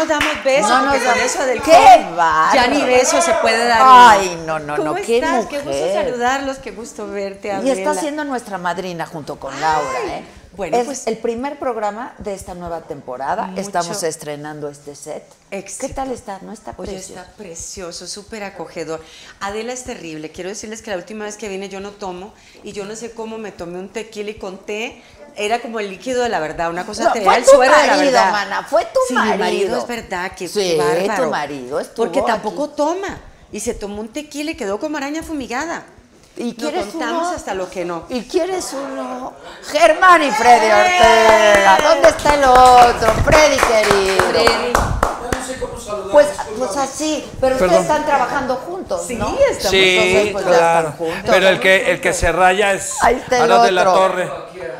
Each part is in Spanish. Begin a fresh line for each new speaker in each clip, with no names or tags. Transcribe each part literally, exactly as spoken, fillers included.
nos damos besos.
No nos
porque con
damos-
eso del
¡Qué
COVID,
bárbaro!
ya ni beso se puede dar.
Ay, no, no,
¿Cómo
no, qué
estás?
mujer.
Qué gusto saludarlos, qué gusto verte,
Y
Adela.
está siendo nuestra madrina junto con Laura, ¿eh?
Bueno,
es
pues-
el primer programa de esta nueva temporada.
Mucho
Estamos estrenando este set.
éxito.
¿Qué tal está? ¿No está
Oye,
precioso?
está precioso, súper acogedor. Adela es terrible. Quiero decirles que la última vez que vine yo no tomo y yo no sé cómo me tomé un tequila y con té. Era como el líquido de la verdad, una cosa
No,
te
fue
da el
tu
suero de la
marido,
verdad.
mana, fue tu
sí,
marido.
mi marido es verdad, que
Sí,
qué bárbaro.
tu marido estuvo
Porque tampoco
aquí.
toma. Y se tomó un tequila y quedó como araña fumigada.
¿Y
Nos
quieres
contamos
uno?
hasta lo que no.
¿Y quieres uno? Germán y Freddy Ortega. ¿Dónde está el otro? Freddy, querido.
Freddy.
Pues, pues así, pero ustedes
Perdón.
están trabajando juntos,
Sí,
¿no?
estamos.
Sí,
Entonces, pues, ya
claro.
están juntos.
Pero el que, el que se raya es
Ahí está el
Ana de la
otro.
Torre.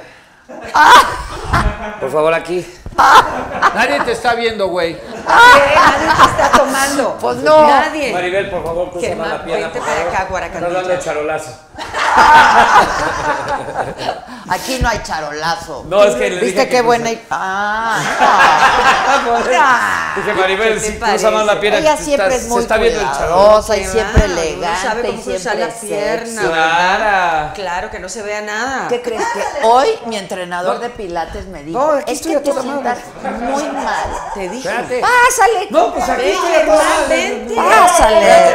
Por favor, aquí.
Nadie te está viendo, güey.
¿Qué? Nadie te está tomando.
Pues no.
Nadie.
Maribel, por favor, cruzame
Germán,
la pierna,
vente
por
para
favor.
acá,
Estás
Guaracandilla.
dando charolazo.
Aquí no hay charolazo.
No, es que le
¿Viste
dije
qué
que
buena?
cruza-
y- Ah, ah.
Dije, Maribel,
¿Qué te
si cruzamos
parece?
la pierna,
Ella
te
siempre
estás-
es muy
se está viendo el charolazo.
cuidadosa y
Qué
siempre
va, uno
elegante
sabe
y
cómo cruzar
siempre
la pierna,
sexy.
Clara.
Claro, que no se vea nada.
¿Qué crees que hoy mi entrenador de pilates me dijo?
No, aquí
es
estoy
que
a
te
toda
sientas muy mal.
Te dije.
Espérate.
Pásale.
No, pues aquí
Ven,
estoy a
Germán,
toda-
vente.
Pásale.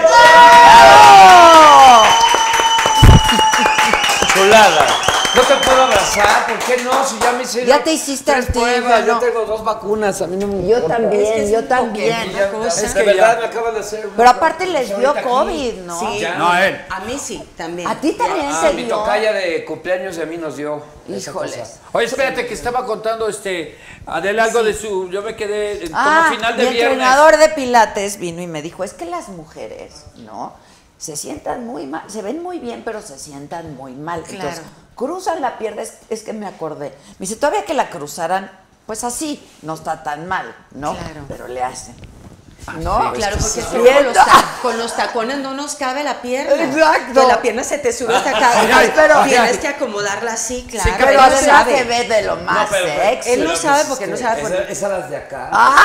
Chulada. No te puedo abrazar, ¿por qué no? Si ya me hicieron
Ya te hiciste
tres
antígeno.
pruebas, yo tengo dos vacunas, a mí no me
Yo
importa.
también,
Es que es
yo
un
también.
Pokémon, una cosa.
Es que de verdad me acaban de hacer una-
Pero aparte les dio
ahorita aquí.
COVID, ¿no?
Sí.
Ya.
No, él.
A mí sí, también.
A ti también
Ah,
se
mi
dio.
tocaya de cumpleaños y a mí nos dio esa
Híjoles.
cosa.
Oye, espérate, que estaba contando este Adela algo de su. Yo me quedé eh, como
Ah,
final de
mi
viernes.
entrenador de pilates vino y me dijo, es que las mujeres, ¿no? Se sientan muy mal, se ven muy bien, pero se sientan muy mal.
Claro.
Entonces, cruzan la pierna, es, es que me acordé. Me dice, todavía que la cruzaran, pues así, no está tan mal, ¿no?
Claro.
Pero le hacen. ¿No?
Claro, porque es que
Bien.
con los, ta- con los tacones no nos cabe la pierna.
Exacto.
Que la pierna se te sube hasta acá.
Ay, pero-
tienes que acomodarla así, claro.
Pero
él no
además
sabe.
se ve de lo más
pero-
sexy.
Él no sabe porque no sabe
Esa,
poner.
esa las de acá.
Ah.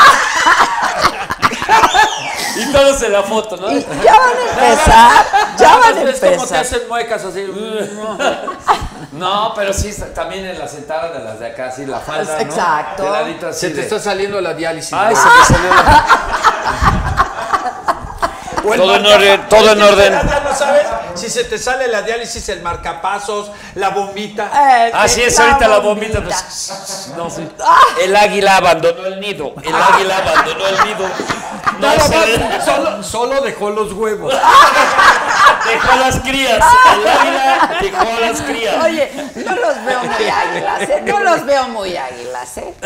Y todos en la foto, ¿no?
Y ya van a empezar, ya van a
¿Ves cómo te
empezar.
hacen muecas así?
No, pero sí, está- también en la sentada de las de acá, sí, la falda, ¿no?
Exacto.
De ladito así
Se te
de-
está saliendo la diálisis.
Ay, se me salió la... Todo en orden, todo en orden.
Ya no sabes si se te sale la diálisis, el marcapasos, la bombita.
Eh,
Así es, ahorita la bombita. pues, no, sí. El águila abandonó el nido. El águila abandonó el nido. No
Nada
se
más, solo, solo dejó los huevos.
dejó a las crías. El águila dejó a las crías.
Oye, no los veo muy águilas, ¿eh? No los veo muy águilas, ¿eh?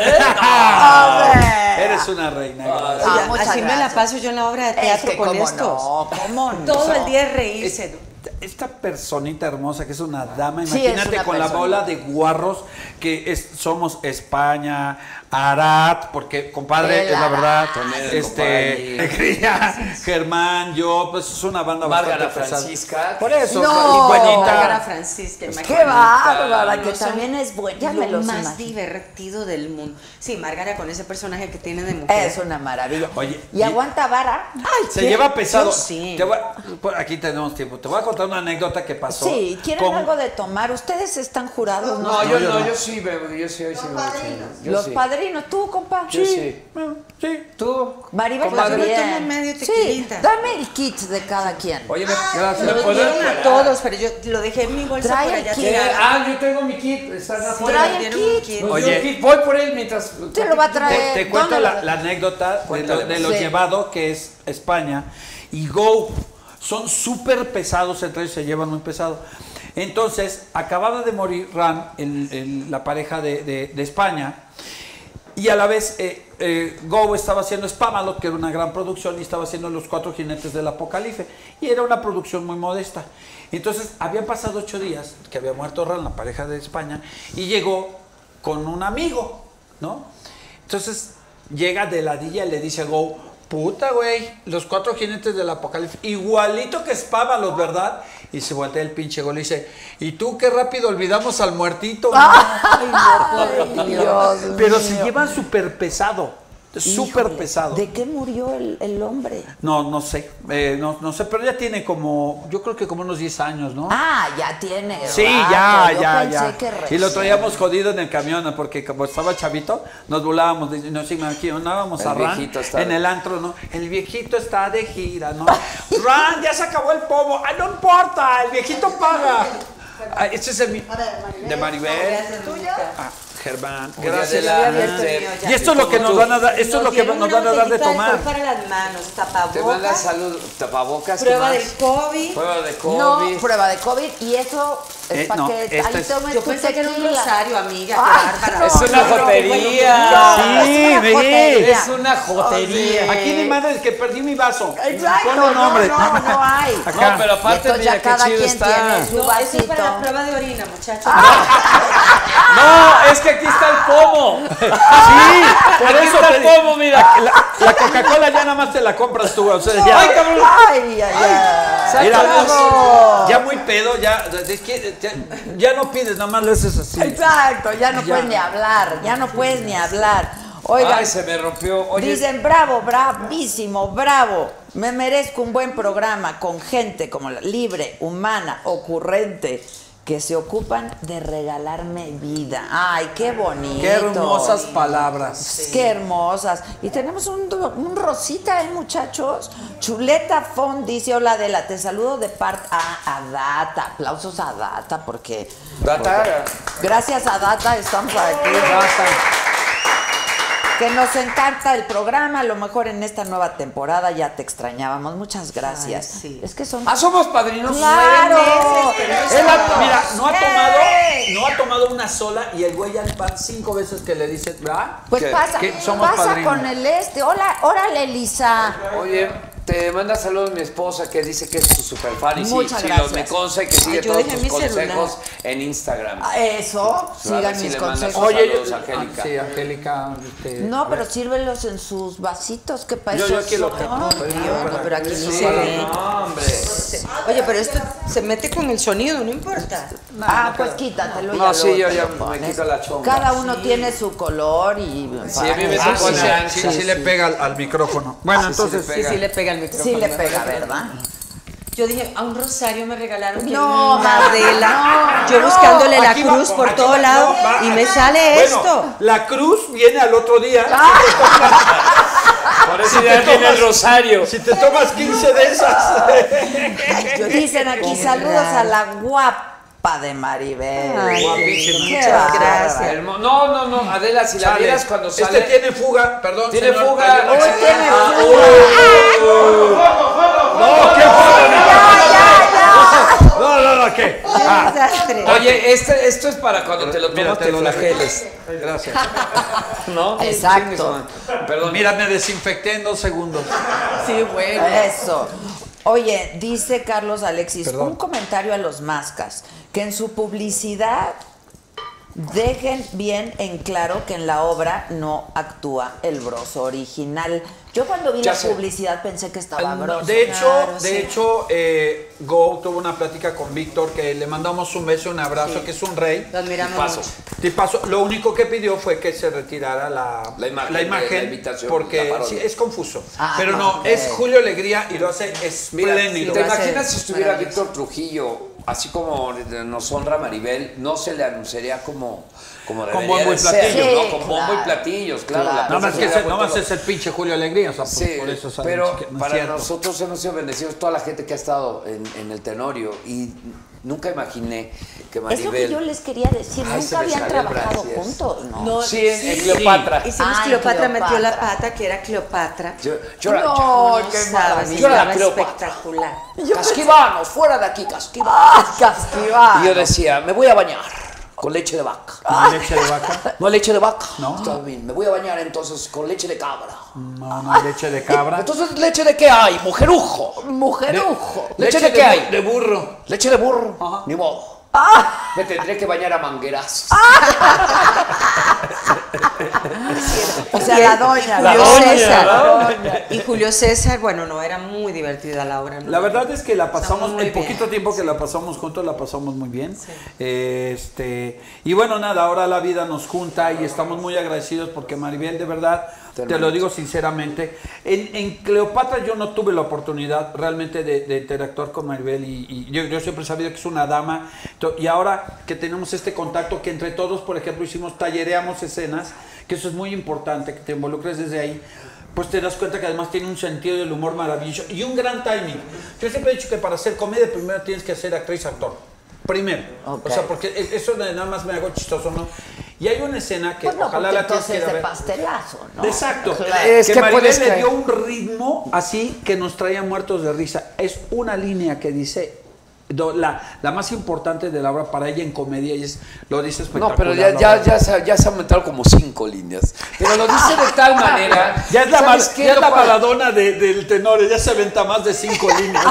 A ver.
Eres una reina. gracias.
Ah,
Oye,
muchas
así me la
gracias.
paso yo en la obra de
Es
teatro
que
con
cómo
estos.
no, cómo no.
Todo el día es reírse.
Esta personita hermosa que es una dama,
Sí,
imagínate
es una
con la
persona.
bola de guarros que es, somos España, Arat, porque compadre,
El
es la verdad,
También el
este,
compadre.
Germán, yo, pues es una banda
Márgara
bastante pesada.
Francisca.
Por eso,
No.
y buenita.
Bárbara Francisca,
Qué
imagínate.
bárbara, que
No, son
también es buena. Ya me
lo
los
más
imagino.
divertido del mundo. Sí, Márgara con ese personaje que tiene de mujer.
Es una maravilla.
Oye,
¿y
y-
aguanta vara? Ay,
Se
¿qué?
lleva pesado.
Yo sí.
Te voy a- por aquí tenemos tiempo. Te voy a contar una anécdota que pasó.
Sí, ¿quieren
con-
algo de tomar? Ustedes están jurados, ¿no?
No, yo no, yo sí bebo, yo sí, hoy sí bebo. Yo
Los
sí.
padrinos, tú, compa.
Yo sí.
Bueno, sí.
¿Tú?
Maribel
Comadre.
también.
Yo tomo medio
Sí,
tequilita.
dame el kit de cada quien.
Oye, me, gracias.
Lo
¿Me puedo
dieron a
encuerar?
todos, pero yo lo dejé en mi bolsa
Trae
por
el
allá
kit.
¿Qué?
tirado.
Ah, yo tengo mi kit, están afuera.
Trae el
Dieron un
kit.
kit.
Nos
Oye.
dio el kit. Voy por él mientras.
Te lo va a
Te,
traer.
te cuento
¿Dónde
la,
lo-
la anécdota de lo,
Cuéntale.
de lo
Sí.
llevado que es España y Go. Son súper pesados, entre ellos se llevan muy pesado. Entonces, acababa de morir Ran, el- el- la pareja de, de- de España, y a la vez eh, eh, Go estaba haciendo Spamalot, que era una gran producción, y estaba haciendo Los Cuatro Jinetes del Apocalipsis, y era una producción muy modesta. Entonces, habían pasado ocho días que había muerto Ran, la pareja de España, y llegó con un amigo, ¿no? Entonces, llega de ladilla y le dice a Go, puta, güey, Los Cuatro Jinetes del Apocalipsis, igualito que Spamalot, ¿verdad? Y se voltea el pinche Go y le dice, ¿y tú qué rápido olvidamos al muertito?
Ay, no, por Dios
Pero
mío.
se llevan súper pesado. súper
Híjole,
pesado.
¿De qué murió el, el hombre?
No, no sé, eh, no, no sé, pero ya tiene como, yo creo que como unos diez años, ¿no?
Ah, ya tiene.
Sí,
rato.
ya,
Yo
ya,
pensé
ya.
que
Y lo
recién.
traíamos jodido en el camión, porque como estaba chavito, nos burlábamos, de- nos imaginábamos
El
a Ran
viejito está-
en el antro, ¿no? El viejito está de gira, ¿no? Ran, ya se acabó el pomo. ¡Ah, no importa! El viejito paga. Ah, este es el mi- de Maribel. Ah, Germán, gracias.
Yo había abierto el mío ya.
Y esto es lo que nos van a dar, esto es lo que
dieron
nos
una
van a dar de
botellita de
tomar.
alcohol para las manos,
Te manda
tapabocas,
salud, tapabocas. ¿qué
prueba
más?
del COVID.
Prueba de COVID.
No, prueba de COVID y eso es
Eh,
para
no,
que
esta
ahí
es-
tomes
Yo
tu
pensé que era un
tequila.
rosario, amiga,
Ah,
qué bárbara.
no,
Es una
no, no,
jotería.
no,
Sí,
es una
ve.
jotería.
Es una jotería.
Aquí mi madre es que perdí mi vaso.
Exacto,
Ponle un nombre.
no, no, no hay.
Acá.
No, pero aparte,
Entonces ya
mira qué
cada
chido
quien
está.
tiene su
No, eso es para la
vasito.
prueba de orina, muchachos.
No, es que aquí está el pomo.
Sí, por
Aquí
eso
está
te
el
digo.
pomo, mira.
La, la Coca-Cola ya nada más te la compras tú. O sea, ya,
¡Ay, cabrón!
Ay, ay, ay.
mira,
Bravo.
ya muy pedo, ya, es que ya, ya no pides, nada más le haces así.
Exacto, ya no
Ya.
puedes ni hablar, ya no puedes ni hablar. Oigan,
Ay, se me rompió. Oye,
dicen, bravo, bravísimo, bravo. Me merezco un buen programa con gente como la libre, humana, ocurrente, que se ocupan de regalarme vida. Ay, qué bonito.
Qué hermosas palabras.
Qué hermosas. Y tenemos un, un rosita, ¿eh, muchachos? Chuleta Font dice, hola Adela, te saludo de parte a, a Data. Aplausos a Data porque...
Data.
porque- gracias a Data estamos aquí.
Basta.
Que nos encanta el programa, a lo mejor en esta nueva temporada ya te extrañábamos. Muchas gracias.
Ay, sí.
Es que son...
Ah, somos padrinos.
¡Claro!
Él ha- mira, no ha tomado, no ha tomado una sola y el güey ya van cinco veces que le dice, ¿verdad?
Pues
¿Qué?
pasa,
¿Qué? Somos
pasa
padrinos.
con el este. Hola, órale, Elisa.
Oye, te manda saludos mi esposa que dice que es su super fan y sí,
Muchas
sí,
gracias.
lo me consta y que sigue
Ay, yo
todos
dejé
tus
mi
consejos
celular.
en Instagram.
Eso,
A ver
sigan
si
mis
le mandas
consejos.
Oye,
Oye,
saludos, Angélica.
Sí, Angélica. este,
No,
a
pero
ver.
sírvelos en sus vasitos, ¿qué pasa?
Yo- yo aquí lo
No,
tengo.
no,
No, pero aquí ni
Sí.
se ve.
No, hombre.
Oye, pero esto se mete con el sonido, no importa.
Ah, pues quítatelo.
No,
ya
sí,
luego
yo
te
ya
lo
me
pones.
quito la chomba.
Cada uno tiene su color y...
Sí, a mí me
Ah,
tocó
sí,
naranja.
sí, sí le pega al, al micrófono. Bueno,
sí, sí
entonces,
le
Sí, sí le pega el micrófono.
Sí le pega, ¿verdad?
Yo dije, a un rosario me regalaron que
No,
linda Adela.
no,
Yo
no.
buscándole la
aquí va-
cruz por
aquí
todo
va-
lado
no, va-
y me sale
bueno,
esto.
la cruz viene al otro día.
Por eso ya tiene el rosario.
Si te tomas quince de esas.
Dicen aquí,
Qué
saludos
raro.
a la guapa de Maribel.
Ay,
Guapísima.
Qué
muchas
bárbara.
gracias.
Hermo- No, no, no, Adela, si la
Sale.
vieras cuando sale.
Este tiene fuga, perdón.
Tiene
señor.
fuga.
Hay un
Uy,
accidente.
tiene
Ah,
fuga.
No, ¿qué fuga? No, no, no, ¿qué?
Qué
Ah,
desastre.
Oye, este, esto es para cuando te lo
mira,
tomas
te
te
lo
flageles.
Gracias.
¿No?
Exacto.
Perdón.
Mira, me desinfecté en dos segundos.
Sí, bueno.
Eso. Oye, dice Carlos Alexis,
Perdón.
un comentario a los mascas, que en su publicidad dejen bien en claro que en la obra no actúa el Broso original. Yo cuando vi
Ya
la
sé.
publicidad pensé que estaba Broso.
De hecho,
Claro,
de
sí.
hecho, eh, Go tuvo una plática con Víctor que le mandamos un beso, un abrazo,
Sí.
que es un rey.
Lo admiramos
Paso.
mucho.
Tipazo. Lo único que pidió fue que se retirara la,
La imagen de la invitación,
porque
la parodia.
sí, es confuso.
Ah,
Pero no,
ok.
es Julio Alegría y lo hace
Mira,
espléndido.
¿te
va a ser
imaginas si estuviera
maravilloso.
Víctor Trujillo, así como nos honra Maribel, no se le anunciaría como, como
Con
debería
bombo y
de ser,
platillos.
¿no?
Sí,
Con bombo y
claro.
platillos, claro.
Claro.
la
Nada más
cosa
que
se
ese,
hubiera
nada más
vuelto
es el pinche Julio Alegría, o sea, por-
Sí,
por, eso sale
pero
que no es
para
cierto.
nosotros hemos sido bendecidos toda la gente que ha estado en, en el Tenorio y nunca imaginé que
Es lo que
Maribel...
yo les quería decir,
Ay, se
nunca
me
habían
salió el
trabajado
brasier.
juntos, ¿no?
No,
Sí, en, en Cleopatra.
Hicimos
Ay,
Cleopatra, metió la
Cleopatra.
pata, que era Cleopatra.
Yo, yo era-
No,
No
qué
sabes,
maravilla.
Yo era
estaba
Cleopatra.
espectacular.
Casquivanos, fuera de aquí, casquivanos.
¡Ah, casquiva!
Y yo decía, me voy a bañar con leche de vaca.
¿Con leche de vaca?
No leche de vaca.
No.
Está bien, me voy a bañar entonces con leche de cabra.
No, no, leche de cabra.
Entonces, ¿leche de qué hay? Mujerujo.
Mujerujo.
¿Leche de qué hay?
De burro.
Leche de burro.
Ajá.
Ni modo. Me tendré que bañar a manguerazos.
O sea, la doña.
Julio
La doña,
César.
la
doña.
Y Julio César, bueno, no, era muy divertida la obra. ¿no?
La verdad es que la pasamos,
Estamos muy
el poquito
bien.
tiempo que la pasamos juntos, la pasamos muy bien. Sí. Este, y bueno, nada, ahora la vida nos junta y estamos muy agradecidos porque Maribel, de verdad, te, te lo digo sinceramente, en, en Cleopatra yo no tuve la oportunidad realmente de, de interactuar con Maribel y, y yo, yo siempre he sabido que es una dama. Y ahora que tenemos este contacto, que entre todos, por ejemplo, hicimos, tallereamos escenas, que eso es muy importante, que te involucres desde ahí, pues te das cuenta que además tiene un sentido del humor maravilloso y un gran timing. Yo siempre he dicho que para hacer comedia primero tienes que ser actriz, actor. Primero. Okay. O sea, porque eso nada más me hago chistoso, ¿no? Y hay una escena que
pues no,
ojalá la tienes que
de
ver.
Pastelazo, ¿no?
Exacto.
Claro.
Es que, que Maribel le
caer.
dio un ritmo así que nos traía muertos de risa. Es una línea que dice... La, la más importante de la obra para ella en comedia y es, lo dice espectacular.
No, pero ya, ya, ya, se, ya se han aumentado como cinco líneas. Pero lo dice de tal manera.
Ya es la, mal,
qué?
ya es la
cual...
Maradona de, del tenor, ya se aventa más de cinco líneas.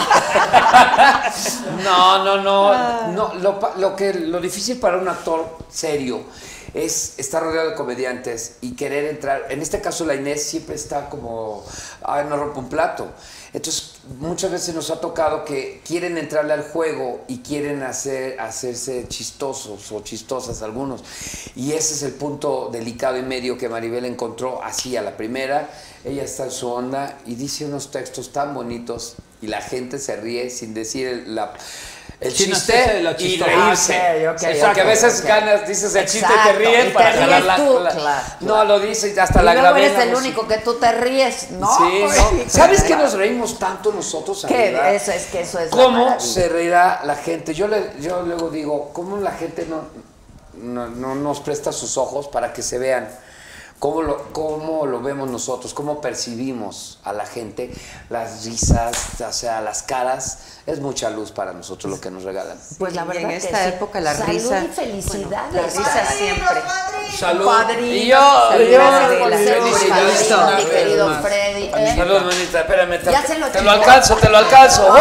No, no, no. no lo, lo, que, lo difícil para un actor serio es estar rodeado de comediantes y querer entrar. En este caso, la Inés siempre está como, ay, no rompo un plato. Entonces, muchas veces nos ha tocado que quieren entrarle al juego y quieren hacer, hacerse chistosos o chistosas algunos. Y ese es el punto delicado y medio que Maribel encontró así a la primera. Ella está en su onda y dice unos textos tan bonitos y la gente se ríe sin decir el, la... El
Sin
chiste
la
y
chistosa.
reírse.
Okay, okay,
Exacto, porque a veces
okay.
ganas, dices el chiste
Exacto,
y te ríes
y
para
te
jalar
ríes
la,
tú,
la-
claro,
No,
claro.
lo dices hasta
Y
la
luego
grabé.
eres
la
el
música.
único que tú te ríes, ¿no?
Sí, ¿no? ¿Sabes qué nos reímos tanto nosotros?
¿Qué?
arriba?
Eso es que eso es la
¿Cómo
maravilla.
se reirá la gente? Yo, le, yo luego digo, ¿cómo la gente no, no, no nos presta sus ojos para que se vean? ¿Cómo lo, ¿Cómo lo vemos nosotros? ¿Cómo percibimos a la gente? Las risas, o sea, las caras. Es mucha luz para nosotros lo que nos regalan.
Pues la
Y
verdad
en
que
esta
sí.
época la
Salud
risa,
y felicidad.
bueno, la risa siempre.
Salud.
Padrino.
Y yo,
Salud,
yo,
Adela,
por ser
salud,
mi
felicidades
padrino,
una
mi
vez
querido
más.
Freddy. ¿eh?
Salud, manita, espérame. Te,
Ya se lo
te
chingó.
lo alcanzo, te lo alcanzo.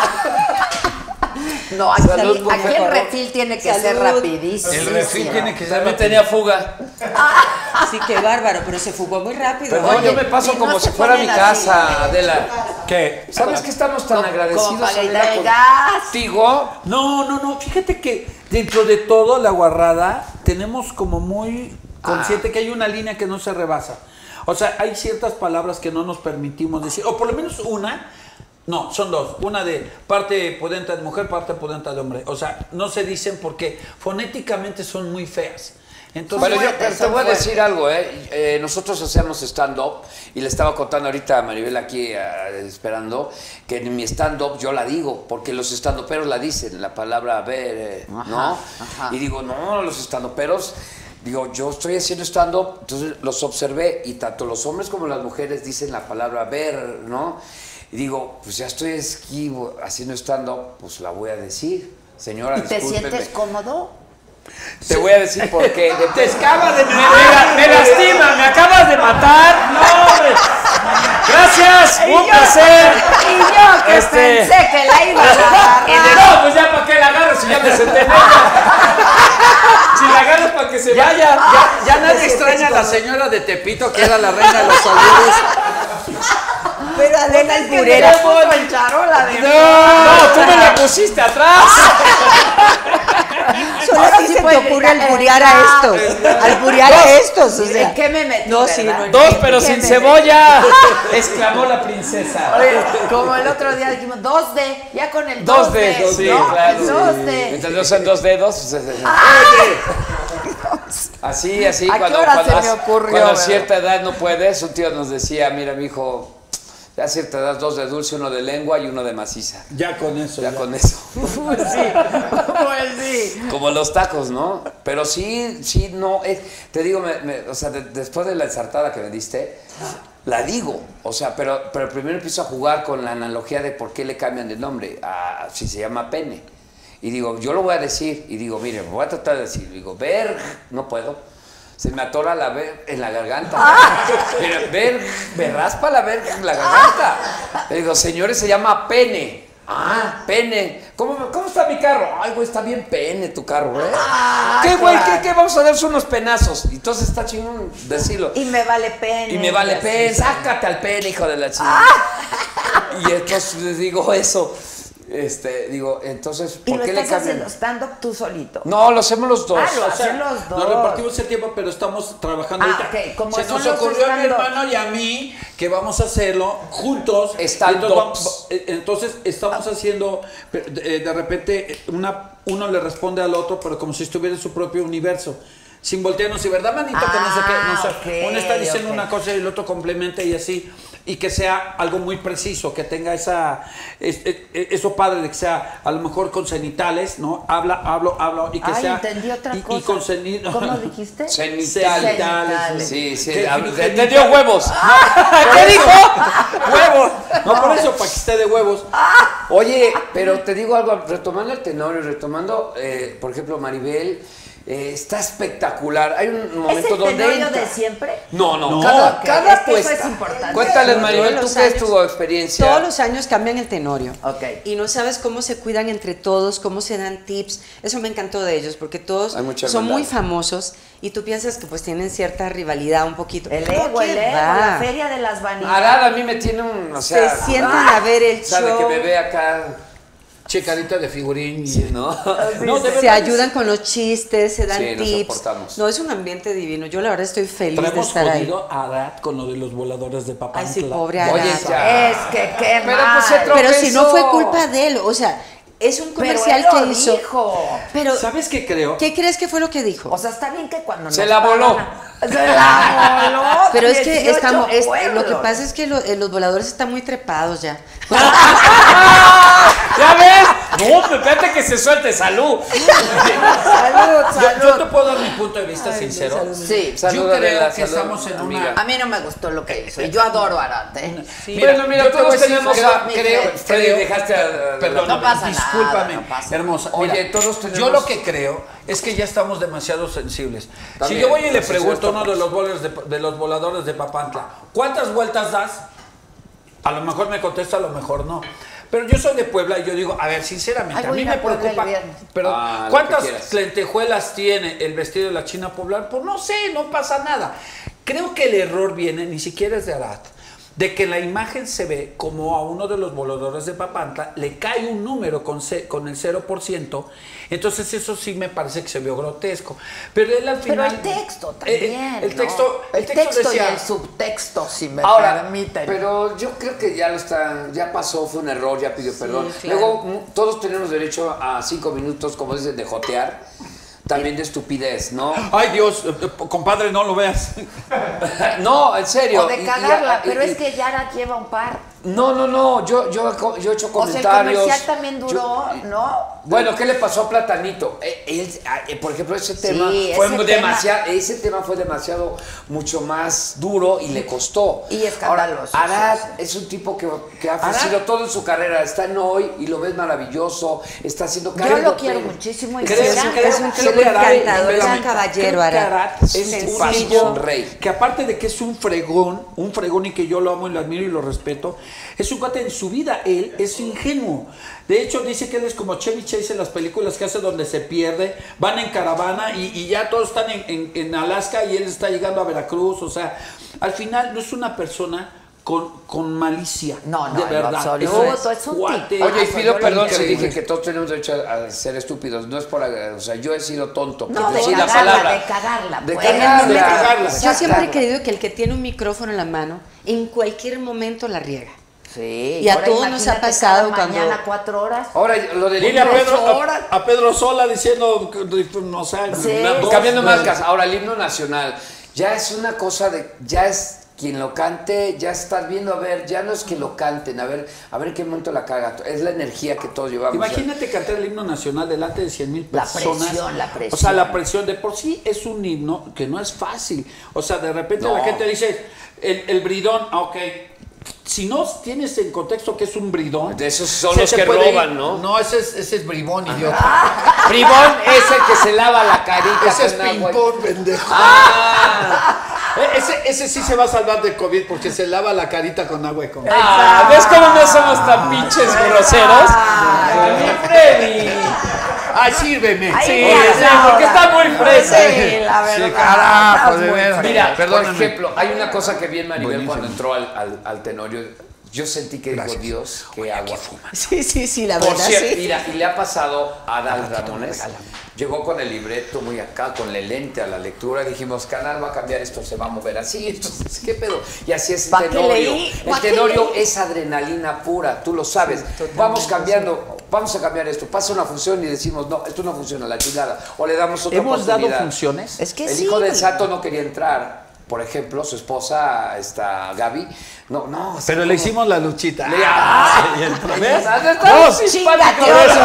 No, aquí,
Salud, por
aquí el
favor.
refil tiene que
Salud.
ser rapidísimo.
El refil tiene que ser.
También tenía fuga.
Sí, qué bárbaro, pero se fugó muy rápido.
Perdón,
Oye,
yo me paso
y no
como
se
si fuera mi
ponen
casa,
así.
Adela.
¿Qué?
¿Sabes que estamos tan
Como
agradecidos
paguita
Adela,
de gas.
contigo?
No, no, no. Fíjate que dentro de todo la guarrada tenemos como muy consciente
Ah.
que hay una línea que no se rebasa. O sea, hay ciertas palabras que no nos permitimos decir, o por lo menos una. No, son dos. Una de parte pudenta de mujer, parte pudenta de hombre. O sea, no se dicen porque fonéticamente son muy feas. Entonces,
Bueno, yo
fuertes,
te
son
voy a
fuertes.
decir algo, ¿eh? Eh, Nosotros hacemos stand-up y le estaba contando ahorita a Maribel aquí eh, esperando que en mi stand-up yo la digo, porque los stand-uperos la dicen, la palabra ver, eh, ¿no?
Ajá, ajá.
Y digo, no, los stand-uperos, digo, yo estoy haciendo stand-up, entonces los observé y tanto los hombres como las mujeres dicen la palabra ver, ¿no? Y digo, pues ya estoy aquí haciendo stand-up, pues la voy a decir. Señora,
¿Y te
discúlpeme.
sientes cómodo?
Te voy a decir por qué. De-
te acaba de
me, me- me lastima, me acabas de matar. No, hombre. Gracias, un placer.
Y yo que
Este-
pensé que la iba a
Y de
agarrar.
no, pues ya para qué la agarro si ya me senté en ella. Si la agarras para que se vaya.
ya, ya nadie extraña a la señora de Tepito, que era la reina de los albures.
Pero Adela
Es
es
que
burera.
me puso en charola de
No, tú me la pusiste atrás.
Solo
Ahora
así
sí
se
puede
te ocurre
gritar,
alburear a
exacto.
estos. Alburear a estos. O sea.
¿En qué me metí?
No, sí,
verdad?
no,
Dos, pero
¿Qué
sin
me
cebolla. Exclamó la princesa.
Oye, como el otro día dijimos, dos D, ya con el
Dos
dos D,
dedos, sí,
¿no?
claro.
El dos D.
Mientras no sean dos dedos. pues, es- Así, así.
¿A qué
cuando,
hora
cuando
se me
a-
ocurrió,
Cuando a
verdad?
cierta edad no puedes, un tío nos decía, mira, mi hijo, a cierta edad dos de dulce, uno de lengua y uno de maciza.
Ya con eso.
Ya
ya.
con eso.
Pues sí.
Como los tacos, ¿no? Pero sí, sí, no. eh, te digo, me- me- o sea, de- después de la ensartada que me diste, la digo. O sea, pero, pero primero empiezo a jugar con la analogía de por qué le cambian de nombre. A, si se llama pene. Y digo, yo lo voy a decir. Y digo, mire, voy a tratar de decir. Digo, ver, no puedo. Se me atora la ver en la garganta. Mira, ver, me raspa la ver en la garganta. Le digo, señores, se llama pene. Ah, pene. ¿Cómo, ¿Cómo está mi carro? Ay, güey, está bien pene tu carro, ¿eh?
Ah,
¿Qué, güey?
claro.
¿Qué, ¿Qué? Vamos a darse unos penazos. Entonces está chingón decirlo.
Y me vale pene.
Y me vale
y así,
pene.
sí.
Sácate al pene, hijo de la chingada. Y entonces les digo eso. Este, digo, entonces,
¿Y
¿por
lo
qué le
estás
cambian?
haciendo stand-up tú solito?
No, lo hacemos los dos.
Ah, lo
O sea,
hacen los dos.
nos repartimos el tiempo, pero estamos trabajando
Ah,
ahorita.
ok, como
Se
son
nos
los
ocurrió a mi
stand-up.
hermano y a mí que vamos a hacerlo juntos.
Stand-ups.
Entonces, vamos- eh, entonces estamos haciendo, eh, de repente, una, uno le responde al otro, pero como si estuviera en su propio universo. Sin voltearnos y verdad, manito, que no sé qué. No sé.
Ah, ok,
Uno está diciendo
ok.
una cosa y el otro complementa y así. Y que sea algo muy preciso, que tenga esa es- es- eso padre de que sea a lo mejor con cenitales, ¿no? Habla, hablo, hablo y que
Ay,
sea
entendí otra
y, y
cosa.
con ceni-
¿Cómo dijiste?
Cenitales.
Cenitales.
Sí, sí.
¿Qué?
a-
¿Qué?
Te dio huevos.
¿Qué
¿Qué
dijo?
dijo?
¡Huevos! No, por eso, para que esté de huevos.
Oye, pero te digo algo, retomando el Tenorio, retomando, eh, por ejemplo, Maribel, eh, está espectacular. Hay un
¿Es
momento
el
donde
Tenorio
entra-
de siempre?
No, no,
No.
cada,
Ok,
cada
es que eso
puesta.
es importante.
Cuéntales,
Sí,
Maribel,
todos
tú
los
qué es
años-
tu experiencia.
Todos los años cambian el tenorio.
Ok.
Y no sabes cómo se cuidan entre todos, cómo se dan tips. Eso me encantó de ellos, porque todos
Hay mucha
son muy
hermandad.
famosos y tú piensas que pues tienen cierta rivalidad un poquito.
El
No,
ego,
¿qué
el ego,
va?
la feria de las vanidades.
Arad a mí me tiene un, o sea,
Se sientan a ver el
sabe
show.
que me ve acá,
Checarita de figurín. y-
¿no?
No, de
Se
verdad,
ayudan con los chistes, se dan
Sí, nos
tips.
soportamos.
No, es un ambiente divino. Yo la verdad estoy feliz de
Traemos
estar ahí.
jodido a Arad con lo de los voladores de Papantla.
Ay, sí, pobre Arad.
Oye, ya.
Es que qué
Pero,
mal.
pues, se tro-
Pero si no fue
Tropezó.
culpa de él, o sea, es un
Pero
comercial
él lo
que hizo.
dijo.
Pero,
¿Sabes qué creo?
¿qué crees que fue lo que dijo?
O sea, está bien que cuando
Se
nos
la voló.
pagan- Se la voló.
Pero es que
dieciocho
estamos, es- lo que
pueblos.
pasa es que lo- eh, los voladores están muy trepados ya.
¿Ya ves? No, pues, espérate que se suelte, salud.
Salud,
Yo,
salud.
yo te puedo dar mi punto de vista sincero.
Sí.
Salud,
Yo creo
Adela,
que
salud,
estamos en
amiga.
una...
A mí no me gustó lo que hizo. Y yo adoro a Arad, ¿eh?
Bueno, mira,
yo te voy
todos
a decir,
tenemos
creo-
a-
creo,
Freddy,
creo-
dejaste a- a-
Perdóname,
No pasa nada,
discúlpame,
no pasa
hermosa.
Oye,
Mira,
todos tenemos-
Yo lo que creo es que ya estamos demasiado sensibles.
También,
si yo voy y le
pues,
pregunto a
eso
uno de los, voladores de, de los voladores de Papantla, ¿cuántas vueltas das? A lo mejor me contesta, a lo mejor no. Pero yo soy de Puebla y yo digo, a ver, sinceramente,
Ay,
a
voy
mí
a ir a
me
Puebla el
preocupa.
viernes.
Pero,
Ah, lo que
¿cuántas
quieras.
lentejuelas tiene el vestido de la China Poblana? Pues no sé, no pasa nada. Creo que el error viene, ni siquiera es de Arad, de que la imagen se ve como a uno de los voladores de Papantla le cae un número con, ce- con el cero por ciento, entonces eso sí me parece que se vio grotesco. Pero él al
Pero
final...
el texto
eh,
también.
el
¿no?
texto, el
el
texto
texto
decía...
y el subtexto, si me
Ahora,
permiten.
pero yo creo que ya lo están, ya pasó, fue un error, ya pidió perdón.
claro.
Luego, mm, todos tenemos derecho a cinco minutos, como dicen, de jotear, también de estupidez, ¿no?
Ay Dios, eh, eh, compadre, no lo veas.
No, en serio.
O de
y- y-
cagarla,
y-
pero
y-
es que ya Arad lleva un par.
No, no, no, yo, yo, yo he hecho
O sea, el
comentarios.
comercial también duró,
Yo-
¿no?
Bueno, ¿qué le pasó a Platanito? Eh, él, ah, eh, por ejemplo, ese tema
Sí,
fue
ese
demasiado, ese tema fue demasiado, mucho más duro y le costó.
Y escandaloso,
Ahora, Arad
sí,
es un tipo que, que ha ofrecido todo en su carrera, está en Hoy y lo ves maravilloso, está haciendo
Yo lo quiero muchísimo y
¿Crees,
me
Es un-
encanta.
crees-
es un
creo
tipo
que Arad-
encantador, es un
espérame,
caballero,
creo que
Arad.
Arad
Es
es un
sencillo.
tipo
rey.
que aparte de que es un fregón, un fregón y que yo lo amo y lo admiro y lo respeto, es un cuate en su vida, él es ingenuo. De hecho, dice que él es como Chevy Chase en las películas que hace donde se pierde, van en caravana y, y ya todos están en, en- en Alaska y él está llegando a Veracruz. O sea, al final no es una persona con, con malicia.
No, no,
de
en
verdad.
absoluto, es un
cuate-
tipo.
Oye, y
Ah,
pido
yo lo
perdón si
increíble.
dije que todos tenemos derecho a, a ser estúpidos. No es por, ag- o sea, yo he sido tonto.
No,
por
de
decir la
cagarla,
palabra.
de cagarla,
De
pues.
cagarla.
De cagarla.
Yo siempre he
Cagarla.
creído que el que tiene un micrófono en la mano, en cualquier momento la riega.
Sí.
Y a
ahora
todos nos ha
imagínate
pasado
cada
cuando-
mañana cuatro horas.
Ahora, lo del
Dile a
himno-
Pedro,
horas.
a, a Pedro Sola diciendo, no sé,
Sí.
una- dos,
Cambiando
tres.
marcas, ahora el himno nacional, ya es una cosa de, ya es quien lo cante, ya estás viendo, a ver, ya no es que lo canten, a ver, a ver qué momento la caga, es la energía que todos llevamos.
Imagínate cantar el himno nacional delante de cien mil
La
personas.
presión, la presión.
O sea, la presión de por sí es un himno que no es fácil. O sea, de repente
No.
la gente dice, el, el bridón, ah, ok. Si no tienes en contexto que es un bridón.
De esos son
se
los
te
que
puede ir.
roban, ¿no?
No, ese es, ese es bribón, idiota.
Bribón es el que se lava la carita
Ese es
con agua.
ping-pong, pendejo.
Ah,
E- Ese, ese sí se va a salvar de COVID porque se lava la carita con agua y con
ah, ¿ves cómo no somos tan pinches groseros?
mi Freddy. Ay, sírveme.
Ay,
Sí,
ya,
sí,
no,
porque está muy fresa.
Sí, la verdad.
Sí, carajo,
estás
de
muy
veras.
fresa.
Mira,
Perdóname.
por ejemplo, hay una cosa que vi en Maribel
Buenísimo.
cuando entró al, al, al Tenorio. Yo sentí que dijo,
Gracias.
Dios, qué agua.
Sí, sí, sí, la
Por
verdad,
cierto,
sí.
mira, y le ha pasado a Adal Ramones. Llegó con el libreto muy acá, con el lente a la lectura. Dijimos, Canal va a cambiar esto, se va a mover así. Entonces, ¿qué pedo? Y así es el
¿Pa' qué
Tenorio.
leí?
El
¿Pa' qué
Tenorio
leí?
es adrenalina pura, tú lo sabes. Vamos cambiando, vamos a cambiar esto. Pasa una función y decimos, no, esto no funciona, la chingada. O le damos otra
¿Hemos dado
oportunidad.
funciones?
Es que
El
sí.
hijo del Sato no quería entrar. Por ejemplo, su esposa, esta Gaby, no, no. así
Pero le
como-
hicimos la luchita.
Le-
Ah, y el- ¿ves?
Está
Dos.
simpático.
Chíngate otro.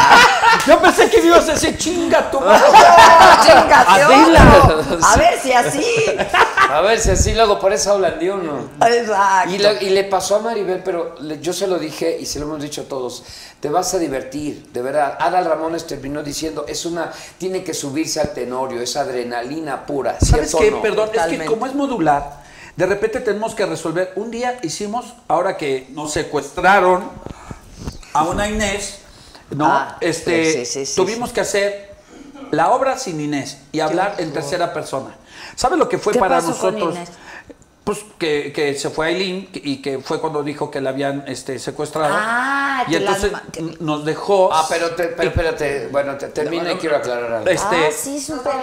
Yo pensé que me ibas a decir chinga tu madre.
Chíngate
Adela.
otro. A ver si así.
A ver si así luego por eso hablan de uno.
Exacto.
Y, le- y le pasó a Maribel, pero le- yo se lo dije y se lo hemos dicho a todos. Te vas a divertir, de verdad. Adal Ramones terminó diciendo, es una, tiene que subirse al Tenorio, es adrenalina pura.
¿Sabes
¿cierto o
qué?
no?
Perdón, es que
Totalmente.
como es modular, de repente tenemos que resolver. Un día hicimos, ahora que nos secuestraron a una Inés, ¿no?
Ah,
este,
sí, sí, sí,
tuvimos
sí.
que hacer la obra sin Inés y hablar en tercera persona. ¿Sabes lo que fue
¿Qué
para
pasó con
nosotros?
Inés?
Pues que, que se fue Aileen y que fue cuando dijo que la habían este, secuestrado.
Ah,
y
que la-
entonces
que-
n- nos dejó.
Ah, pero, te, pero espérate, bueno, te, termina y quiero aclarar algo.
Este,
Ah, sí, súper.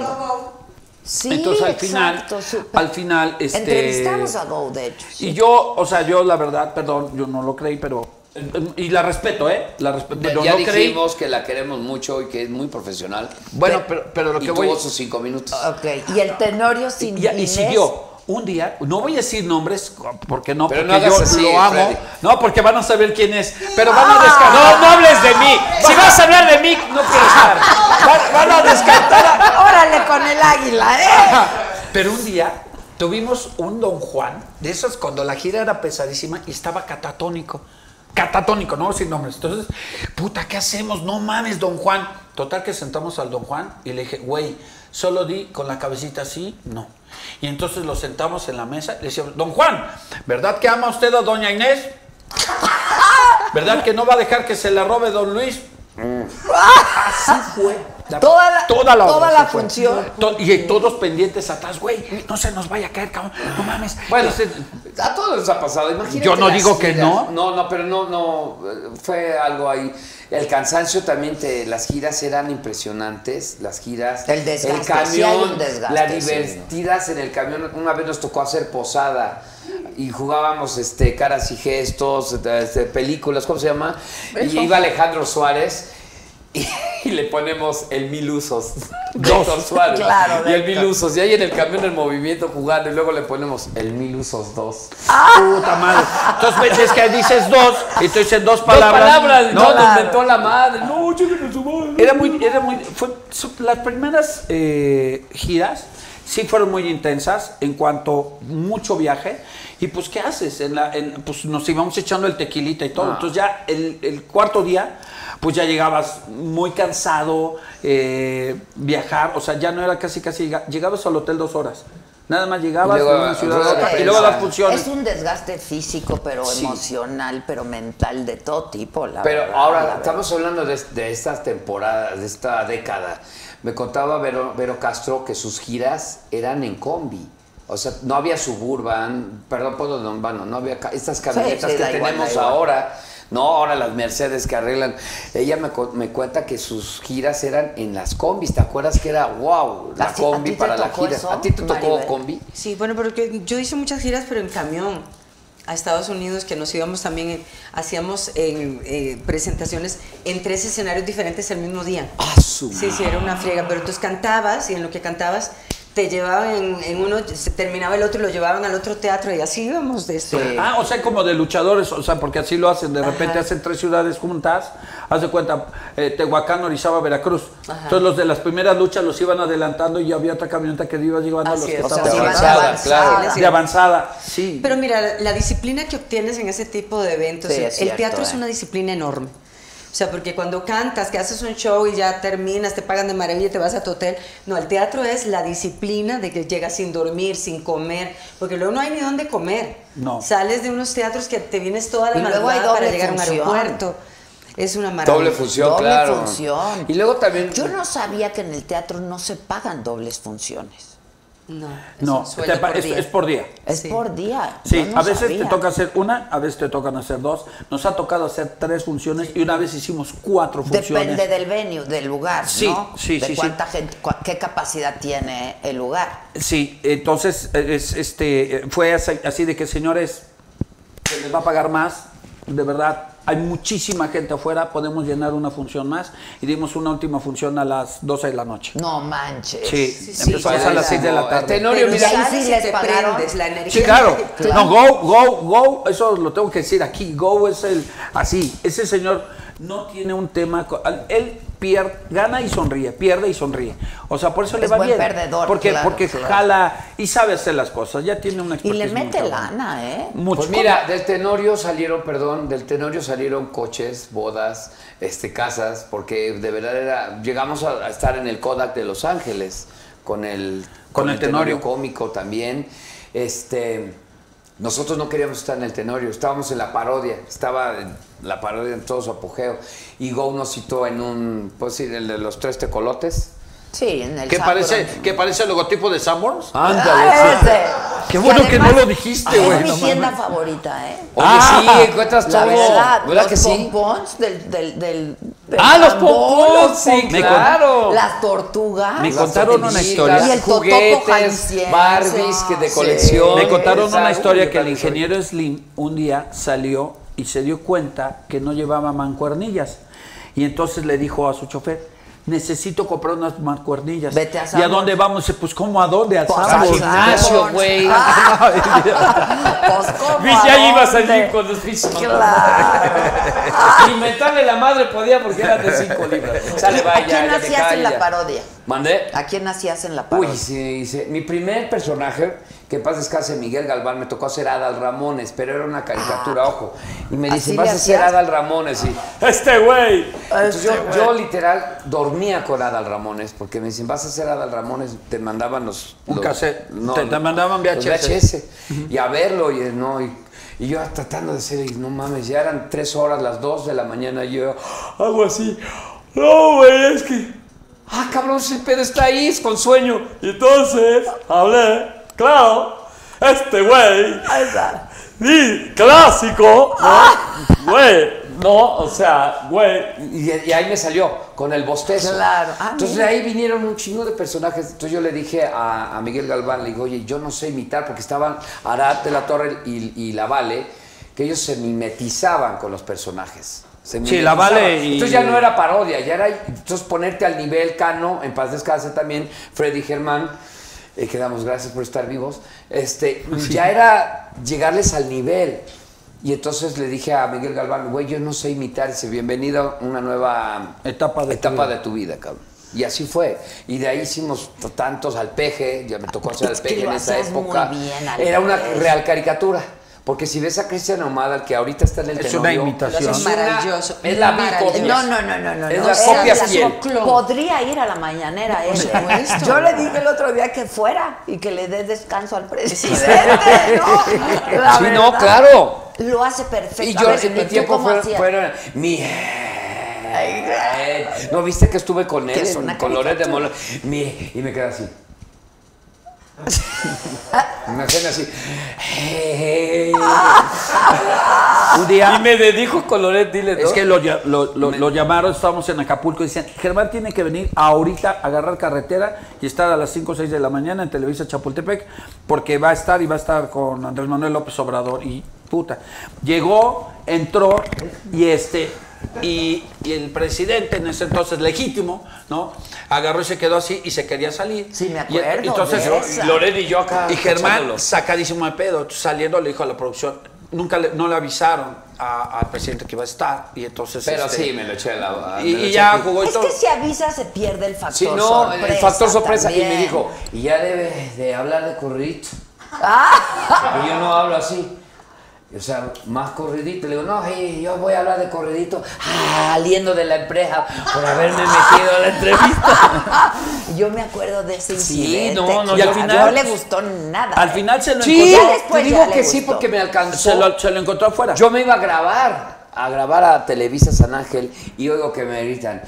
Sí,
entonces al final,
exacto, súper.
al final, este.
Entrevistamos a Go, de hecho. sí.
Y yo, o sea, yo la verdad, perdón, yo no lo creí, pero y la respeto, ¿eh? La respeto,
Ya,
pero
ya
no creí.
dijimos que la queremos mucho y que es muy profesional.
Bueno, pero, pero lo
y
que
tuvo
voy
sus cinco minutos.
Ok, y el Tenorio sin
y, y
Inés.
siguió. Un día, no voy a decir nombres, porque no,
Pero no
porque
hagas
yo
así,
lo amo.
Freddy.
No, porque van a saber quién es. Pero van
Ah.
a descartar. No, no hables de mí. Si vas a hablar de mí, no quiero estar. Van, van a descartar. a-
Órale con el águila, ¿eh?
Pero un día tuvimos un Don Juan, de esos cuando la gira era pesadísima y estaba catatónico. Catatónico, no sin nombres. Entonces, puta, ¿qué hacemos? No mames, Don Juan. Total que sentamos al Don Juan y le dije, güey, solo di con la cabecita así, no. Y entonces lo sentamos en la mesa y le decíamos, Don Juan, ¿verdad que ama usted a Doña Inés? ¿Verdad que no va a dejar que se la robe Don Luis? Así fue. La-
Toda la-
toda la,
toda
obra
la
se fue.
función.
To- y todos pendientes atrás, güey, no se nos vaya a caer, cabrón, no mames.
Bueno,
Este-
a todos les ha pasado. Imagínate
Yo no
las
digo que
giras.
no.
No, no, pero no, no. eh, Fue algo ahí. El cansancio también, te, las giras eran impresionantes. Las giras.
El desgaste,
El camión.
sí hay un desgaste,
las
sí,
divertidas en el camión. Una vez nos tocó hacer posada. Y jugábamos este, caras y gestos, este, películas, ¿cómo se llama? Y iba Alejandro Suárez. Y, y le ponemos el mil usos de Héctor Suárez.
Claro,
y
de
el mil usos. Y ahí en el camión en movimiento jugando. Y luego le ponemos el mil usos dos.
Puta madre. Entonces es que dices dos y tú dices dos palabras.
Dos palabras. No,
No,
nos
claro.
inventó la madre. No, chéquenle su madre.
Era muy, era muy, fue, su- las primeras eh, giras sí fueron muy intensas en cuanto mucho viaje. Y pues, ¿qué haces? En la, en, pues nos íbamos echando el tequilita y todo.
Ah.
Entonces ya el, el cuarto día, pues ya llegabas muy cansado, eh, viajar, o sea, ya no era casi, casi, llega- llegabas al hotel dos horas. Nada más llegabas
Y luego,
de una ciudad a
rueda de
otra y luego
prensa.
las funciones.
Es un desgaste físico, pero
Sí.
emocional, pero mental, de todo tipo, la
Pero
verdad,
ahora
la verdad.
estamos hablando de, de estas temporadas, de esta década. Me contaba Vero, Vero Castro que sus giras eran en combi. O sea, no había Suburban, perdón, puedo, no, bueno, no había ca- estas camionetas
sí,
que
da igual,
tenemos
da igual.
ahora. No, ahora las Mercedes que arreglan. Ella me, cu- me cuenta que sus giras eran en las combis. ¿Te acuerdas que era wow? La
¿A ti- a
combi
ti te
para la
tocó
gira.
eso,
¿A ti te tocó
Maribel?
combi?
Sí, bueno, porque yo hice muchas giras, pero en camión a Estados Unidos, que nos íbamos también, en- hacíamos en, eh, presentaciones en tres escenarios diferentes el mismo día.
Ah, su
Sí, sí, era una friega, pero entonces cantabas y en lo que cantabas te llevaban en, en uno, se terminaba el otro y lo llevaban al otro teatro y así íbamos de esto.
Ah, o sea, como de luchadores, o sea, porque así lo hacen, de repente
Ajá.
hacen tres ciudades juntas, haz de cuenta, eh, Tehuacán, Orizaba, Veracruz.
Ajá.
Entonces los de las primeras luchas los iban adelantando y había otra camioneta que iba llevando a los
Así
que
es, o sea,
estaban
sí,
avanzados.
van
avanzada,
avanzada,
claro.
sí.
De avanzada, sí.
Pero mira, la, la disciplina que obtienes en ese tipo de eventos,
Sí,
el,
es cierto,
teatro
eh.
es una disciplina enorme. O sea, porque cuando cantas, que haces un show y ya terminas, te pagan de maravilla y te vas a tu hotel. No, el teatro es la disciplina de que llegas sin dormir, sin comer, porque luego no hay ni dónde comer.
No.
Sales de unos teatros que te vienes toda la
Y luego hay
madrugada para
doble
llegar a un
función.
aeropuerto. Es una maravilla.
Doble función,
Doble
claro.
función.
Y luego también...
Yo no sabía que en el teatro no se pagan dobles funciones.
No, es
No,
un sueldo
te-
por
es,
día.
es por día.
Es
Sí.
por día.
Sí,
Yo no
a veces
sabía.
te toca hacer una, a veces te tocan hacer dos. Nos ha tocado hacer tres funciones y una vez hicimos cuatro funciones.
Depende del venue, del lugar,
Sí,
¿no?
sí,
de
sí,
cuánta gente, cua- qué capacidad tiene el lugar.
Sí, entonces es, este, fue así, así de que, señores, se les va a pagar más, de verdad. Hay muchísima gente afuera, podemos llenar una función más y dimos una última función a las doce de la noche.
No manches.
Sí,
Sí, sí,
empezamos
sí,
a las
sí,
seis de la
no,
tarde.
el Tenorio,
Pero
mira,
ahí
sales
sí
y
les
te
pagaron.
prendes, la energía.
Sí, claro.
Claro.
No, Go, Go, Go, eso lo tengo que decir aquí. Go es el, así, ese señor no tiene un tema, co- él pierde, gana y sonríe, pierde y sonríe. O sea, por eso le
Es
va
buen
bien.
perdedor,
Porque,
claro,
porque
claro.
jala y sabe hacer las cosas, ya tiene una
Y
expertise.
le
muy
mete
cabrón.
lana, ¿eh?
Mucho.
Pues mira, del Tenorio salieron, perdón, del Tenorio salieron coches, bodas, este, casas, porque de verdad era, llegamos a, a estar en el Kodak de Los Ángeles con el,
Con el Tenorio.
cómico también. Este, nosotros no queríamos estar en el Tenorio, estábamos en la parodia, estaba en la parodia en todo su apogeo. Y Go nos citó en un, pues sí, el de los tres tecolotes.
Sí, en el
¿Qué
Sanborns.
parece, ¿Qué parece el logotipo de Sanborns?
Ándale,
Ah,
sí.
ese.
Qué bueno que
además
no lo dijiste,
Es
güey,
mi
no
tienda
mames.
favorita, ¿eh?
Oye,
Ah,
sí, encuentras
La
todo.
verdad,
¿Verdad
los
que sí?
pompons del, del, del, del
Ah, los
tambor,
pompons,
los
sí,
pompons,
claro.
Las tortugas.
Me
Las
contaron una
tortillitas,
historia.
Y el totopo
juguetes,
jalisciense.
Barbies que de
Sí.
colección.
Me contaron
Esa,
una
uy,
historia
yo
que el
también soy.
ingeniero Slim un día salió y se dio cuenta que no llevaba mancuernillas. Y entonces le dijo a su chofer, necesito comprar unas mancuernillas.
Vete a
¿Y a
Sanborns.
dónde vamos? Dice, pues ¿cómo a dónde? Al
Pues,
Sanborns.
al
gimnasio,
Sanborns.
güey.
Pues, ¿cómo
Luis
a
ya iba a
dónde?
salir con los pisos.
Claro.
Y mentarle la madre podía porque era de cinco libras. Sale,
¿A
vaya,
quién
ya me
hacías en
calla.
la parodia?
¿Mandé?
¿A quién hacías en la parodia?
Uy, sí, sí. Mi primer personaje, que en paz descanse, Miguel Galván, me tocó hacer Adal Ramones, pero era una caricatura, ojo. Y me
¿Así
dicen,
le
vas a hacer
hacías?
Adal Ramones. Y, ¡este güey! Entonces
Este
yo,
güey.
yo literal dormía con Adal Ramones, porque me dicen, vas a hacer Adal Ramones, te mandaban los...
Un
los-
cassette. Te- te mandaban V H S.
los V H S. Y a verlo, y no... Y, y yo tratando de hacer, y no mames, ya eran tres horas, las dos de la mañana, y yo hago así. No, güey, es que... Ah, cabrón, si el pedo está ahí, es con sueño. Y entonces hablé, claro, este güey, y clásico, ¿no? Güey, no, o sea, güey. Y, y ahí me salió, con el bostezo.
Claro. Ah,
Entonces
mira.
de ahí vinieron un chingo de personajes. Entonces yo le dije a, a Miguel Galván, le digo, oye, yo no sé imitar, porque estaban Arad de la Torre y, y La Vale, que ellos se mimetizaban con los personajes. Se
Sí, La
mimetizaban.
Vale y-
Entonces ya no era parodia, ya era entonces ponerte al nivel Cano, en paz descanse también, Freddy Germán, eh, que damos gracias por estar vivos, este, ya era llegarles al nivel. Y entonces le dije a Miguel Galván, güey, yo no sé imitar, dice, bienvenido a una nueva
Etapa de tu
etapa
vida.
de tu vida, cabrón. Y así fue. Y de ahí hicimos t- tantos al peje, ya me tocó hacer al
Es que
peje
lo
en esa
hacías muy
época.
bien, al
Era una
Peje.
real caricatura. Porque si ves a Cristian Ahumada, el que ahorita está en el
Es
Tenorio,
una imitación.
Es maravilloso.
Es la
Maravilloso.
copia.
No, no, no, no, no.
Es
no.
la
Era
copia
la
fiel.
copia. Podría ir a la mañanera ese.
supuesto.
Yo le dije el otro día que fuera y que le dé descanso al presidente, ¿no? La
Sí, no,
verdad,
claro.
Lo hace perfecto.
Y
A
yo
ver,
en mi
¿tú
tiempo
cómo
fueron,
hacías?
fueron mi... ¿No viste que estuve con
Que
él
es
en
una
Colores de
caricatura.
Molo? Mi, y me quedé así. Me hacen así.
Un día...
Y me dedijo Colores, dile, ¿no?
Es que lo, ll- lo, lo- lo llamaron, estábamos en Acapulco y decían, Germán tiene que venir ahorita a agarrar carretera y estar a las cinco o seis de la mañana en Televisa Chapultepec porque va a estar y va a estar con Andrés Manuel López Obrador y puta. Llegó, entró y este... Y, y el presidente en ese entonces legítimo, ¿no? Agarró y se quedó así y se quería salir.
Sí, me
Y
acuerdo
entonces
de esa.
Lorena y yo acá.
y Germán
cachándolo.
sacadísimo de pedo, entonces, saliendo le dijo a la producción, nunca le, no le avisaron a- al presidente que iba a estar y entonces
Pero
este,
sí, me lo eché a la...
y,
me lo
y
eché
ya
aquí.
jugó y
Es
todo.
que si avisa se pierde el factor
Sí, no,
sorpresa.
el factor sorpresa. Y me
también.
dijo, y ya debe de hablar de corridito.
Ah,
Y yo no hablo así. O sea, más corridito. Le digo, no, hey, yo voy a hablar de corridito. Ah, saliendo de la empresa por haberme metido a la entrevista.
yo me acuerdo de ese
Sí,
incidente.
no, no,
que
y al
a-
final-
no le gustó nada.
Al
¿eh?
final se lo
Sí,
encontró,
Ya después
te
ya
digo
le
que sí
gustó.
porque me alcanzó.
se lo, se lo encontró afuera.
Yo me iba a grabar. a grabar a Televisa San Ángel y oigo que me gritan,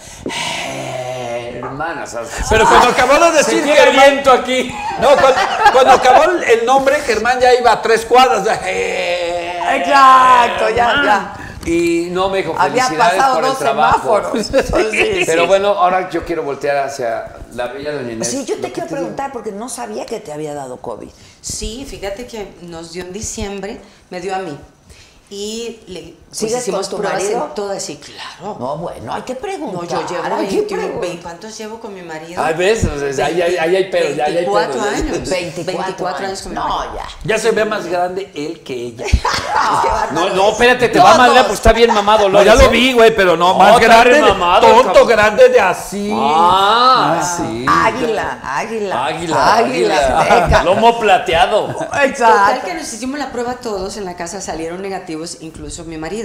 eh, hermanas.
Pero cuando acabó de decir
que
Germán,
viento aquí.
No, cuando, cuando acabó el nombre, Germán ya iba a tres cuadras. Eh,
Exacto, ya, ya.
Y no me dijo
Había
felicidades
pasado
por el
dos
trabajo.
semáforos. Sí,
Pero
sí.
bueno, ahora yo quiero voltear hacia la bella doña Inés.
Sí, yo
Lo
te
que
quiero
digo.
preguntar porque no sabía que te había dado COVID.
Sí, fíjate que nos dio en diciembre, me dio a mí. Y le pues
¿Sigues
hicimos
con tu
pruebas
marido?
en todas, sí, claro.
No, bueno, hay que preguntar.
No, yo llevo
hay que
veintiuno,
preguntar.
veinte, ¿cuántos llevo con mi marido?
Ay, ves, o sea, ahí, ahí, ahí hay pedos, ya, ahí hay pedos.
veinticuatro años.
veinticuatro
años con mi
No,
marido.
ya.
Ya se ve más grande él que ella.
No, no, espérate, te
Todos.
va a madrear porque está bien mamado.
No, ya
Loris,
lo
¿eh?
vi, güey, pero no,
No,
más
está
grande,
bien
de-
mamado,
tonto,
cabrón.
grande de así.
Ah, sí.
Águila, águila.
Águila,
Águila.
águila.
azteca.
Lomo plateado.
Total
Exacto.
que nos hicimos la prueba todos en la casa, salieron negativos, incluso mi marido.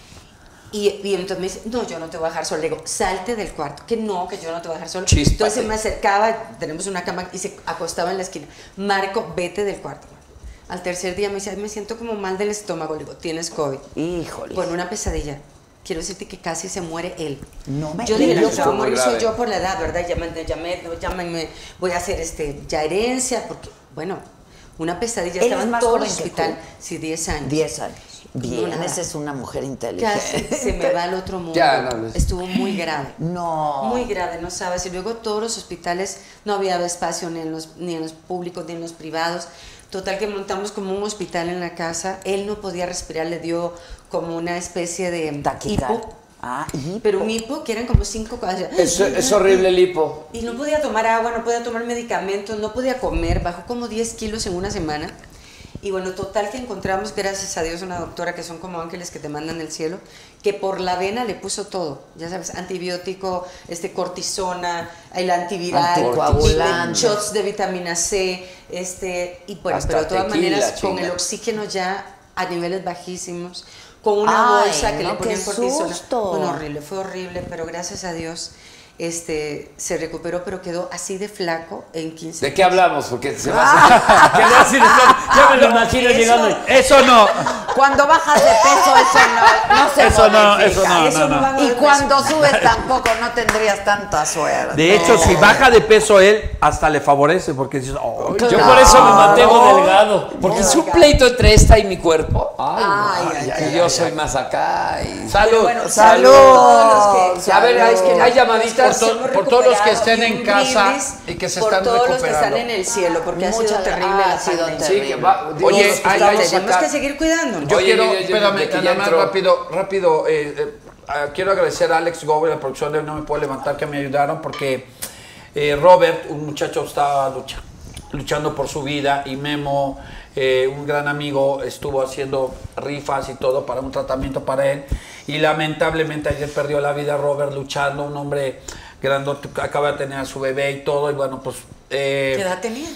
Y, y entonces me dice, no, yo no te voy a dejar solo. Le digo, salte del cuarto. Que no, que yo no te voy a dejar solo.
Chíspate.
Entonces me acercaba, tenemos una cama y se acostaba en la esquina. Marco, vete del cuarto. Al tercer día me dice, ay, me siento como mal del estómago. Le digo, tienes COVID.
Híjole.
Bueno, una pesadilla. Quiero decirte que casi se muere él.
No me
Yo dije, la
digas.
que se va a morir
Muy
soy
grave.
yo por la edad, ¿verdad? Llámenme, llámenme, llámenme, voy a hacer este, ya herencia, porque, bueno, una pesadilla.
Él
Estaba
es
en
más
todo el
joven que
hospital.
tú.
Sí, diez años.
diez años. Bien,
nada.
esa es una mujer inteligente.
Casi se me va al otro mundo.
Ya, no, no.
Estuvo muy grave.
No.
Muy grave, no sabes. Y luego todos los hospitales no había espacio ni en los, ni en los públicos ni en los privados. Total que montamos como un hospital en la casa. Él no podía respirar, le dio como una especie de
Taquicardia.
hipo.
Ah, hipo.
Pero un hipo que eran como cinco cosas.
Es, es horrible el hipo.
Y no podía tomar agua, no podía tomar medicamentos, no podía comer. Bajó como diez kilos en una semana. Y bueno, total que encontramos, gracias a Dios, una doctora que son como ángeles que te mandan del cielo, que por la vena le puso todo, ya sabes, antibiótico, este, cortisona, el antiviral,
Anticoagulante.
shots de vitamina C, este, y bueno,
Hasta
pero de todas
tequila,
maneras, con
chinga.
el oxígeno ya a niveles bajísimos, con una
Ay,
bolsa que
no,
le ponían
qué
cortisona.
susto.
Bueno, horrible, fue horrible, pero gracias a Dios este, se recuperó, pero quedó así de flaco en quince
¿De qué hablamos? Porque se va a hacer. Ya, así, ya me lo imagino
Eso-
llegando. y-
Eso no.
Cuando bajas de peso, eso no, no se
Eso no,
modifica.
eso no,
Eso
no,
no
no.
va a
Y
haber
cuando subes tampoco no tendrías tanta suerte.
De hecho, si baja de peso él, hasta le favorece porque dices, "Oh,
Yo
Claro.
por eso me mantengo delgado. Porque es un pleito entre esta y mi cuerpo. Ay,
Ay,
no,
ay,
y
ay,
yo
ay,
soy
ay.
más acá. Y...
salud".
Bueno,
Salud.
todos los que-
A ver, es que hay llamaditas.
Por to-
Hemos
por todos los que
recuperado
estén
y
en
un
casa
brindis
y que se
por
están
todos los que
recuperando.
están en el cielo, porque ha sido
Muchas-
terrible
ah,
la
ha sido
pandemia.
terrible.
Sí, que va. digo,
Oye,
los que
hay-
estamos
hay-
Tenemos
acá-
que seguir cuidándonos.
Yo
Oye,
quiero,
yo- yo-
espérame,
de que ya
nada más
entró.
rápido, rápido, eh, eh, ah, quiero agradecer a Alex Gómez, la producción de Hoy No Me Puedo Levantar, que me ayudaron, porque eh, Robert, un muchacho, estaba lucha, luchando por su vida, y Memo, eh, un gran amigo, estuvo haciendo rifas y todo para un tratamiento para él, y lamentablemente ayer perdió la vida Robert luchando, un hombre grandote, acaba de tener a su bebé y todo, y bueno, pues... eh,
¿Qué edad tenía?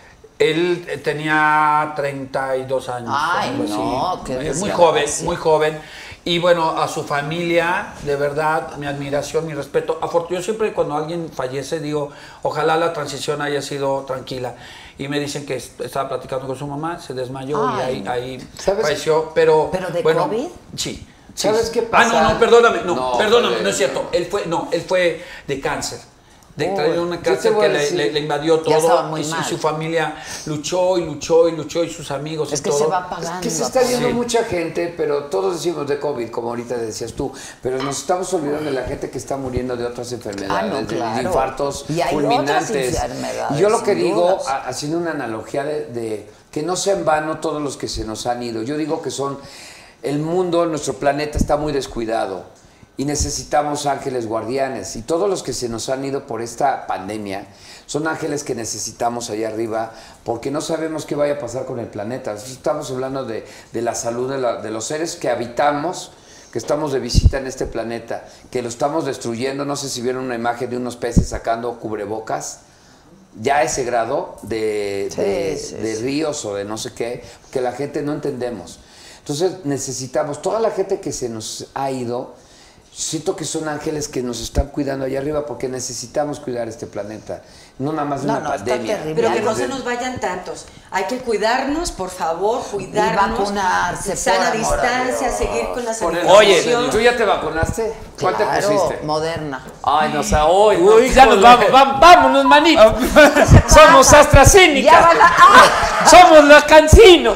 él eh, tenía treinta y dos años.
Ay,
algo así.
no, qué
Eh, muy
desgracia.
joven, muy joven. Y bueno, a su familia, de verdad, mi admiración, mi respeto. Afortun- yo siempre cuando alguien fallece digo, ojalá la transición haya sido tranquila. Y me dicen que est- estaba platicando con su mamá, se desmayó
Ay.
y ahí, ahí
¿Sabes?
falleció. Pero,
¿Pero de
bueno,
COVID?
Sí.
¿Sabes
sí.
qué pasa?
Ah, no, no, perdóname, no,
No,
perdóname,
fue de-
no es cierto. Él fue, no, él fue de cáncer. De
Oh,
traer una
yo te
cáncer
voy a
que le,
decir.
le- le invadió
Ya estaba
todo
muy
y, su-
mal.
su familia luchó y luchó y luchó y sus amigos
Es
y
que
todo.
se va pagando.
Es que se está yendo
Sí.
mucha gente, pero todos decimos de COVID, como ahorita decías tú, pero nos estamos olvidando de la gente que está muriendo de otras enfermedades,
Ah, no,
de-
claro.
de infartos
Y hay
fulminantes.
otras enfermedades,
Y yo lo que
sin
digo,
dudas.
a- haciendo una analogía de, de que no sea en vano todos los que se nos han ido. Yo digo que son, el mundo, nuestro planeta está muy descuidado. Y necesitamos ángeles guardianes. Y todos los que se nos han ido por esta pandemia son ángeles que necesitamos allá arriba porque no sabemos qué vaya a pasar con el planeta. Estamos hablando de, de la salud de, la- de los seres que habitamos, que estamos de visita en este planeta, que lo estamos destruyendo. No sé si vieron una imagen de unos peces sacando cubrebocas. Ya a ese grado de,
Sí,
de-
sí,
de
sí.
ríos o de no sé qué, que la gente no entendemos. Entonces necesitamos, toda la gente que se nos ha ido, siento que son ángeles que nos están cuidando allá arriba porque necesitamos cuidar este planeta. No nada más de
No,
una
no, está
pandemia.
terrible.
Pero que no se nos vayan tantos. Hay que cuidarnos, por favor, cuidarnos.
Y vacunarse,
sana
por amor a
distancia,
Dios.
seguir con la
Por eso.
sanitización.
Oye, ¿tú ya te vacunaste? ¿Cuál te
Claro,
pusiste?
Moderna.
Ay, no, o sea, hoy.
Uy,
ya nos
híjole.
vamos, vamos, vámonos, manito. Somos
Ya
AstraZeneca.
van a- ¡Ah!
Somos la Cancino.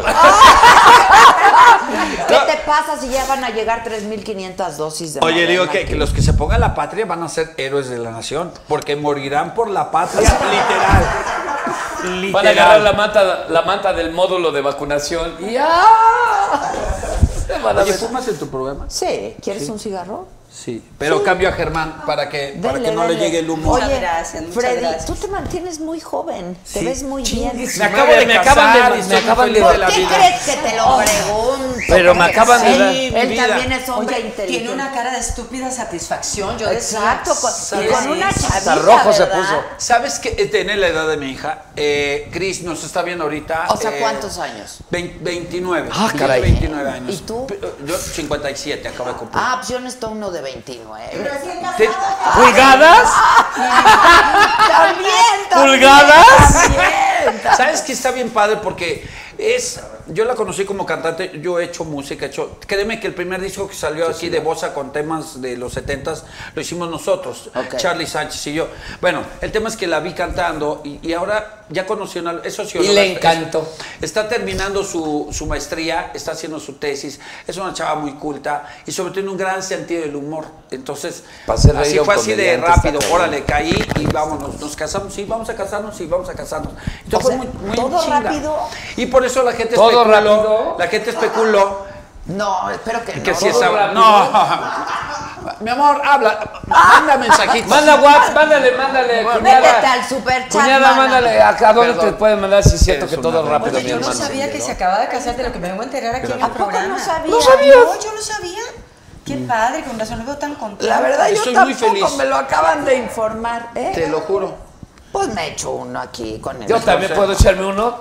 ¿Qué te pasa si ya van a llegar tres mil quinientas dosis de
Oye,
Moderna
digo que,
aquí?
que los que se pongan la patria van a ser héroes de la nación, porque morirán por la patria, literal. Literal.
Van a agarrar la manta, la manta del módulo de vacunación y ¡ah! Van a
Oye,
ver.
¿fumas en tu programa?
Sí, ¿quieres un cigarro?
Sí, pero cambio a Germán para que, para
Dele,
que no
dele.
le llegue el humo.
Muchas
Oye,
gracias, muchas
Freddy,
gracias.
tú te mantienes muy joven, te
Sí.
ves muy bien.
Me acabo de
Me
casar
acaban de-
y
me
estoy muy
acaban de-
feliz
¿Por
de la
qué
vida.
crees que te lo pregunto?
Pero me
Porque
acaban de
él-
dar-
Él
Mi vida.
también es hombre
Oye,
inteligente.
tiene una cara de estúpida satisfacción. Yo
Exacto,
decía,
con,
¿sabes?
y con una chavita,
Hasta rojo se
¿verdad?
puso.
¿Sabes que tiene la edad de mi hija? Eh, Chris nos está viendo ahorita.
O sea,
eh,
¿cuántos años?
vein- veintinueve.
Ah,
Yo
caray.
veintinueve años.
¿Y tú?
Pero Yo cincuenta y siete acabo de cumplir.
Ah, pues yo necesito uno de veintinueve.
Te-
¿Pulgadas?
También, también,
¿Pulgadas?
también.
¿Sabes que está bien padre? Porque es. Yo la conocí como cantante, yo he hecho música, he hecho. Créeme que el primer disco que salió aquí de bossa con temas de los setentas lo hicimos nosotros,
Ok.
Charlie Sánchez y yo. Bueno, el tema es que la vi cantando y, y ahora ya conocí una. Es socióloga.
Y le encantó.
Está terminando su, su maestría, está haciendo su tesis. Es una chava muy culta y sobre todo tiene un gran sentido del humor. Entonces,
Para hacer reír
así
a un
fue así de
comediante,
rápido.
está
Órale, caí y vámonos, nos casamos, sí, vamos a casarnos, sí, vamos a casarnos. Entonces
O
fue
sea,
muy, muy
todo
chinga.
rápido.
Y por eso la gente
Todo
especuló,
rápido.
la gente especuló
No, espero que
que
no.
si
todo
estaba.
rápido.
No, mi amor, habla, manda mensajitos.
Manda WhatsApp, mándale, mándale.
Métete al superchat,
Cuñada,
mana.
mándale. ¿A dónde
Perdón.
te pueden mandar si es cierto
Eres
que todo
una-
rápido,
Oye,
mi
yo no
hermano?
sabía que se acaba de casar, de lo que me vengo a enterar aquí en
¿A
el
poco
programa.
no sabías?
¿No sabías?
No, yo no sabía. Qué padre, con razón lo veo tan contento.
La verdad, yo
Estoy muy
tampoco
feliz.
me lo acaban de informar, ¿eh?
Te lo juro.
Pues me echo uno aquí con el...
Yo también puedo echarme uno.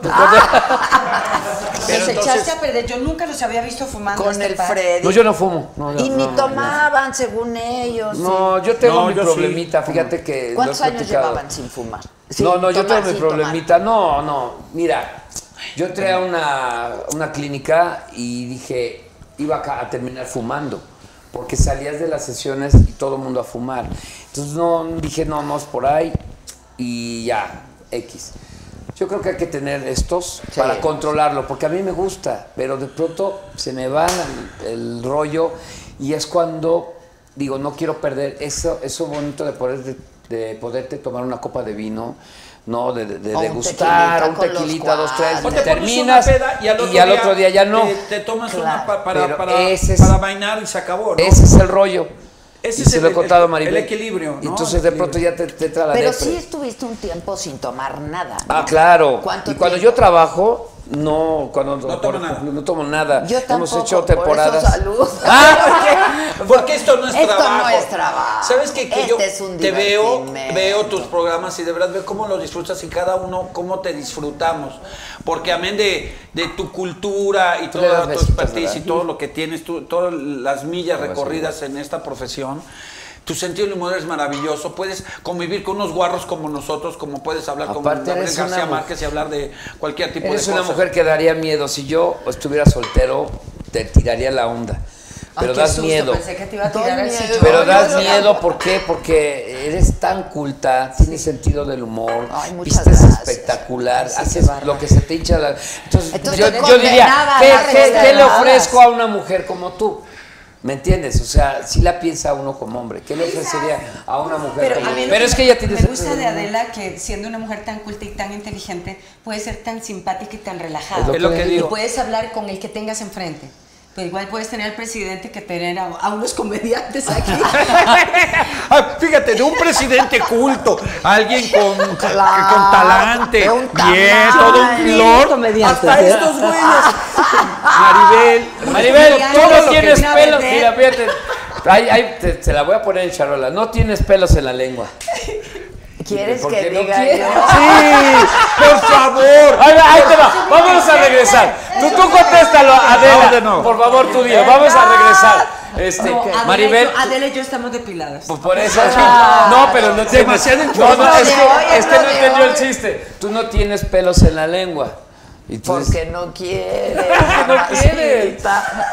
Pero
Los
entonces-
echaste a perder. Yo nunca los había visto fumando.
Con
este
el
par.
Freddy.
No, yo no fumo. No, no,
Y ni
no,
tomaban, según ellos.
No, yo tengo
No,
mi
yo sí.
problemita, fíjate que. lo he
¿Cuántos años
platicado.
llevaban sin fumar? Sin
No, no, yo
tomar,
tengo mi
sin tomar.
problemita. No, no, mira, yo entré a una, una clínica y dije, iba a, a terminar fumando, porque salías de las sesiones y todo el mundo a fumar. Entonces no, dije, no, no es por ahí y ya, X. Yo creo que hay que tener estos
Sí.
para controlarlo, porque a mí me gusta, pero de pronto se me va el, el rollo y es cuando digo, no quiero perder eso, eso bonito de poder de, de poderte tomar una copa de vino, no, de, de, de
O un
degustar,
tequilita
un
con los
tequilita, dos, tres,
cuates.
O te pones
terminas
una peda y al otro,
y al
día,
otro día ya no.
Te, te tomas
Claro.
una pa- para,
Pero
para,
ese es-
para bailar y se acabó, ¿no?
Ese es el rollo.
Ese
y
es
se
el-
lo he contado a
el-
Maribel.
el equilibrio, ¿no?
Y entonces
El
de pronto ya te, te entra la
Pero
depre.
sí estuviste un tiempo sin tomar nada. ¿no?
Ah, claro.
¿Cuánto
Y cuando
tiempo?
yo trabajo, no, cuando
No
por
tomo nada.
ejemplo, no tomo nada.
Yo tampoco,
Hemos hecho
por eso
temporadas.
salud.
Ah, porque esto no es
Esto
trabajo.
no es trabajo.
¿Sabes qué? Que
Este
yo
es un
te veo,
divertimento.
veo tus programas y de verdad veo cómo los disfrutas y cada uno cómo te disfrutamos. Porque amén de, de tu cultura y
Tú le das
toda tu
besitos,
expertise y
¿verdad?
todo lo que tienes, tú, todas las millas
Algo así.
recorridas en esta profesión. Tu sentido del humor es maravilloso. Puedes convivir con unos guarros como nosotros, como puedes hablar con
Aparte,
Gabriel
eres
García
una mu-
Márquez y hablar de cualquier tipo
Eres
de
una
cosas.
mujer que daría miedo. Si yo estuviera soltero, te tiraría la onda. Pero
Ay, qué
das
susto,
miedo.
Pensé que te iba a
Doy
tirar al
miedo.
sillón.
Pero
No,
das
yo no.
miedo, ¿por qué? Porque eres tan culta, tienes sentido del humor,
Ay, muchas
vistes
gracias.
espectacular,
Sí, qué
haces
bárbaro.
lo que se te hincha la... Entonces,
Entonces,
yo,
estoy
yo diría,
condenada a
¿qué,
dar
qué- qué le
reveladas.
ofrezco a una mujer como tú? ¿Me entiendes? O sea, si la piensa uno como hombre, ¿qué le ofrecería a una mujer
Pero,
como
a mí
tú?
lo
Pero es que ella tiene
me
sentido
gusta
del
de
humor.
Adela que siendo una mujer tan culta y tan inteligente puede ser tan simpática y tan relajada.
Es lo
Es lo que
y
digo.
puedes hablar con el que tengas enfrente. Pero igual puedes tener al presidente que tener a, a unos comediantes aquí.
Ah, fíjate, de un presidente culto, alguien con,
Claro,
con talante,
de un
bien,
tamaño.
todo un lord,
Comediante,
hasta
¿sí?
estos güeyes. Maribel,
Maribel,
Mira,
tú
todo
no
lo que
tienes
vino a
pelos.
vender.
Mira, fíjate. Ay, ay, te, te la voy a poner en charola. No tienes pelos en la lengua.
¿Quieres
¿Por
que
qué no
diga
quieres?
yo?
sí, por favor.
Ahí, va, ahí te va. Vámonos a regresar. Tú, tú contéstalo, Adela.
Vamos de nuevo.
Por favor, tú dilo. Vamos a regresar. Este,
No, Adela,
Maribel.
y yo, Adela y yo estamos depiladas.
Pues por eso.
Ah,
no, pero no tienes.
demasiada
No, no,
información.
es
de hoy,
que,
es
es que
lo
no
de
entendió
hoy.
el chiste. Tú no tienes pelos en la lengua. Y tú
Porque no quiere.
no quiere.
mamacita.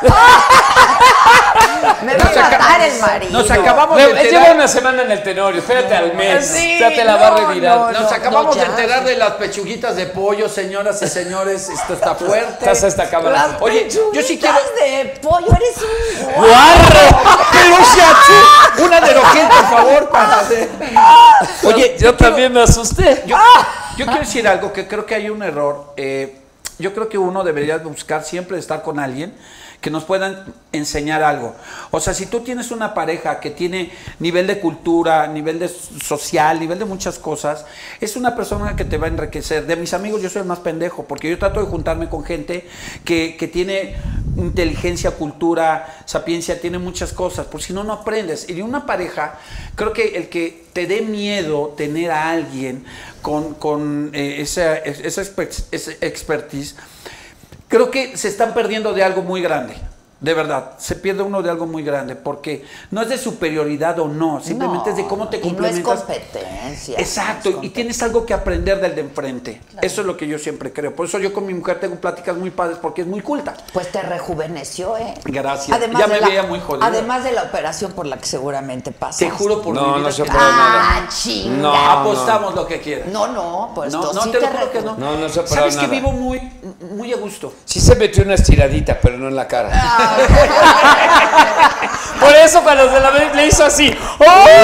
Me va a matar el marido.
Nos acabamos
Le-
de
Lleva
enterar,
una semana en el Tenorio, espérate al mes.
Sí,
ya te la va a
no,
revirar.
no,
nos acabamos
no,
de
ya.
enterar de las pechuguitas de pollo, señoras y señores. Esto está fuerte.
Estás a esta cámara.
Las
Oye, yo sí quiero.
pechuguitas de pollo, eres un
¡Guarro! ¡Pero se achú! Una de Roquín, por favor, para hacer. Oye,
yo también me asusté.
Yo, yo quiero decir algo que creo que hay un error. Eh, yo creo que uno debería buscar siempre estar con alguien que nos puedan enseñar algo. O sea, si tú tienes una pareja que tiene nivel de cultura, nivel de social, nivel de muchas cosas, es una persona que te va a enriquecer. De mis amigos yo soy el más pendejo, porque yo trato de juntarme con gente que, que tiene inteligencia, cultura, sapiencia, tiene muchas cosas, porque si no, no aprendes. Y de una pareja, creo que el que te dé miedo tener a alguien con, con eh, esa, esa, expert, esa expertise, creo que se están perdiendo de algo muy grande. De verdad, se pierde uno de algo muy grande, porque no es de superioridad o no, simplemente
No,
es de cómo te
y no es
complementas.
competencia.
Exacto,
no es
y tienes algo que aprender del de enfrente. Eso es lo que yo siempre creo. Por eso yo con mi mujer tengo pláticas muy padres, porque es muy culta.
Pues te rejuveneció, ¿eh?
Gracias.
Además
Ya
de
me
la-
veía muy jodida.
Además de la operación por la que seguramente pasas.
Te juro por
No,
mi vida
no se
que-
operó nada.
Ah, chinga.
No.
Apostamos lo que quieras.
No, no, pues
No,
tú
no
sí
te lo
te
juro que
reju-
no.
No, no se operó
Sabes que
nada.
vivo muy, muy a gusto.
Sí se metió una estiradita, pero no en la cara.
Ah,
Por eso cuando se la ve, le hizo así. ¡Oh!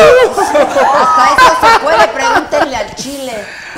hasta eso se puede, pregúntenle al Chile.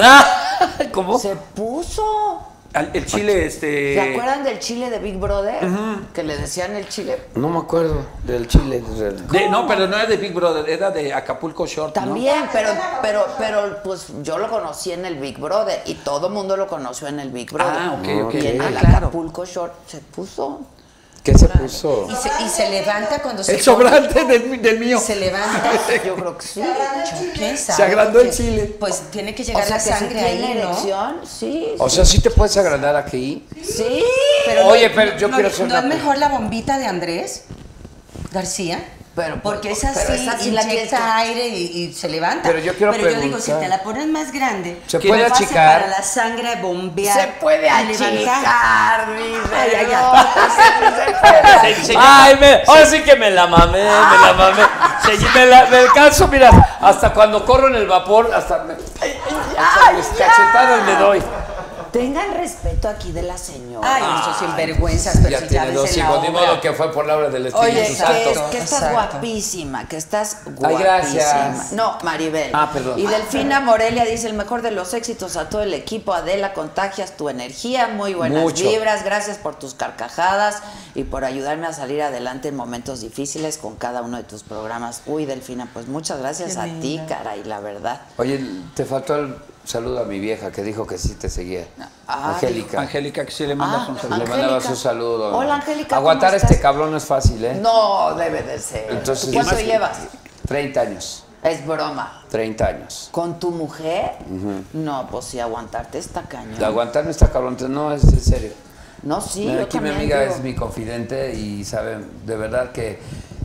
¿Cómo?
Se puso.
Al- El chile, este.
¿Se acuerdan del Chile de Big Brother? Que le decían el Chile.
No me acuerdo del chile.
de- no, pero no era de Big Brother, era de Acapulco Short. ¿no?
También, pero, pero, pero, pues yo lo conocí en el Big Brother y todo el mundo lo conoció en el Big Brother.
Ah, ok, ok.
Y en
Ah,
el
claro.
Acapulco Short se puso.
¿Qué se puso?
Y se, y se levanta cuando se
El sobrante del, del mío.
Se levanta.
Yo creo que sí.
¿Quién sabe?
Se agrandó el
Que-
chile.
Pues tiene que
O
llegar
sea,
la
que si
sangre
tiene
ahí, ¿no?
erección, sí.
O sea, ¿sí te puedes agrandar aquí?
Sí.
Pero
Oye,
no-
pero yo
no,
quiero hacer
¿no
una
es mejor la bombita de Andrés García?
Pero-
porque es
pero
así,
esa sí la
inyecta
quieres-
aire y, y se levanta.
Pero yo quiero
Pero yo digo, si
preguntar.
te la pones más grande,
¿Se
¿qué
puede
pasa
achicar?
para la sangre bombear?
Se puede
y levantar?
achicar, dice.
Ay, ay, ay.
No, sí se puede.
Se- se-
Ay, me, ahora sí que me la mamé, me la mamé. Se- me, la, me alcanzo, mira, hasta cuando corro en el vapor, hasta, me, hasta mis cachetadas me doy.
Tengan respeto aquí de la señora.
Ay, esos sinvergüenzas, pero
Ya
si
tiene
ves
dos
en la
hijos, ni
obra.
modo que fue por la obra del Espíritu
Oye,
Santo.
que, que estás
Exacto.
guapísima, que estás
Ay,
guapísima.
gracias.
No, Maribel.
Ah, perdón.
Y Delfina Morelia dice, el mejor de los éxitos a todo el equipo. Adela, contagias tu energía, muy buenas
Mucho.
vibras. Gracias por tus carcajadas y por ayudarme a salir adelante en momentos difíciles con cada uno de tus programas. Uy, Delfina, pues muchas gracias
Qué
a ti,
linda.
caray, la verdad.
Oye, te faltó el saludo a mi vieja que dijo que sí te seguía.
Ah,
Angélica.
Angélica, que sí le mandas
Ah,
un
Le
saludo.
Angélica.
mandaba su saludo.
Hola, Angélica,
Aguantar
¿cómo
a este
estás?
cabrón no es fácil, ¿eh?
No, debe de ser.
Entonces,
¿Cuánto
más-
llevas?
treinta años.
Es broma.
treinta años.
¿Con tu mujer? No, pues sí, aguantarte está cañón.
De aguantarme está cabrón, entonces, no, es en serio.
No, sí,
Mira,
yo
aquí mi
también
amiga
digo.
es mi confidente y sabe de verdad que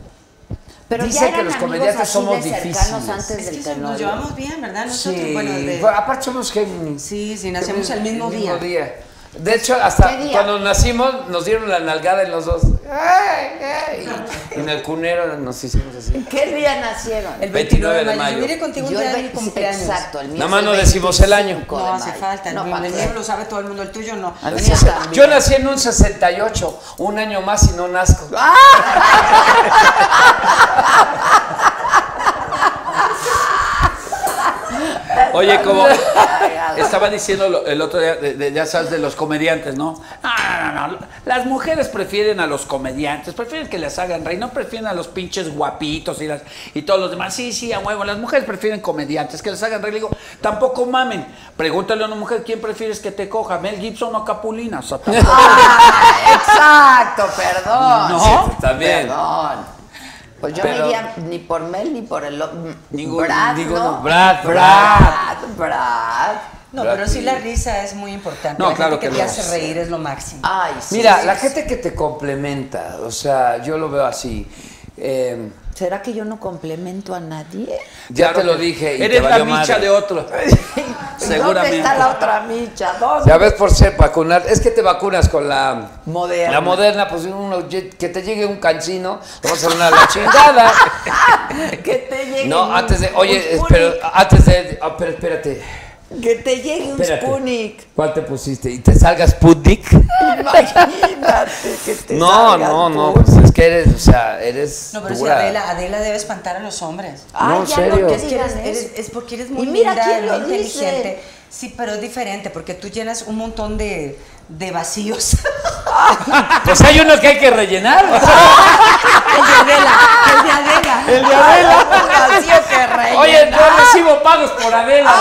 Pero
dice
ya
que
eran
los
amigos
comediantes
así
somos
de cercanos
difíciles.
antes
Es
del
que so- nos
Tenorio.
llevamos bien, ¿verdad? Nosotros,
sí,
bueno, de-
bueno, aparte somos Géminis.
Sí, sí, nacemos el mismo
El
día.
De hecho, hasta
¿Qué día?
cuando nacimos nos dieron la nalgada en los dos. ¡Ay, ay! Y en el cunero nos hicimos así.
¿Qué día nacieron?
El
veintinueve de
Yo
mayo.
vine contigo un
Yo
día
el
de mi
veinte-
cumpleaños.
Exacto, el mío
Nada
es
más
el
no decimos el año.
veinticinco
No
de
hace
mayo.
falta.
No,
el
¿para
mío
qué?
lo sabe todo el mundo, el tuyo no.
El mío
Yo
también.
nací en un sesenta y ocho, un año más y no nazco.
Oye, como estaba diciendo lo- el otro día, de- de- ya sabes, de los comediantes, ¿no? No, no, no, no. Las mujeres prefieren a los comediantes, prefieren que les hagan reír, no prefieren a los pinches guapitos y, las, y todos los demás. Sí, sí, a huevo, las mujeres prefieren comediantes, que les hagan reír. Le digo, tampoco mamen. Pregúntale a una mujer, ¿quién prefieres que te coja? ¿Mel Gibson o Capulina? O sea, tampoco-
Ah, exacto, perdón.
¿No?
Sí, también.
Perdón. Pues yo
Pero-
me iría ni por Mel ni por el... o-
Ninguno,
Brad,
ninguno.
¿no?
Brad,
Brad, Brad.
No,
Brad
pero sí
Pitt.
la risa es muy importante.
No,
la
claro
gente que,
que
te
lo
hace
es.
reír es lo máximo.
Ay, sí.
Mira,
sí,
la
sí.
gente que te complementa, o sea, yo lo veo así. Eh,
¿Será que yo no complemento a nadie?
ya
Claro
te lo
que-
dije. Y
Eres
te
la
valió
micha
madre.
de otro. Seguramente.
¿Dónde está la otra micha? ¿Dónde?
Ya ves por ser vacunar. Es que te vacunas con la
Moderna.
La moderna, pues uno, que te llegue un cancino, te vas a dar la chingada.
Que te llegue
No,
un-
antes de.
un
Oye,
Sputnik.
pero antes de. ah, pero espérate.
Que te llegue un
Espérate.
Sputnik.
¿Cuál te pusiste? ¿Y te salga Sputnik?
Imagínate que te
No,
salga
no, no.
Sputnik.
Pues es que eres, o sea, eres.
No, pero si
dura.
Adela, Adela debe espantar a los hombres.
Ay,
No,
ya
serio.
no
Es,
te
que eres,
digan
eres-
eso.
es porque eres muy
Y mira
linda,
quién
muy
lo dice.
inteligente. Sí, pero es diferente, porque tú llenas un montón de, de vacíos.
Pues hay uno que hay que rellenar.
El de Adela, el de Adela.
El de Adela.
Un vacío que rellena.
Oye, no recibo pagos por Adela.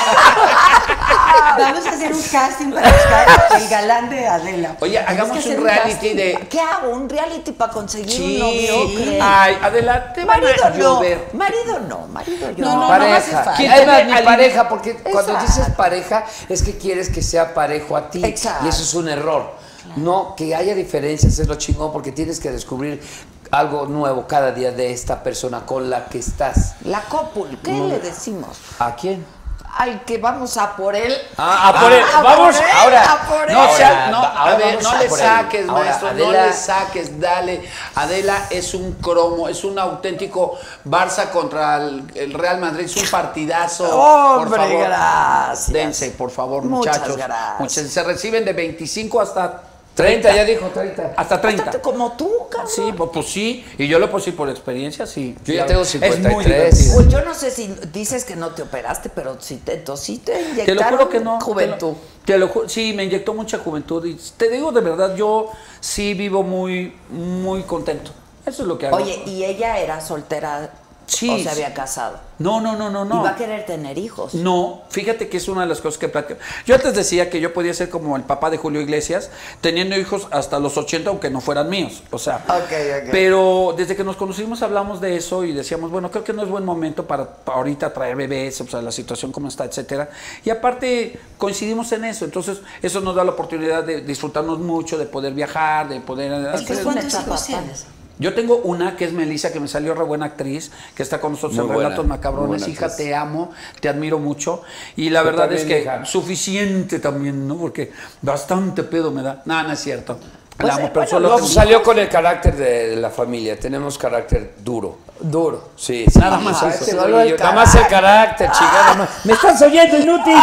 Vamos a hacer un casting para buscar el galán de Adela.
Oye,
Tienes
hagamos
que hacer
un reality
casting.
de...
¿Qué hago? ¿Un reality para conseguir
Sí.
un novio? ¿Crees?
Ay, adelante, van
Marido
a
no,
llover.
marido no, marido yo.
No, no,
pareja.
hace falta.
¿Quién
¿Quién
es más,
tiene
mi
al-
pareja? Porque cuando
Exacto.
dices pareja es que quieres que sea parejo a ti.
Exacto.
Y eso es un error. No, que haya diferencias es lo chingón porque tienes que descubrir algo nuevo cada día de esta persona con la que estás.
La cópula, ¿qué le decimos?
¿A quién?
Al que vamos a por él.
Ah, a por él.
a
Vamos,
por él,
ahora.
a por él.
No,
Ahora,
sea, no,
ahora
a ver,
vamos
no
a
le
por él.
saques,
Ahora,
maestro, no
Adela-
le saques, dale. Adela es un cromo, es un auténtico Barça contra el, el Real Madrid, es un partidazo.
Hombre,
por favor.
gracias.
Dense, por favor,
Muchas
muchachos.
gracias.
Muchachos, se reciben de veinticinco hasta
treinta, ya dijo treinta.
Hasta treinta.
Bastante como tú, cabrón.
Sí, pues, pues sí, y yo lo puedo decir por experiencia, sí.
Yo ya
Sí,
tengo
es
cincuenta y
muy
tres.
divertido.
Pues yo no sé si dices que no te operaste, pero sí te, entonces sí te
Te
inyectaron
lo juro que no.
juventud.
Te lo, te lo ju- sí, me inyectó mucha juventud y te digo de verdad, yo sí vivo muy, muy contento. Eso es lo que hago.
Oye, ¿y ella era soltera
Sí,
o se
sí.
había casado?
No, no, no, no, no.
¿Y va a querer tener hijos?
No, fíjate que es una de las cosas que platico. Yo antes decía que yo podía ser como el papá de Julio Iglesias, teniendo hijos hasta los ochenta, aunque no fueran míos. O sea,
Ok, ok.
pero desde que nos conocimos hablamos de eso y decíamos, bueno, creo que no es buen momento para, para ahorita traer bebés, o sea, la situación como está, etcétera. Y aparte coincidimos en eso, entonces eso nos da la oportunidad de disfrutarnos mucho, de poder viajar, de poder...
Es que
hacer-
es una
¿Cuántos
etapa
hijos
padre.
tienes?
Yo tengo una que es Melissa, que me salió re buena actriz, que está con nosotros
Muy
en
buena,
Relatos
muy
Macabrones.
buena
Hija,
actriz.
te amo, te admiro mucho. Y la
Yo
verdad
también,
es que
hija.
suficiente también, ¿no? Porque bastante pedo me da. No, no es cierto.
Pues,
la amo,
eh,
pero
bueno,
solo
No,
tengo-
salió con el carácter de la familia. Tenemos carácter duro.
Duro.
Sí, sí.
Nada más
Ah,
eso.
este
Solo
güey,
el
yo- nada más el carácter, chingada. ma- ¿Me estás oyendo, inútil?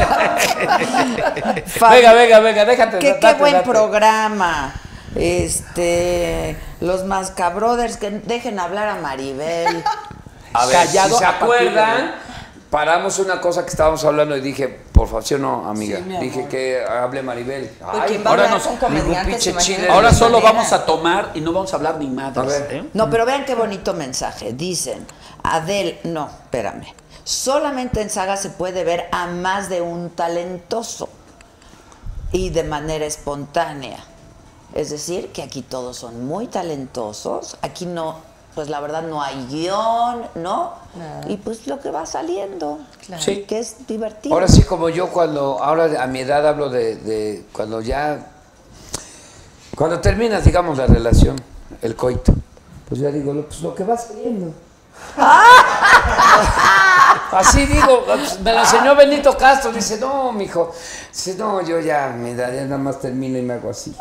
venga, venga, venga, déjate.
Qué,
date,
qué buen
date.
programa. Este, los Mascabrothers, que dejen hablar a Maribel.
A ver,
Callado
si se
a partir de
acuerdan, paramos una cosa que estábamos hablando y dije, por favor, ¿sí o no, amiga?
Sí, mi
dije
amor.
que hable Maribel.
¿Con quién va a
ahora
hablar
nos-
con
ningún
comediantes?
pinche
Imagínate
chile.
Ahora
de
solo
manera.
vamos a tomar y no vamos a hablar ni madres.
A ver.
¿eh?
No, pero vean qué bonito mensaje. Dicen, Adel, no, espérame. Solamente en Saga se puede ver a más de un talentoso y de manera espontánea. Es decir, que aquí todos son muy talentosos. Aquí no, pues la verdad no hay guión, ¿no?
Nada.
Y pues lo que va saliendo,
Claro.
Sí.
que es divertido.
Ahora sí, como yo cuando, ahora a mi edad hablo de, de cuando ya, cuando terminas, digamos, la relación, el coito, pues ya digo, lo- pues lo que va saliendo. Así digo, me lo enseñó Benito Castro, dice, no, mijo, dice, no, yo ya, mi edad ya nada más termino y me hago así.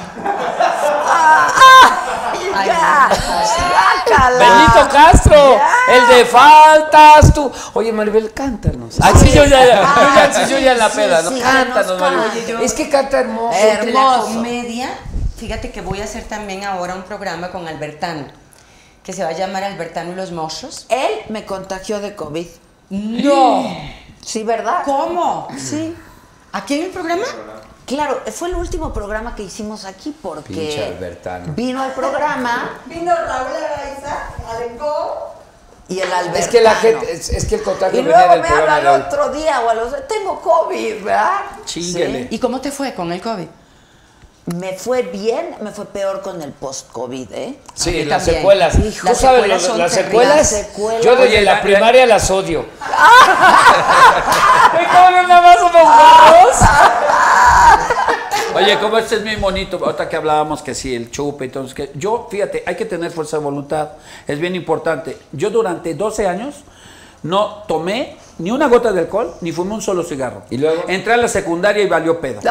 Ay,
ya,
no, no,
guácala.
Benito Castro,
Ya.
el de faltas tú. Oye, Maribel, cántanos. Ah, sí, yo ya, yo ya, sí, yo ya en la
Sí,
peda, ¿no?
sí,
Cántanos,
nos
Maribel.
canta.
Oye, yo-
Es que canta hermoso.
Entre la
Hermoso.
comedia, fíjate que voy a hacer también ahora un programa con Albertano, que se va a llamar Albertano y los Mozos.
Él me contagió de COVID.
No.
Sí, ¿verdad?
¿Cómo?
Sí.
¿Aquí en el programa?
Claro, fue el último programa que hicimos aquí porque
Pinche Albertano.
vino al programa
Vino Raúl Araiza, Alenco.
y el Albertano.
Es que la gente, es, es que el contagio
Y
venía
luego
del
me
programa
habla
de
el
hoy.
otro día o a los tengo COVID, ¿verdad?
Chíngale.
¿Y cómo te fue con el COVID?
Me fue bien, me fue peor con el post-COVID, ¿eh?
Sí,
A mí
las
también.
secuelas.
Hijo,
¿Tú
las
sabes
secuelas
lo-
son
las
terribles.
secuelas?
Las secuelas.
Yo desde
Oye,
la
la-
primaria las odio.
¡Me comen nada más unos huevos!
Oye, como este es muy bonito, ahorita que hablábamos que sí, el chupe, entonces que yo, fíjate, hay que tener fuerza de voluntad, es bien importante. Yo durante doce años no tomé ni una gota de alcohol, ni fumé un solo cigarro.
¿Y luego?
Entré a la secundaria y valió pedo.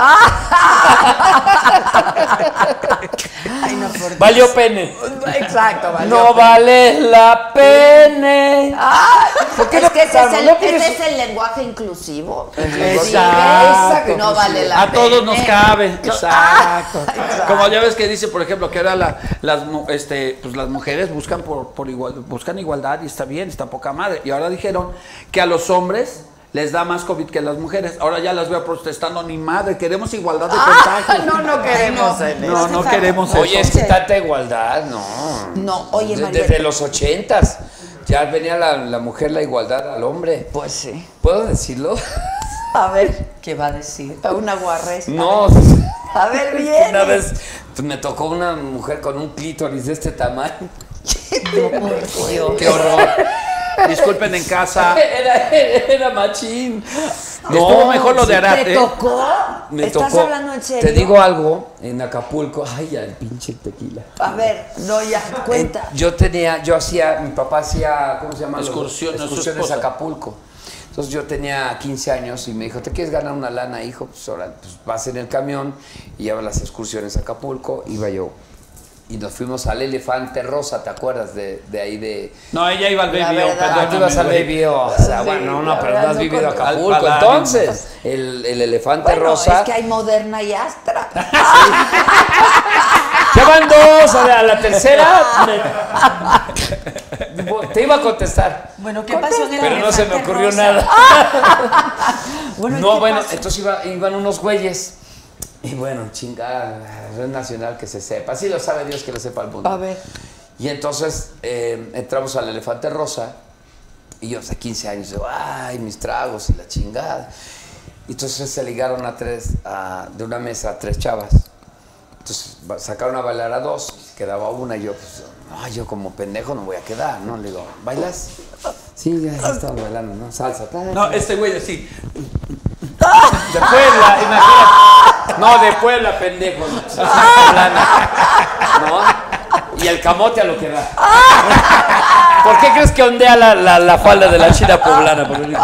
Ay, no, por Dios.
Valió pene.
Exacto, valió
No
pena.
vale la pene.
Ay,
¿Por qué
es
no
que ese es,
cantamos?
el,
¿No
ese
tienes-
es el lenguaje inclusivo.
Exacto.
No vale la
A
pena.
todos nos cabe. Exacto.
exacto.
Como ya ves que dice, por ejemplo, que ahora la, las, mu- este, pues las mujeres buscan por, por igual, buscan igualdad y está bien, está poca madre. Y ahora dijeron que a los hombres les da más COVID que a las mujeres. Ahora ya las veo protestando, ni madre, queremos igualdad de
Ah,
contagio.
no, no queremos en
No,
eso.
no queremos eso.
Oye, es que tanta igualdad, no.
No, oye,
Desde,
María.
desde los ochentas ya venía la, la mujer la igualdad al hombre.
Pues sí.
¿Puedo decirlo?
A ver,
¿Qué va a decir?
una guarresta.
No.
A ver, bien.
Una vez pues, me tocó una mujer con un clítoris de este tamaño.
Qué horror. Disculpen en casa.
Era, era machín.
Estuvo mejor lo de
¿Te
Arate.
tocó?
Me
¿Estás
tocó.
hablando en serio?
Te digo algo, en Acapulco, ay, ya el pinche tequila.
A ver, no, ya, cuenta.
Eh, yo tenía, yo hacía, mi papá hacía, ¿cómo se llama? Los-
Excursiones, su
excursiones a
esposa.
Acapulco. Entonces yo tenía quince años y me dijo, ¿te quieres ganar una lana, hijo? Pues ahora pues, vas en el camión y llevas las excursiones a Acapulco. Iba yo. Y nos fuimos al Elefante Rosa, ¿te acuerdas de, de ahí de...?
No, ella iba al
La
Baby O,
verdad.
Ah, tú ibas al
güey.
Baby O. O sea,
Sí,
bueno, no,
la
pero
verdad,
no has
no
vivido
conozco.
Acapulco.
Al Palladium.
Entonces, el, el Elefante
Bueno,
Rosa...
es que hay Moderna y Astra.
Ya van dos, a la, a la tercera... me- Te iba a contestar.
Bueno, ¿qué pasó en el
Pero no se me
elefante
ocurrió
rosa?
nada.
Bueno, ¿y
No,
qué
bueno,
pasó?
entonces iba- iban unos güeyes. Y bueno, chingada, red nacional que se sepa. Así lo sabe Dios que lo sepa el mundo.
A ver.
Y entonces eh, entramos al Elefante Rosa. Y yo, hace quince años, yo, ay, mis tragos y la chingada. Y entonces se ligaron a tres, a- de una mesa a tres chavas. Entonces ba- sacaron a bailar a dos, quedaba una y yo, pues, ay, yo como pendejo no voy a quedar, ¿no? Le digo, ¿bailas? Sí, ya, ya estaba bailando, ¿no? Salsa. ta,
No,
ta.
este güey así.
De Puebla, imagínate. No, de Puebla, pendejo. No, soy poblana. ¿No? Y el camote a lo que da. ¿Por qué crees que ondea la, la, la falda de la china poblana? Por el hijo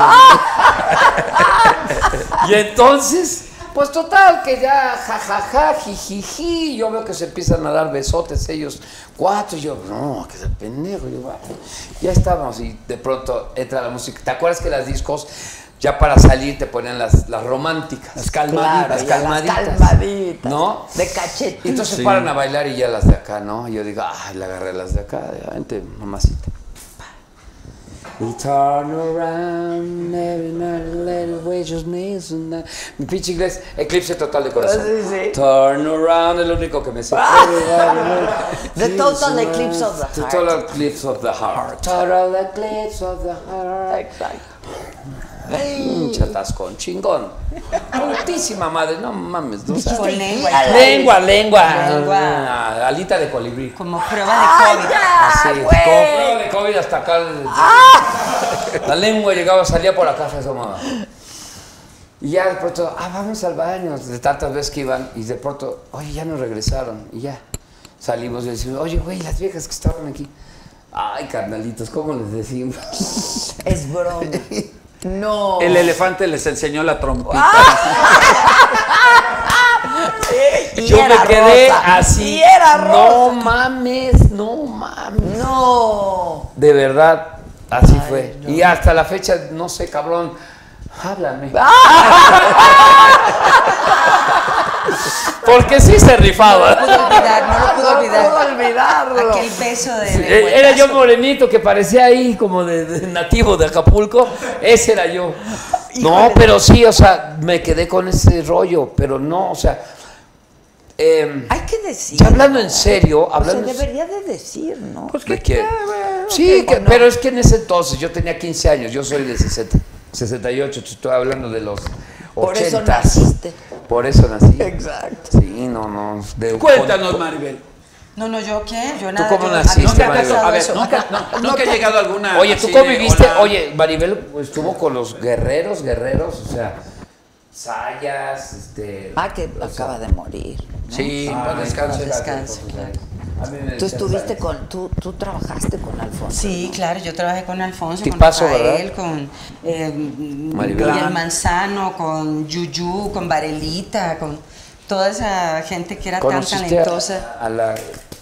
de- Y entonces, pues total, que ya jajaja, jijiji. Yo veo que se empiezan a dar besotes ellos cuatro. Y yo, no, que es el pendejo. Yo, bueno, ya estábamos y de pronto entra la música. ¿Te acuerdas que las discos ya para salir te ponían las, las románticas? Las
Claro,
las
ya
calmaditas.
Las calmaditas.
¿No?
De cachete.
Y entonces
Sí.
paran a bailar y ya las de acá, ¿no? Y yo digo, ay, le agarré las de acá, ya, vente, mamacita. We turn around every night and let it wait just me tonight. Mi pinche inglés, eclipse total de corazón.
Sí, sí.
Turn around, es lo único que me sé.
The total eclipse of the
The
heart.
total eclipse of the heart. Total eclipse of the heart.
Exacto.
Un chatascón, chingón. Putísima madre, no mames. No, o sea,
Con lengua.
lengua, lengua.
Lengua.
Ah, alita de colibrí.
Como prueba de COVID.
Así,
güey.
como prueba de COVID hasta acá. La lengua llegaba, salía por acá, se asomaba. Y ya de pronto, ah, vamos al baño. De tantas veces que iban, y de pronto, oye, ya no regresaron. Y ya salimos y decimos, oye, güey, las viejas que estaban aquí. Ay, carnalitos, ¿cómo les decimos?
Es broma. No.
El elefante les enseñó la trompita.
Y
Yo
era
me quedé
rosa.
así.
Y era
No
rosa.
mames, no mames.
No.
De verdad, así fue. Y hasta la fecha, no sé, cabrón, háblame. Porque sí se rifaba.
No lo puedo olvidar, no lo puedo
No
olvidar.
puedo olvidarlo.
Aquel beso de...
Eh,
de
Era yo
huevazo.
morenito que parecía ahí como de, de nativo de Acapulco. Ese era yo. No, pero sí, o sea, me quedé con ese rollo, pero no, o sea. eh,
Hay que decir.
ya hablando en serio,
O sea,
hablando en-
debería de decir, ¿no?
Pues ¿de qué? Sí, que- pero es que en ese entonces yo tenía quince años, yo soy de sesenta, sesenta y ocho, te estoy hablando de los
Por eso
ochentas.
naciste.
Por eso nací.
Exacto.
Sí, no, no. de-
Cuéntanos,
con-
Maribel.
No, no, ¿yo qué? Yo nada.
cómo
yo-
naciste,
a mí no me ha
Maribel?
pasado
A ver,
eso.
nunca, no, nunca ha llegado alguna.
Oye, ¿tú
así
cómo
de,
viviste?
hola.
Oye, Maribel estuvo con los guerreros, guerreros, o sea, Sayas, este...
Ah, que
o sea,
acaba de morir. ¿no?
Sí,
Ah,
pues descanse.
descanse, claro.
A mí me
Tú
decían
estuviste
Sayas.
con, tú, tú trabajaste con Alfonso.
Sí,
¿no?
claro, yo trabajé con Alfonso,
Tipazo,
con Rafael,
¿verdad?
con eh,
Maribel.
Miguel Manzano, con Yuyu, con Varelita, con toda esa gente que era tan
¿Conociste
talentosa.
a, a la,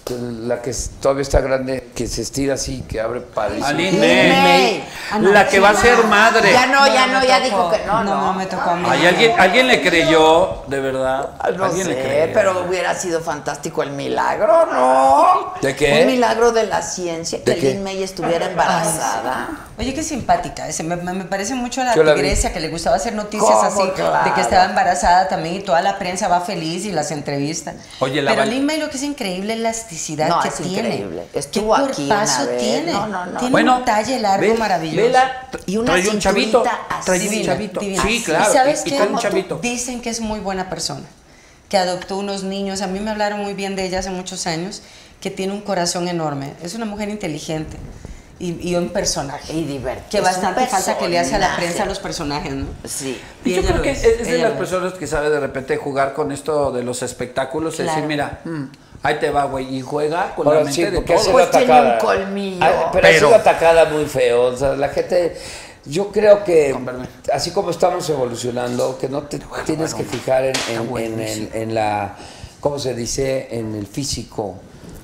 la que es- todavía está grande, que se estira así, que abre padrísimo?
Aline
Lin
May.
May.
Ah, no,
La que va a
sí.
ser madre.
Ya no, ya
me
no, ya
tocó.
dijo que no, no.
No, no me tocó a mí.
Ay, ¿alguien, alguien le creyó, de verdad.
No
¿Alguien le
sé,
creyó?
pero hubiera sido fantástico el milagro, ¿no?
¿De qué?
Un milagro de la ciencia,
¿De
que
qué?
Lin May estuviera embarazada.
Oye, qué simpática. Ese, me, me parece mucho a la
Yo la vi.
Tigresia, que le gustaba hacer noticias
¿Cómo?
así,
Claro.
de que estaba embarazada también y toda la prensa va feliz y las entrevista.
Oye, la
Pero
val-
Lin May lo que es increíble es la elasticidad
No,
que
es
tiene.
increíble.
Qué
Estuvo aquí una
cuerpazo
vez.
tiene.
No, no, no.
Tiene
Bueno,
un talle largo
ve-
maravilloso.
vela,
Y una
trae un chavito.
cinturita así.
Trae un
Divina,
chavito.
divina.
Sí, claro.
¿Y sabes
y, y
qué?
trae un
Como tú
chavito.
Dicen que es muy buena persona, que adoptó unos niños. A mí me hablaron muy bien de ella hace muchos años, que tiene un corazón enorme. Es una mujer inteligente y, y un personaje.
Y divertida.
Que
Es un
bastante falta que le hace a la
personaje.
prensa a los personajes, ¿no?
Sí.
Y yo
ella
creo
lo
que
es,
es, es de
ella
las
lo es.
personas que sabe de repente jugar con esto de los espectáculos. Es
Claro.
decir, mira, mm, ahí te va, güey. Y juega con
Ahora
la mente
sí,
de
porque ha
todos.
sido
Pues tiene
atacada.
un colmillo.
Ah, pero,
Pero-
ha sido atacada muy feo. O sea, la gente... Yo creo que,
Converme.
así como estamos evolucionando, que no te tienes que fijar en, en- en el- en la... ¿Cómo se dice? En el físico.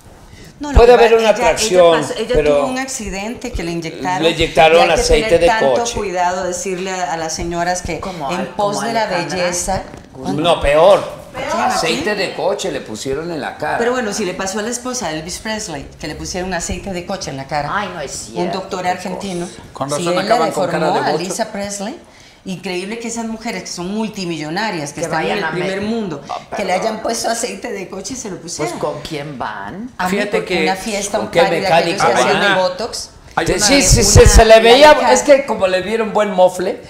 No,
Puede
lo que
haber
pa-
una
ella-
atracción,
Ella, pasó- ella
pero-
tuvo un accidente que le inyectaron.
Le inyectaron
y hay que
aceite
tener
de
tanto
coche.
cuidado decirle a, a las señoras que
Como
en
al-
pos
como
de la
Alejandra.
belleza.
No, peor.
¿Quién?
Aceite de coche le pusieron en la cara.
Pero bueno, si le pasó a la esposa de Elvis Presley, que le pusieron aceite de coche en la cara.
Ay, no es cierto.
Un doctor
qué
argentino.
Con
Sí,
razón
él la
acaban con
deformó
cara de
a
bocho.
Lisa Presley. Increíble que esas mujeres que son multimillonarias, que,
Que
están en
vayan
el
a
primer
Me-
mundo,
Oh,
que le
perdón.
hayan puesto aceite de coche y se lo
Pues
pusieron.
¿con quién van?
A mí,
Fíjate
porque
que-
una fiesta,
¿con
un
qué
party de aquellos que
mecánica?
hacían de
Ah.
Botox.
Hay
Sí,
una-
sí, sí,
una-
se, se le
la
veía,
hija-
es que como le vieron buen mofle,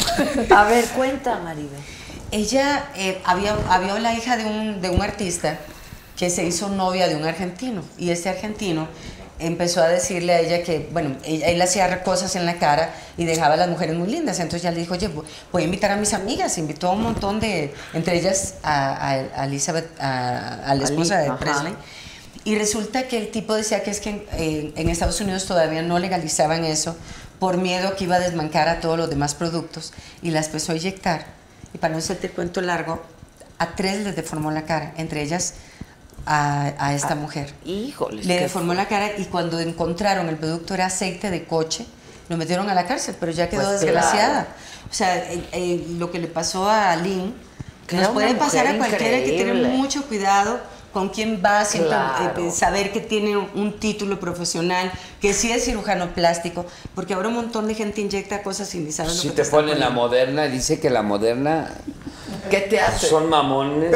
A ver, cuenta, Maribel.
Ella eh, había, había la hija de un, de un artista que se hizo novia de un argentino y este argentino empezó a decirle a ella que, bueno, ella- él hacía cosas en la cara y dejaba a las mujeres muy lindas, entonces ella le dijo, oye, voy a invitar a mis amigas, invitó a un montón de, entre ellas a, a- a Elizabeth, a, a la esposa de
Ajá.
Presley, y resulta que el tipo decía que es que en, en Estados Unidos todavía no legalizaban eso por miedo a que iba a desmancar a todos los demás productos y la empezó a inyectar. Y para no hacerte el cuento largo, a tres les deformó la cara, entre ellas a, a esta mujer.
Híjoles.
Le
qué
deformó la cara y cuando encontraron el producto era aceite de coche, lo metieron a la cárcel, pero ya quedó
Pues
desgraciada.
claro.
O sea, eh, eh, lo que le pasó a Lynn,
Que
nos
era
puede
una
pasar a
mujer
cualquiera, hay que tener
increíble.
mucho cuidado con quién va, siempre
Claro.
eh, saber que tiene un, un título profesional, que sí es cirujano plástico, porque ahora un montón de gente inyecta cosas sin ni saber lo
si
que
te
está
ponen la
poniendo.
moderna, dice que la moderna
¿Qué te hace?
son mamones.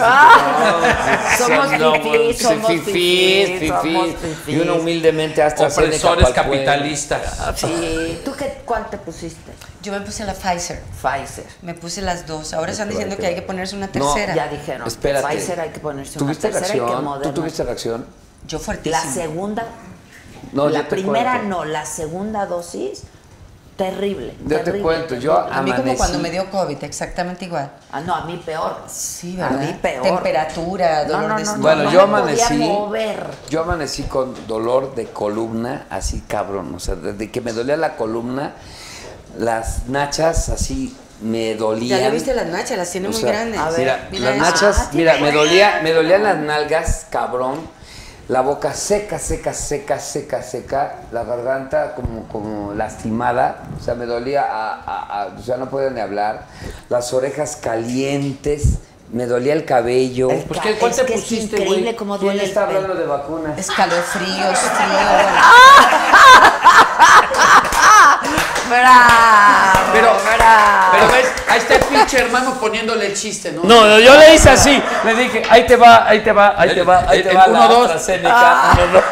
Ah, somos
No,
fifís,
sí,
somos
fifís,
fifís, somos
fifís.
fifís.
Y uno humildemente hasta
Opresores capitalistas.
Sí. ¿Tú qué, cuál te pusiste?
Yo me puse la Pfizer,
Pfizer.
me puse las dos. Ahora están diciendo que hay que ponerse una
No,
tercera.
Ya dijeron.
Espérate.
Pfizer hay que ponerse una
¿Tuviste
tercera y que
reacción? ¿Tú
Moderna.
tuviste reacción?
Yo
La
fuertísimo.
segunda,
No, yo
la
te
primera
cuento.
no, la segunda dosis, terrible.
Yo te
terrible,
cuento,
terrible.
yo
A mí como
amanecí.
cuando me dio COVID, exactamente igual.
Ah, no, a mí peor.
Sí,
A
¿verdad?
mí peor.
Temperatura,
No,
dolor
no,
de
no,
estómago.
Bueno,
no
yo
me podía
amanecí.
mover.
Yo amanecí con dolor de columna, así cabrón. O sea, desde que me dolía la columna, las nachas así me dolían.
Ya le viste las nachas, las tiene
O
muy
sea,
grandes.
a ver,
Mira,
mira
las
eso.
nachas,
Ah,
mira,
tiene
me dolía, me dolían las nalgas, cabrón. La boca seca, seca, seca, seca, seca. La garganta como, como lastimada. O sea, me dolía, a, a- a- o sea, no podía ni hablar. Las orejas calientes. Me dolía el cabello.
El
Pues,
ca-
¿qué- cuál
es
te
que
pusiste,
es increíble
güey?
cómo
¿Quién
duele el
está
pelo.
hablando de vacunas?
Escalofríos, frío.
¡Bravo!
Pero,
bravo!
pero ves, ahí está el pinche hermano poniéndole el chiste, ¿no?
No, no, yo le hice así. Le dije, ahí te va, ahí te va, ahí te va, ahí
El-
te
el
va.
uno,
la
dos.
AstraZeneca. Uno, dos.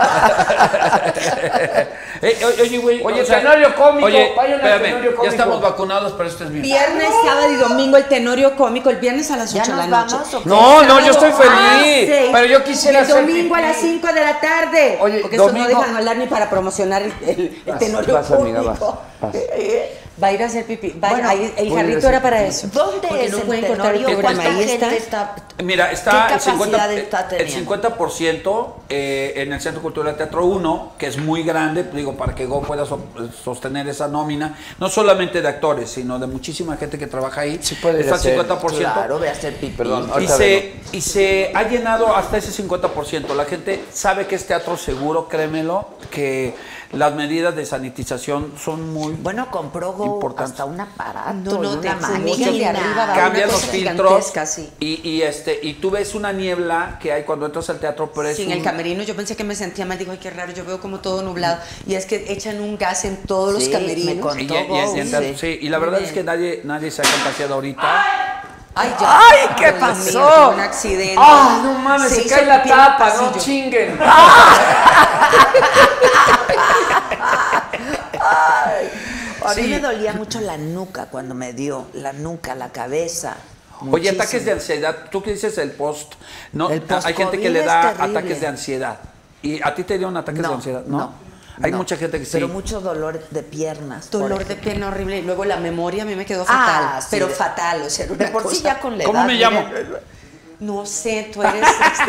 Eh, o- oye, güey.
Oye,
o sea,
Tenorio Cómico,
Oye,
vayan al
espérame,
Tenorio
ya
Cómico.
estamos vacunados, pero esto es bien.
Viernes, sábado y domingo el Tenorio Cómico. El viernes a las
¿Ya
ocho de la
nos
noche.
vamos o qué?
No, no, yo
Sábado
estoy
a las
feliz.
seis.
Pero yo quisiera
Y el
hacer
domingo a las
pipí.
cinco de la tarde.
Oye,
porque eso no
domingo-
dejan hablar ni para promocionar el, el- el
Vas,
Tenorio
vas, amiga, vas,
Cómico.
vas.
Va a ir a hacer pipí. Vaya,
Bueno,
ahí, el
voy a ir a
jarrito
hacer
era para
pipí.
eso.
¿Dónde
Porque
es
no
el
puede encontrar el
Tenorio?
programa.
¿Cuánta
Ahí
gente
está.
está?
Mira, está
¿Qué
el cincuenta,
capacidad está
el
teniendo?
cincuenta por ciento eh, en el Centro Cultural Teatro uno, que es muy grande, digo, para que Go pueda so- sostener esa nómina, no solamente de actores, sino de muchísima gente que trabaja ahí.
Sí puede
está el
ser.
cincuenta por ciento.
Claro, ve a hacer pipí.
Perdón,
Y
ahorita
se, y se ha llenado hasta ese cincuenta por ciento. La gente sabe que es teatro seguro, créemelo, que las medidas de sanitización son muy
Bueno, compró Go
importantes.
hasta un aparato,
No, no,
y
te
una
fumigan de
máquina.
arriba, va
Cambian
una
los
cosa
filtros
gigantesca, sí.
y, y este y tú ves una niebla que hay cuando entras al teatro, pero es
Sí, en
un-
el camerino yo pensé que me sentía mal, digo, ay, qué raro, yo veo como todo nublado. Y es que echan un gas en todos los
Sí, me
camerinos.
contó
y, y- y-
Go,
y en
sí.
teatro, sí, y la verdad
Muy
es que
bien.
nadie nadie se ha contagiado ahorita.
Ay, ya.
Ay, ¿qué
Dios mío,
pasó?
tuve un accidente.
¡Ah, no mames! Se,
hizo
cae la
pipí en el
tapa, no
pasillo.
chinguen.
A mí
Sí.
me dolía mucho la nuca cuando me dio, la nuca, la cabeza.
Oye,
Muchísimo.
ataques de ansiedad, tú que dices el post, no,
El
hay gente que
post-COVID
le
es
da
terrible.
ataques de ansiedad. ¿Y a ti te dieron ataques
No,
de ansiedad? No.
no,
Hay
no.
mucha gente que sí.
Pero mucho dolor de piernas. por
Dolor de
ejemplo.
pierna horrible. Y luego la memoria a mí me quedó
Ah,
fatal.
sí,
pero
de-
fatal, o sea, era
De
una
por sí
cosa-
ya con la
¿Cómo
edad,
me llamo?
miren,
No sé, tú eres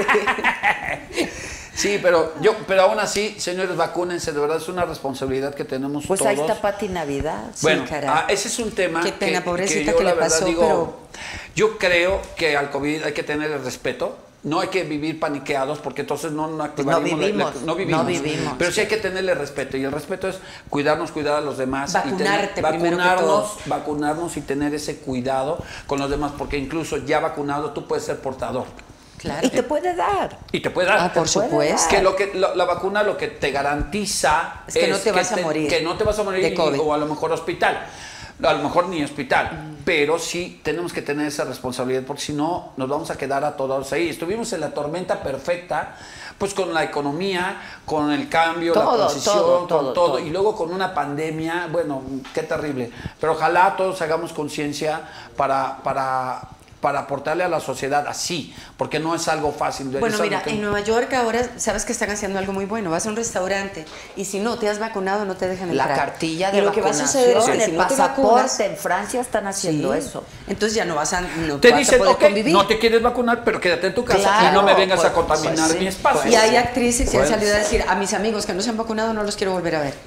este.
Sí, pero yo, pero aún así, señores, vacúnense, de verdad es una responsabilidad que tenemos
Pues
todos.
ahí está Pati Navidad.
Bueno,
caray.
ah, ese es un tema
Qué pena,
que,
pobrecita,
yo
que
la
le
verdad
pasó,
digo,
pero-
yo creo que al COVID hay que tener el respeto. No hay que vivir paniqueados porque entonces no, no activaremos la- la-
vivimos,
no vivimos.
no vivimos.
Pero sí hay que tenerle respeto. Y el respeto es cuidarnos, cuidar a los demás. y
Vacunarte
tener-
primero que
vacunarnos,
todo.
vacunarnos y tener ese cuidado con los demás. Porque incluso ya vacunado tú puedes ser portador.
Claro.
Y te puede dar.
Y te puede dar.
Ah, por
te puede
supuesto.
Que lo que lo- la vacuna lo que te garantiza
Es que no te vas a morir
que no te vas a morir
de
y-
COVID.
o a lo mejor hospital. A lo mejor ni hospital, pero sí tenemos que tener esa responsabilidad porque si no nos vamos a quedar a todos ahí. Estuvimos en la tormenta perfecta, pues con la economía, con el cambio,
Todo,
la transición,
todo,
con
todo,
todo,
todo.
y luego con una pandemia, bueno, qué terrible. Pero ojalá todos hagamos conciencia para para para aportarle a la sociedad así, porque no es algo fácil. es
Bueno,
algo
mira,
que-
en Nueva York ahora sabes que están haciendo algo muy bueno. Vas a un restaurante y si no te has vacunado no te dejan
La
entrar.
cartilla
Y
de
lo que va a suceder es
vacunación,
que
el
si no te
pasaporte,
vacunas,
en Francia están haciendo
sí,
eso.
entonces ya no vas a, no
Te
vas
dicen,
a poder
ok,
convivir.
no te quieres vacunar, pero quédate en tu casa y
Claro,
no me vengas
pues,
a contaminar
pues sí,
mi espacio.
pues
Y hay actrices que han
Pues-
salido a decir a mis amigos que no se han vacunado no los quiero volver a ver.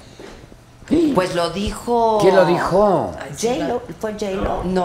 Pues lo dijo.
¿Quién lo dijo?
J-Lo, ¿fue J-Lo?
No.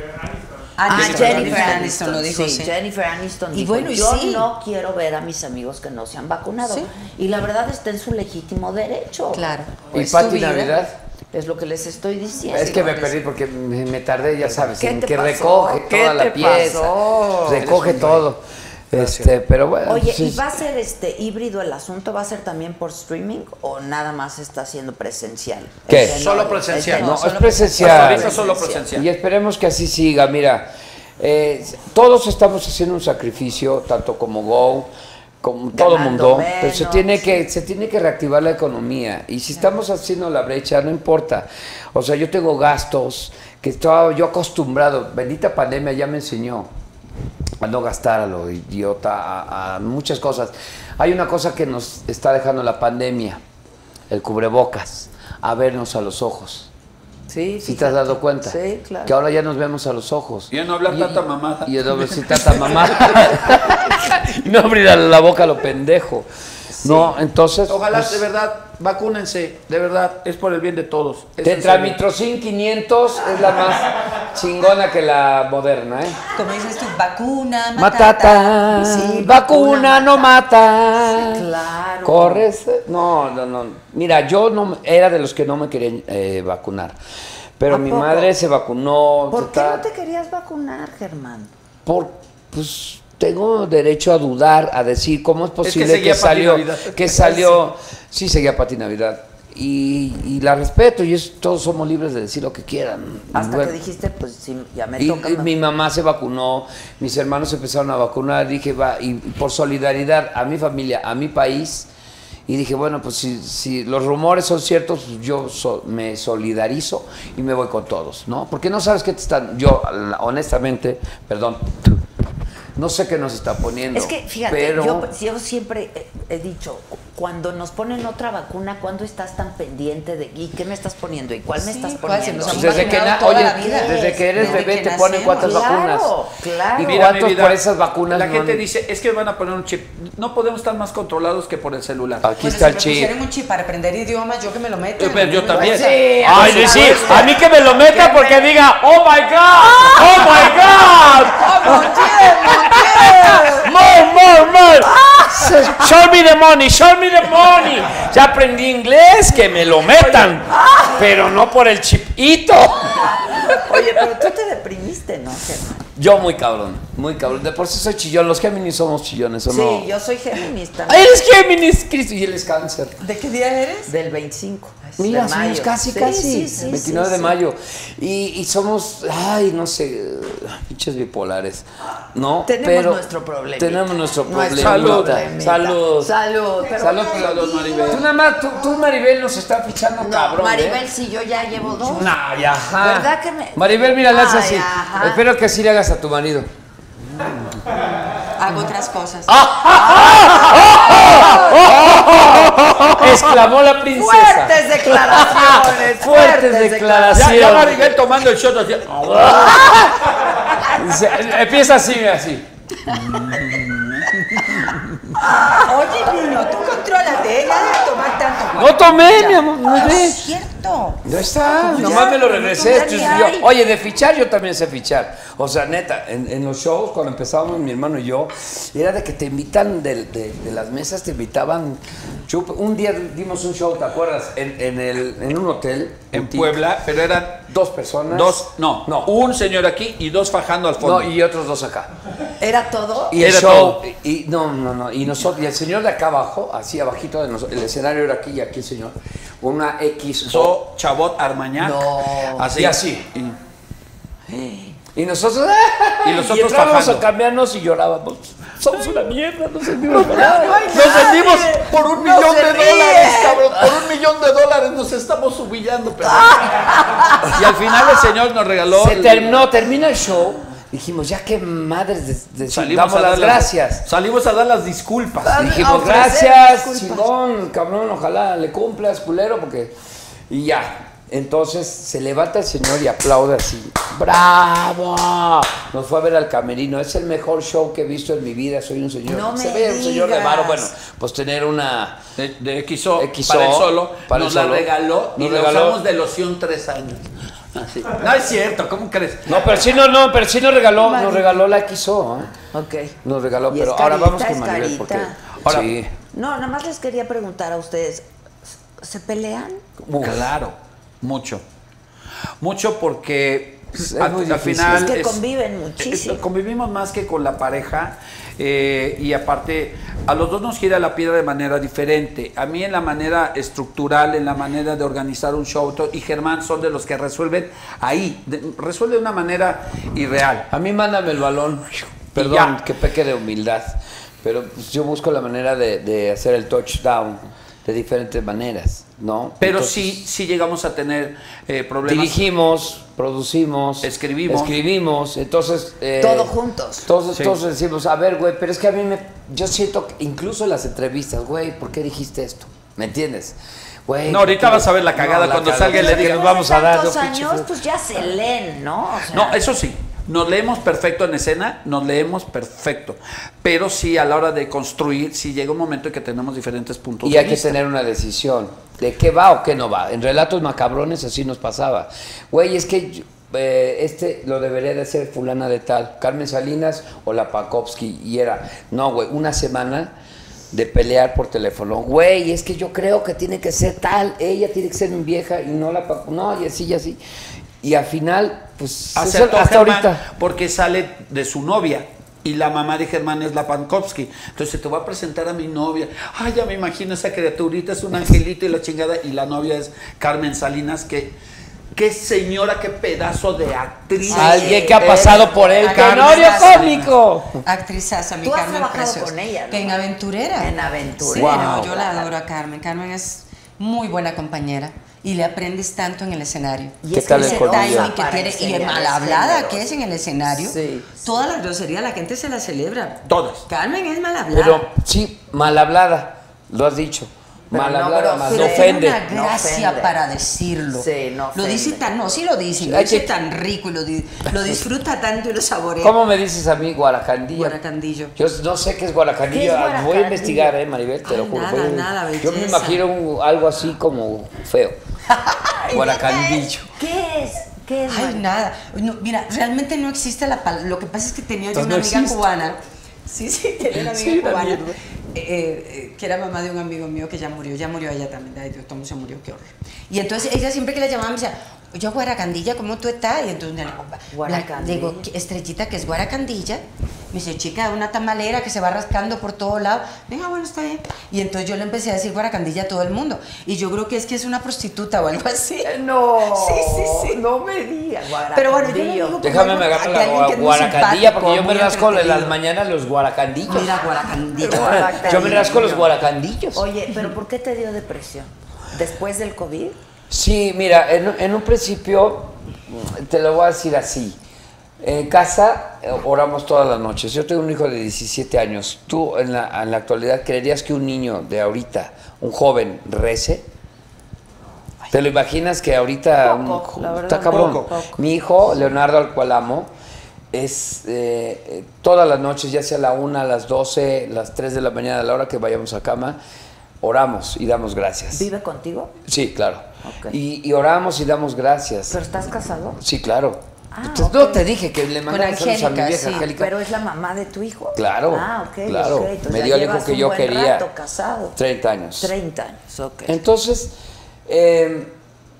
Ah,
Jennifer
Jennifer
Aniston
Aniston
lo dijo,
sí,
sí.
Jennifer Aniston
Y
dijo,
bueno, y
yo
sí.
no quiero ver a mis amigos que no se han vacunado.
Sí.
Y la verdad está en su legítimo derecho.
Claro.
¿Y
Pues,
Pati
tu vida.
Navidad?
Es lo que les estoy diciendo.
Es que me
por
perdí porque me, me tardé, ya sabes,
¿Qué
en
te
que
pasó?
recoge
¿Qué
toda
te
la pieza.
pasó?
Recoge
Eres un
todo. Este, pero bueno.
Oye,
sí.
¿y va a ser este híbrido el asunto? ¿Va a ser también por streaming o nada más está siendo presencial?
¿Qué?
El
Solo
Tenorio,
presencial.
el
No,
Tenorio.
es presencial.
Hasta ahorita solo presencial.
Y esperemos que así siga. Mira, eh, todos estamos haciendo un sacrificio, tanto como Go, como todo el
Ganando
mundo, pero se
menos.
tiene que se tiene que reactivar la economía. Y si estamos haciendo la brecha, no importa. O sea, yo tengo gastos que estaba yo acostumbrado. Bendita pandemia ya me enseñó a no gastar a lo idiota, a, a muchas cosas. Hay una cosa que nos está dejando la pandemia, el cubrebocas, a vernos a los ojos.
Sí,
¿Sí te has dado cuenta?
Sí, claro.
Que ahora ya nos vemos a los ojos.
Y a no hablar tanta mamada.
Y a no decir tanta mamada. Y no abrir la boca a lo pendejo. No, entonces...
Ojalá,
pues,
de verdad, vacúnense, de verdad, es por el bien de todos. Es en serio.
Tetramitrocin quinientos es la más chingona que la moderna, ¿eh?
Como dices tú, vacuna,
Matata,
Sí,
vacuna no mata.
Claro.
Corres. No, no, no. Mira, yo no era de los que no me querían eh, vacunar. Pero
¿A
mi
poco?
madre se vacunó.
¿Por qué
tal.
no te querías vacunar, Germán?
Por, pues tengo derecho a dudar, a decir cómo es posible
seguía
que,
Pati
salió,
Navidad.
que salió, sí seguía Pati Navidad. Y, y la respeto, y es, todos somos libres de decir lo que quieran.
Hasta
Bueno,
que dijiste, pues sí, ya me
y,
toca.
y mi mamá se vacunó, mis hermanos empezaron a vacunar, dije, va, y, y por solidaridad a mi familia, a mi país, y dije, bueno, pues si, si los rumores son ciertos, pues yo so- me solidarizo y me voy con todos, ¿no? Porque no sabes qué te están, yo la- honestamente, perdón, no sé qué nos está poniendo.
Es que, fíjate,
pero
yo, yo siempre, eh, he dicho, cuando nos ponen otra vacuna, ¿cuándo estás tan pendiente de y qué me estás poniendo y cuál me
Sí,
estás
pues,
poniendo?
nos han
Desde que, na-
vacunado toda
oye,
la vida.
desde que eres
Desde
bebé
que
te ponen cuántas
nacemos.
vacunas.
Claro, claro.
Y
Mira,
cuántos
mi vida,
por esas vacunas
la
no
gente
han-
dice, es que van a poner un chip. No podemos estar más controlados que por el celular.
Aquí
Bueno,
está
si
el
me
chip.
pusieran un chip para aprender idiomas, yo que me lo meto.
Eh, pero yo también.
Sí,
Ay,
a
sí,
ver,
a mí que me lo meta porque diga, oh my God, oh my God, more, more, more, show me the money, show me the money. Ya aprendí inglés, que me lo metan, pero no por el chipito.
Oye, pero tú te deprimiste, ¿no, Germán?
Yo muy cabrón, muy cabrón. De por sí soy chillón, los Géminis somos chillones, ¿o
Sí,
no?
yo soy Géminis
Ay,
también.
eres Géminis, Cristo, y él es cáncer.
¿De qué día eres?
Del veinticinco.
Mira,
de
somos
mayo.
casi,
Sí,
casi.
sí, sí,
veintinueve
sí,
de
sí.
mayo. Y, y somos, ay, no sé, pinches bipolares. No,
Tenemos
pero
nuestro problema.
Tenemos nuestro
Nuestro
problema.
Salud.
problemita.
Salud.
Salud. Pero
Salud,
bueno,
salud, Maribel.
Tú nada más, tú, tú, Maribel, nos está fichando
no,
cabrón.
Maribel,
¿eh?
sí, yo ya llevo dos.
No, ya, ajá.
¿Verdad que me-
Maribel, mira, le haces
Ay,
así.
ajá.
Espero que así le hagas a tu marido.
Hago otras cosas.
Exclamó la princesa.
Fuertes declaraciones.
Fuertes
Ya,
declaraciones.
ya Maribel tomando el shot así.
Dice, empieza así, mira, así.
Oye, niño, tú contrólate, ella debe tomar tanto.
No tomé,
Ya.
mi amor, no
Ah,
ve.
es cierto.
Ya está,
Ya,
nomás me lo regresé.
ya
esto
ni
es
hay.
yo. Oye, de fichar yo también sé fichar. O sea, neta, en, en los shows, cuando empezábamos mi hermano y yo, era de que te invitan de, de- de las mesas, te invitaban chup. Un día dimos un show, ¿te acuerdas? En, en, el, en un hotel.
En
boutique.
Puebla, pero eran
Dos personas.
dos, no,
No.
un señor aquí y dos fajando al fondo.
No, y otros dos acá.
¿Era todo?
Y el
Era
show,
todo.
y, y- no, no, no, y nosotros, y el señor de acá abajo, así abajito de nosotros, el escenario era aquí y aquí el señor, una X, O,
So, Chabot Armañac.
No.
Así.
y así.
Y-
Y nosotros,
Y nosotros
entrábamos
fajando.
a cambiarnos y llorábamos. Somos una mierda, nos sentimos mal.
Nos vendimos por un
No
millón
se
de
ríe.
dólares, cabrón. Por un millón de dólares nos estamos humillando. Pero... y al final el señor nos regaló.
Se terminó, termina el show. Dijimos, ya qué madres, de, de-
Salimos
damos
a dar
las gracias.
Salimos a dar las disculpas.
Ah,
Dijimos,
ofrecer
gracias,
disculpas.
chingón, cabrón, ojalá le cumplas, culero, porque... Y ya. Entonces se levanta el señor y aplaude así. ¡Bravo! Nos fue a ver al camerino. Es el mejor show que he visto en mi vida. Soy un señor.
No
se
me
ve un señor de
digas.
varo. Bueno, pues tener una...
De, de X O,
X O,
para el solo.
para el
nos
solo.
la regaló y
Nos
la
regaló.
usamos de loción tres años. Así. No es cierto, ¿cómo crees?
No, pero sí, no, no, pero sí nos regaló, nos regaló la X O. ¿eh?
Ok.
Nos regaló,
Y
pero
es
ahora
carita,
vamos con
es
Maribel
carita.
porque...
Ahora-
sí.
No, nada más les quería preguntar a ustedes, ¿se pelean?
Uh, claro, mucho. Mucho porque
Es
al,
muy
al
difícil.
final...
Es que conviven muchísimo.
eh, convivimos más que con la pareja eh, y aparte a los dos nos gira la piedra de manera diferente. A mí en la manera estructural, en la manera de organizar un show to- y Germán son de los que resuelven ahí, de- resuelve de una manera irreal.
A mí mándame el balón. Perdón,
ya.
que peque de humildad. Pero pues, yo busco la manera de, de hacer el touchdown de diferentes maneras, ¿no?
Pero
Entonces,
sí, sí llegamos a tener eh, problemas.
dirigimos, producimos,
Escribimos.
escribimos, entonces eh,
Todos juntos.
Todos,
Sí.
todos decimos, a ver, güey, pero es que a mí me, yo siento que incluso en las entrevistas, güey, ¿por qué dijiste esto? ¿Me entiendes? Güey,
No, ahorita
¿por qué?
vas a ver la cagada
la
cuando
cagada,
salga y le
que
diga,
nos vamos a dar.
Tantos
dos pinches-
años, pues ya se leen, ¿no? O sea,
No, eso sí, nos leemos perfecto en escena, nos leemos perfecto, pero sí a la hora de construir, sí llega un momento en que tenemos diferentes puntos
Y
de
hay que
vista.
tener una decisión de qué va o qué no va. En Relatos Macabrones así nos pasaba. Güey, es que yo- eh, este lo debería de hacer fulana de tal, Carmen Salinas o la Pakowski. Y era, no, güey, una semana de pelear por teléfono. Güey, es que yo creo que tiene que ser tal, ella tiene que ser mi vieja y no la Paco. No, y así y así. Y al final, pues
Acertó
eso hasta
Germán
ahorita.
porque sale de su novia y la mamá de Germán es la Pankowski. Entonces te voy a presentar a mi novia. Ay, ya me imagino esa criaturita, es un angelito y la chingada. Y la novia es Carmen Salinas, que qué señora, qué pedazo de actriz.
Alguien que ha pasado por el
Carmen
canorio
Salinas.
cómico.
Actrizaza, mi
Tú has
Carmen
trabajado
preciosa.
con ella, ¿no?
En Aventurera.
En Aventurera.
Sí,
Wow.
no, yo la adoro a Carmen. Carmen es muy buena compañera y le aprendes tanto en el escenario.
Y
¿Qué
es
tal
que
el
Ese
colmillo?
timing que
para
tiene y
enseñar,
el mal
es
hablada
generosa.
que es en el escenario.
Sí,
Toda la grosería la gente se la celebra.
Todas.
Carmen es mal hablada.
Pero sí, mal hablada. Lo has dicho.
Pero
Mal
no
hablada, más no
grosero.
ofende.
Una
No
gracia
ofende.
para decirlo.
Sí, no
Lo
ofende.
dice tan, no, sí lo dice, lo
Hay
dice
que-
tan rico y lo, di- lo disfruta tanto y lo saborea.
¿Cómo me dices a mí Guaracandillo?
Guaracandillo.
Yo no sé qué es Guaracandillo.
¿Qué es
Voy
Guaracandillo?
a investigar, eh, Maribel, te lo
Ay,
juro.
nada,
Voy-
nada,
Yo me
belleza.
imagino un- algo así como feo. Guaracandillo.
¿Qué es? ¿Qué es?
Ay,
Mari?
nada. No, mira, realmente no existe la palabra. Lo que pasa es que tenía yo
Entonces
una
no
amiga
existe.
cubana. Sí, sí, tenía una amiga
Sí, una
cubana.
mierda.
eh, eh, que era mamá de un amigo mío que ya murió. Ya murió ella también. Ay, Dios, cómo se murió, qué horror. Y entonces ella siempre que la llamaba me decía, yo Guaracandilla, ¿cómo tú estás? Y entonces le digo,
Guaracandilla.
le digo, "¿Qué- Estrellita, que es Guaracandilla? Me dice, chica, una tamalera que se va rascando por todo lado. Venga, bueno, está bien. Y entonces yo le empecé a decir Guaracandilla a todo el mundo. Y yo creo que es que es una prostituta o algo así.
No.
Sí, sí, sí.
No me digas.
Pero bueno, yo le
Guaracandillo.
digo-
Déjame me agarro
Aquí
la
alguien que es muy
guaracandilla porque yo
simpático,
me
muy
rasco en las
entretenido.
mañanas los guaracandillos.
Mira, Guaracandilla.
Guaracandillo.
Yo me rasco los guaracandillos.
Oye, ¿pero por qué te dio depresión? ¿Después del COVID?
Sí, mira, en, en un principio, te lo voy a decir así. En casa eh, oramos todas las noches. Yo tengo un hijo de diecisiete años. ¿Tú en la, en la actualidad creerías que un niño de ahorita, un joven, rece? ¿Te lo imaginas que ahorita...
Poco,
un-
la verdad,
está cabrón.
poco, poco.
Mi hijo, Leonardo, al cual amo, es eh, eh, todas las noches, ya sea a la una, a las doce, las tres de la mañana, a la hora que vayamos a cama, oramos y damos gracias.
¿Vive contigo?
Sí, claro.
Ok.
Y, y oramos y damos gracias.
¿Pero estás casado?
Sí, claro.
Ah,
Entonces,
ok.
no te dije que le mandaba saludos a mi
Angélica,
vieja
sí,
Angélica.
Pero es la mamá de tu hijo.
Claro,
Ah, ok,
claro.
ok. Entonces
Me
ya
dio el hijo
llevas
que
un
yo
buen
quería.
rato casado.
treinta años.
treinta años, ok.
Entonces, eh,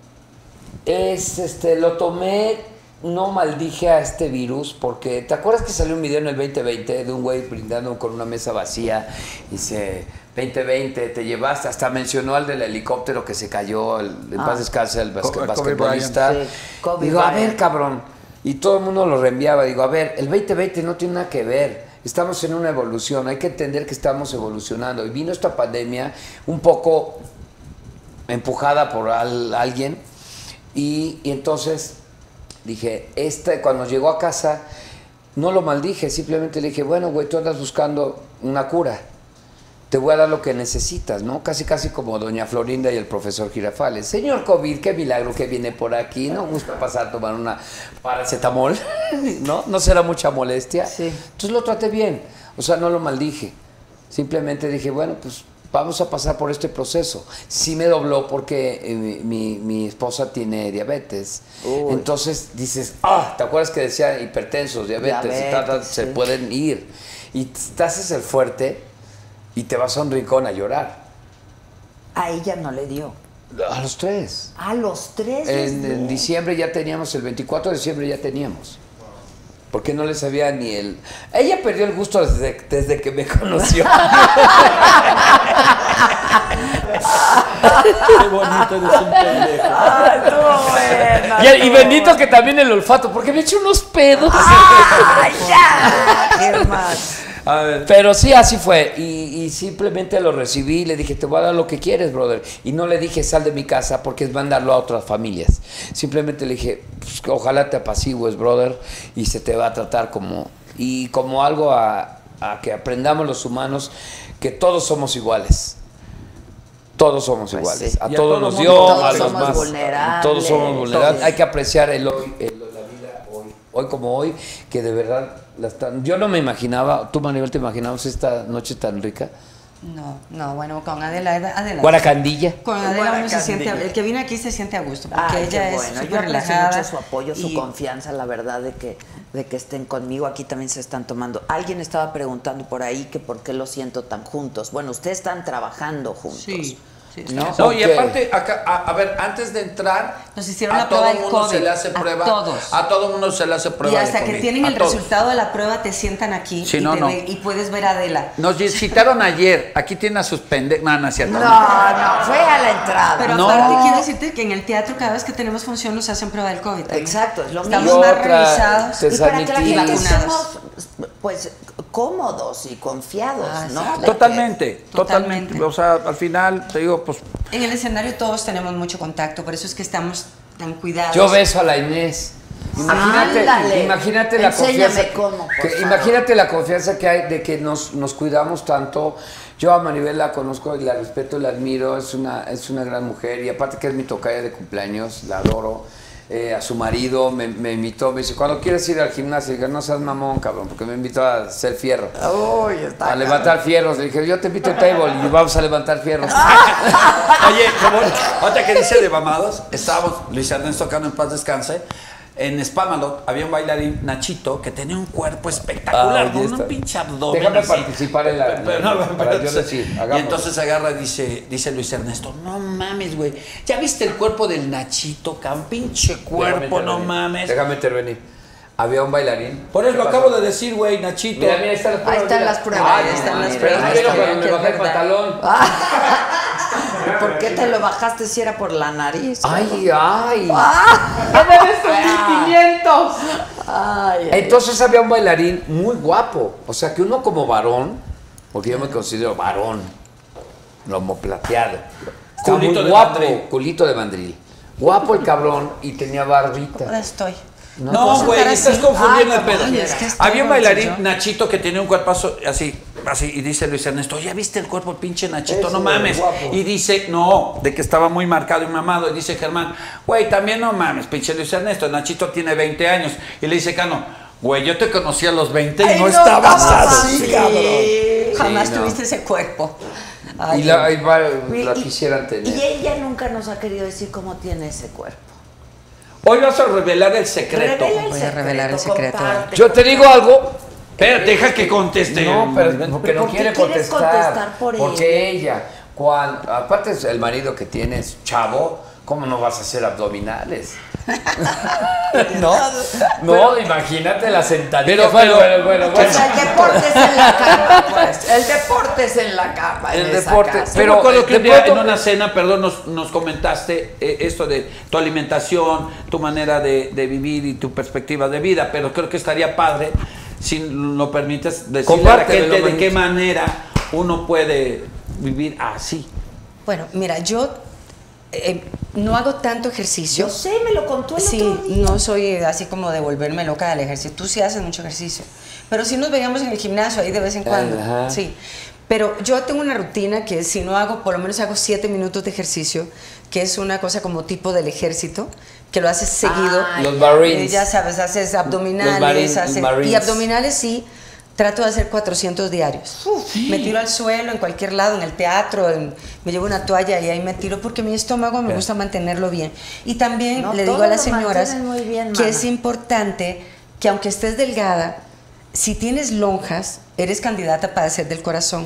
es, este, lo tomé, no maldije a este virus, porque ¿te acuerdas que salió un video en el veinte veinte de un güey brindando con una mesa vacía? Y dice, veinte veinte, te llevaste, hasta mencionó al del helicóptero que se cayó, el, en
Ah.
paz descanse, el basque-
Kobe
basquetbolista.
Bryant. Sí, Kobe
Digo, a
Bryant.
ver, cabrón. Y todo el mundo lo reenviaba. Digo, a ver, el veinte veinte no tiene nada que ver. Estamos en una evolución, hay que entender que estamos evolucionando. Y vino esta pandemia un poco empujada por al- alguien. Y, y entonces dije, este, cuando llegó a casa, no lo maldije, simplemente le dije, bueno, güey, tú andas buscando una cura. Te voy a dar lo que necesitas, ¿no? Casi, casi como doña Florinda y el profesor Girafales. Señor COVID, qué milagro que viene por aquí. ¿No gusta pasar a tomar una paracetamol? ¿No? ¿No será mucha molestia?
Sí.
Entonces lo traté bien. O sea, no lo maldije. Simplemente dije, bueno, pues vamos a pasar por este proceso. Sí me dobló porque eh, mi, mi- mi esposa tiene diabetes.
Uy.
Entonces dices, ah, ¿te acuerdas que decía hipertensos, diabetes? y tal, tal,
Diabetes,
se
sí.
pueden ir. Y te haces el fuerte y te vas a un rincón a llorar.
A ella no le dio.
A los tres.
A los tres. les
En,
dio.
en diciembre ya teníamos, el veinticuatro de diciembre ya teníamos. Porque no le sabía ni el... Ella perdió el gusto desde, desde que me conoció.
Qué bonito, eres un pendejo.
Ay, estuvo buena,
y, y
estuvo
bendito
buena.
que también el olfato, porque me eché unos pedos.
¡Ay, ya! ¿Qué más?
A ver,
Pero sí, así fue. Y, y simplemente lo recibí y le dije, te voy a dar lo que quieres, brother. Y no le dije, sal de mi casa porque es mandarlo a otras familias. Simplemente le dije, pues, que ojalá te apacigues, brother, y se te va a tratar como... Y como algo a, a que aprendamos los humanos que todos somos iguales. Todos somos
Pues
iguales.
sí.
A
Y a
todos
todo
nos
mundo.
dio,
Todos
a los
somos
más.
vulnerables.
Todos somos vulnerables.
Todos.
Hay que apreciar el hoy, el- la vida hoy. Hoy como hoy, que de verdad la están. Yo no me imaginaba, tú, Maribel, ¿te imaginabas esta noche tan rica?
No, no, bueno, con Adela, Adela.
Guaracandilla.
Con Adela uno se
Guaracandilla.
siente, el que viene aquí se siente a gusto, porque
Ay,
ella
qué
es
bueno. Yo
súper
aprecio
relajada.
mucho su apoyo, su
y-
confianza, la verdad, de que, de que estén conmigo. Aquí también se están tomando. Alguien estaba preguntando por ahí que por qué los siento tan juntos. Bueno, ustedes están trabajando juntos.
Sí, sí,
¿no?
no, y
Ok.
aparte, acá, a, a ver, antes de entrar,
Nos hicieron
a
la
todo
prueba del
mundo se
COVID,
le hace
a
prueba.
todos.
A todo mundo se le hace prueba.
Y hasta
de
que
COVID,
tienen
a
el
todos.
resultado de la prueba, te sientan aquí
Sí,
y,
no,
te
no.
ve- y puedes ver a Adela.
Nos citaron ayer. Aquí tienen a sus pendejos. No, no es cierto.
No, no, fue a la entrada.
Pero
No.
aparte quiero decirte que en el teatro cada vez que tenemos función nos hacen prueba del COVID. también.
Exacto, es lo
Estamos
mismo.
más
Y otra,
revisados.
te
Y para que la
sanitiza.
gente
vacunados.
estemos, pues, cómodos y confiados,
Ah, sí,
¿no?
claro.
Totalmente,
Totalmente.
totalmente. O sea, al final, te digo, pues,
En el escenario todos tenemos mucho contacto, por eso es que estamos tan cuidados.
Yo beso a la Inés. Imagínate,
Ándale.
imagínate la
Enséñame
confianza.
cómo, por
que-
favor.
imagínate la confianza que hay de que nos, nos cuidamos tanto. Yo a Maribel la conozco y la respeto, la admiro, es una, es una gran mujer y aparte que es mi tocaya de cumpleaños, la adoro. Eh, a su marido me, me invitó, me dice, ¿cuándo quieres ir al gimnasio? Y dije, no seas mamón, cabrón, porque me invitó a hacer fierro.
Uy, está
A levantar fierros. Le dije, yo te invito a table y vamos a levantar fierros.
Oye, como otra que dice de mamados, estábamos, Luis Ernesto Cano en paz descanse, en Spamalot había un bailarín, Nachito, que tenía un cuerpo espectacular,
Ah,
con
oye,
un
está.
pinche abdomen.
Déjame
así.
participar en la-
Pero no,
para
pero
yo
entonces-
decir,
Y
hagamos.
entonces agarra, dice, dice Luis Ernesto, no mames, güey, ¿ya viste el cuerpo del Nachito, cabrón? Pinche cuerpo, no mames.
Déjame intervenir. Había un bailarín.
Por eso
¿Qué
lo
pasó?
acabo de decir, güey, Nachito.
Mira, mira, ahí están las pruebas.
Ahí están
mira.
las pruebas,
Ay,
ahí están las
pero
pruebas.
Pero
Ahí
cuando me
está,
bajé el
que es
pantalón.
¿Por qué te lo bajaste si era por la nariz?
Ay, ay.
quinientos! Ay, ay.
Entonces había un bailarín muy guapo. O sea, que uno como varón, porque yo me considero varón, lomo plateado. Está
Culito
muy
de
guapo,
mandril.
culito de mandril. Guapo el cabrón y tenía barbita.
Ahora estoy.
No, güey,
estar
estás
así.
confundiendo
Ay,
el pedo.
oye,
es que estoy
Había un
con
bailarín,
yo.
Nachito, que tenía un cuerpazo así, así, y dice Luis Ernesto, ¿ya viste el cuerpo del pinche Nachito?
Ese
No mames.
guapo.
Y dice, no, de que estaba muy marcado y mamado. Y dice Germán, güey, también no mames, pinche Luis Ernesto, Nachito tiene veinte años. Y le dice Cano, güey, yo te conocí a los veinte y
Ay,
no,
no
estabas
estabas
así,
así.
cabrón.
Jamás
Sí, no.
tuviste ese cuerpo. Ay,
Y la, y va-
Y-
la
y-
quisieran tener.
Y ella nunca nos ha querido decir cómo tiene ese cuerpo.
Hoy vas a revelar el secreto.
Revela el
Voy a revelar el secreto.
comparte.
Yo te digo algo.
Espera, deja que conteste.
No, pero porque
¿Pero
no
por qué
quiere
quieres
contestar.
contestar por
porque ella, cuando, aparte es el marido que tienes, chavo, ¿cómo no vas a hacer abdominales? no, no, imagínate la sentadilla.
Pero-
bueno,
pero-
bueno, bueno,
O
bueno.
sea, el deporte es en la cama, pues. El deporte es en la cama. en
El
esa
deporte,
casa.
Pero
pero,
me acuerdo
eh,
que
de
un día
pronto-
en una cena, perdón, nos, nos comentaste eh, esto de tu alimentación, tu manera de, de vivir y tu perspectiva de vida, pero creo que estaría padre, si lo permites, decirle a la
Compártemelo,
gente de
manito.
qué manera uno puede vivir así.
Bueno, mira, yo eh, no hago tanto ejercicio.
Yo sé, me lo contó el
Sí,
otro día.
no soy así como de volverme loca del ejercicio. Tú sí haces mucho ejercicio. Pero sí nos veíamos en el gimnasio ahí de vez en cuando.
Ajá.
Sí. Pero yo tengo una rutina que si no hago, por lo menos hago siete minutos de ejercicio, que es una cosa como tipo del ejército, que lo haces seguido.
Ay,
Los Marines.
Eh, ya sabes, haces abdominales,
Los Marines,
haces-
Marines.
y abdominales sí, trato de hacer cuatrocientos diarios. Me tiro al suelo en cualquier lado, en el teatro, en- me llevo una toalla y ahí me tiro porque mi estómago me gusta mantenerlo bien. Y también
No,
le digo
todo
a las
lo
señoras
mantienen muy bien,
que
mana.
es importante que aunque estés delgada, si tienes lonjas, eres candidata para ser del corazón.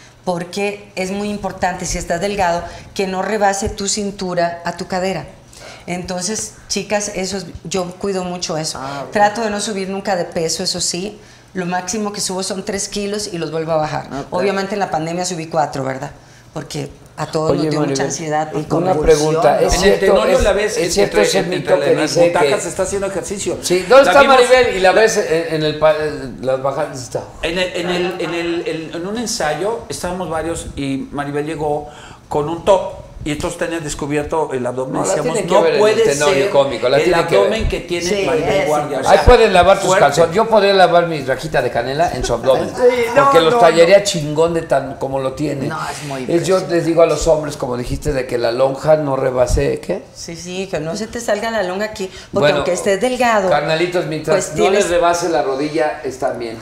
Porque es muy importante, si estás delgado, que no rebase tu cintura a tu cadera. Entonces, chicas, eso es- yo cuido mucho eso. Trato de no subir nunca de peso, eso sí. Lo máximo que subo son tres kilos y los vuelvo a bajar. Obviamente en la pandemia subí cuatro, ¿verdad? Porque a todos
Oye,
nos dio
Maribel,
mucha ansiedad. Y
una
convulsión,
pregunta,
¿no?
es
En el
cierto,
Tenorio
es-
la ves,
es cierto
entre-
ese
entre
mito que
las
dice
butacas
que-
se está haciendo ejercicio.
Sí, ¿dónde
La
está
vimos
Maribel? Y la ves en, en el pa- en las bajadas está.
En, el, en, el, en, el, el- en un ensayo estábamos varios y Maribel llegó con un top y entonces tenía descubierto el abdomen.
No, la
Decíamos,
tiene que
no
ver en
puede
el Tenorio
ser
Cómico, la
el
tiene que
abdomen
ver.
que, tiene
Sí,
Maribel
es
Guardia. o
Ahí
sea,
pueden lavar tus
fuerte.
calzones. Yo podría lavar mi rajita de canela en su abdomen.
Sí, no,
porque los
no,
tallaría chingón de tan como lo tiene.
No, es muy
Es, yo les digo a los hombres, como dijiste, de que la lonja no rebase, ¿qué?
Sí, sí, que no se te salga la longa aquí. Porque
Bueno,
aunque estés delgado.
Carnalitos, mientras
pues
no
tienes-
les rebase la rodilla, están bien.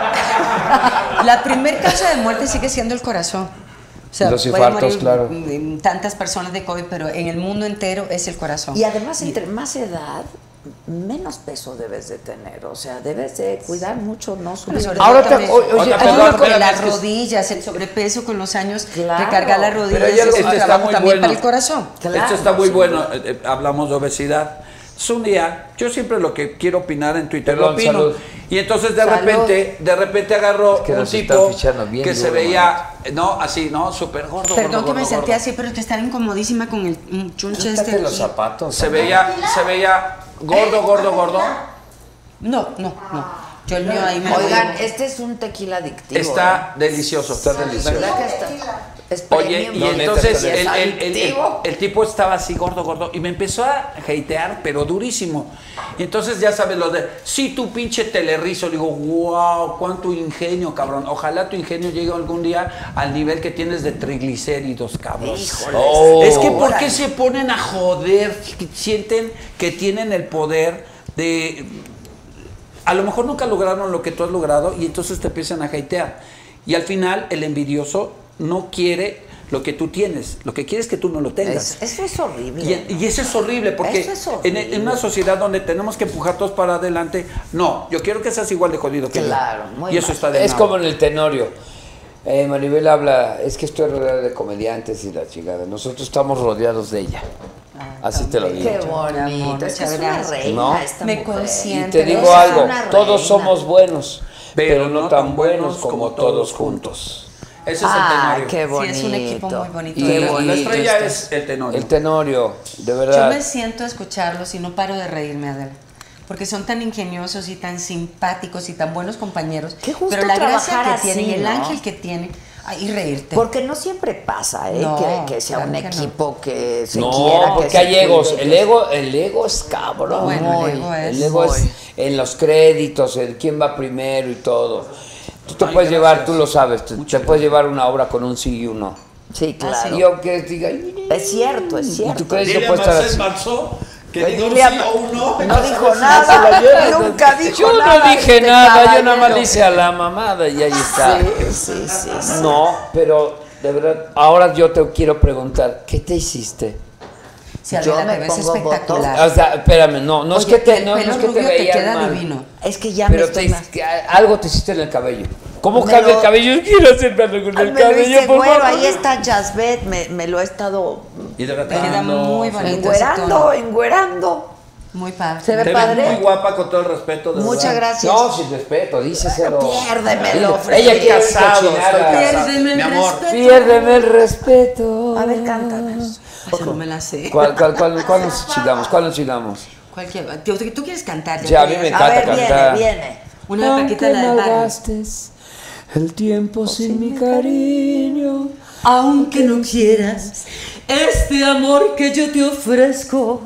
La primer causa de muerte sigue siendo el corazón. O sea,
Los
pueden
infartos,
morir,
claro.
mm, tantas personas de COVID, pero en el mundo entero es el corazón.
Y además, entre más edad, menos peso debes de tener. O sea, debes de cuidar mucho, no subir.
Sobre
Ahora
todo
te-
también-
oye,
oye,
Hay
perdón,
uno con
espérame,
las
es que es-
rodillas, el sobrepeso con los años,
Claro.
recargar las rodillas
Pero hay algo-
es un
este está
trabajo
muy
también
bueno.
para el corazón.
Claro,
Esto está muy
sin
bueno.
duda.
eh, eh, hablamos de obesidad. Es un día, yo siempre lo que quiero opinar en Twitter
Perdón,
lo opino.
salud.
Y entonces de
Salud.
repente, de repente agarró
Es que
un
nos
tipo
están fichando bien
que se
duro,
veía, no, así, no, súper gordo.
Perdón
gordo,
que me
gordo,
sentía
gordo.
así, pero es que estaba incomodísima con el mm, chunche este.
Quítate los
aquí.
zapatos.
Se veía, se veía gordo, gordo, gordo.
No, no, no. Yo el mío ahí me
Oigan,
voy.
este es un tequila adictivo.
Está
¿eh?
delicioso.
Está delicioso.
¿Verdad que está? Es
Oye,
premium,
y
¿no?
entonces
Y es
el, el- el- el-
adictivo.
el tipo estaba así gordo, gordo, y me empezó a hatear, pero durísimo. Y entonces ya sabes lo de, sí, tu pinche telerrizo. Le digo, wow, cuánto ingenio, cabrón. Ojalá tu ingenio llegue algún día al nivel que tienes de triglicéridos, cabrón.
Híjole.
Oh.
Es que ¿por qué
Órale.
se ponen a joder? Sienten que tienen el poder de... A lo mejor nunca lograron lo que tú has logrado y entonces te empiezan a hatear. Y al final el envidioso no quiere lo que tú tienes. Lo que quiere es que tú no lo tengas.
Es- eso es horrible.
Y, y eso es horrible porque
Eso es
en,
horrible.
en una sociedad donde tenemos que empujar todos para adelante, no, yo quiero que seas igual de jodido que
Claro,
yo.
muy
Y eso
mal.
está de
Es
nada.
como en el Tenorio. Eh, Maribel habla, es que estoy rodeada de comediantes y la chingada. Nosotros estamos rodeados de ella. Así te lo digo.
Qué
Mi amor,
bonito. Es que es
muchas
una
gracias.
reina
¿No?
esta
Me
mujer.
consiente.
Y te digo
Es
algo,
una
todos
reina.
somos buenos, pero,
Pero
no tan buenos como todos juntos.
Ese es
Ah,
el Tenorio.
qué
Sí,
bonito.
es un equipo muy bonito.
Y
de
qué
verdad.
La
bonito
estrella
está.
es el Tenorio.
El Tenorio, de
Yo
verdad.
me siento a escucharlos y no paro de reírme, Adela. Porque son tan ingeniosos y tan simpáticos y tan buenos compañeros.
Qué gusto
Pero la gracia
trabajar
que tienen y el
así, ¿no?
ángel que tienen. Ay, y reírte.
Porque no siempre pasa, ¿eh?
No,
que, que sea
claro
un
que no.
equipo que se
No,
quiera. que
porque
se
hay egos.
cuide,
El
que-
ego, el ego es cabrón.
Bueno,
Muy.
el ego es.
El ego es
Muy.
en los créditos, el quién va primero y todo. Tú te
Ay,
puedes
gracias.
llevar, tú lo sabes, te,
Muchas
te puedes llevar una obra con un sí y un no.
Sí, claro.
Y yo que diga, "Ay,
Es cierto, es
¿y
cierto.
tú crees que
Dile
yo
a
puedo estar
Marcel
así?
Marceau que
Oye,
diga un
dile a-
sí o un no.
No dijo
se la
nada,
lleva.
nunca dijo
Yo
nada.
no dije
este
nada, yo nada más
caballero.
le hice a la mamada y ahí está.
Sí, sí, sí, sí.
No, pero de verdad, ahora yo te quiero preguntar, ¿qué te hiciste?
Si
Yo
Adela,
me
te ves
pongo
espectacular.
O sea, espérame, no, no es
Oye,
que te,
el
no, no
pelo
es que te
rubio te
veías
queda
mal,
divino.
Es que ya me
pero
estoy
te,
más...
que algo te hiciste en el cabello. ¿Cómo
Me
cambia
lo-
el cabello? Yo quiero hacerme algo con
Ay,
el
me lo
cabello,
hice
por
güero,
favor.
ahí está Jasbet, me, me lo he estado
Te queda
Hidratando.
muy bonito. ese
enguerando,
tono.
enguerando.
Muy padre.
Se ve
Te
padre.
ves muy guapa con todo el respeto. De
Muchas
verdad.
gracias.
No, sin respeto, díceselo.
Piérdemelo,
Ella
Freddy.
quiere
casado,
cocinar.
estoy casado.
Piérdeme el
Mi amor.
respeto.
Piérdeme el respeto.
A ver, cántanos.
Esa no me la sé.
¿Cuál, cuál, cuál, cuál nos chingamos? ¿Cuál nos chingamos?
Cualquier. ¿Tú, tú quieres cantar?
Ya, a mí
te
me
digas.
encanta
A ver,
cantar.
viene, viene.
Una de Paquita, la del barrio.
malgastes el tiempo sin mi cariño.
Aunque no quieras este amor que yo te ofrezco,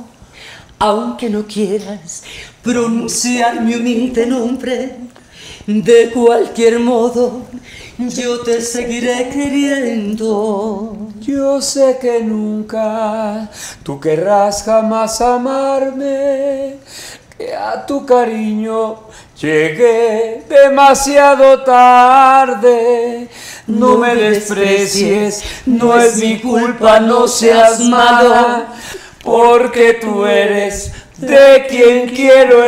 aunque no quieras pronunciar mi humilde nombre, de cualquier modo yo te seguiré queriendo.
Yo sé que nunca tú querrás jamás amarme, que a tu cariño llegué demasiado tarde. No me desprecies, no es mi culpa, no seas mala, porque tú eres de quien quiero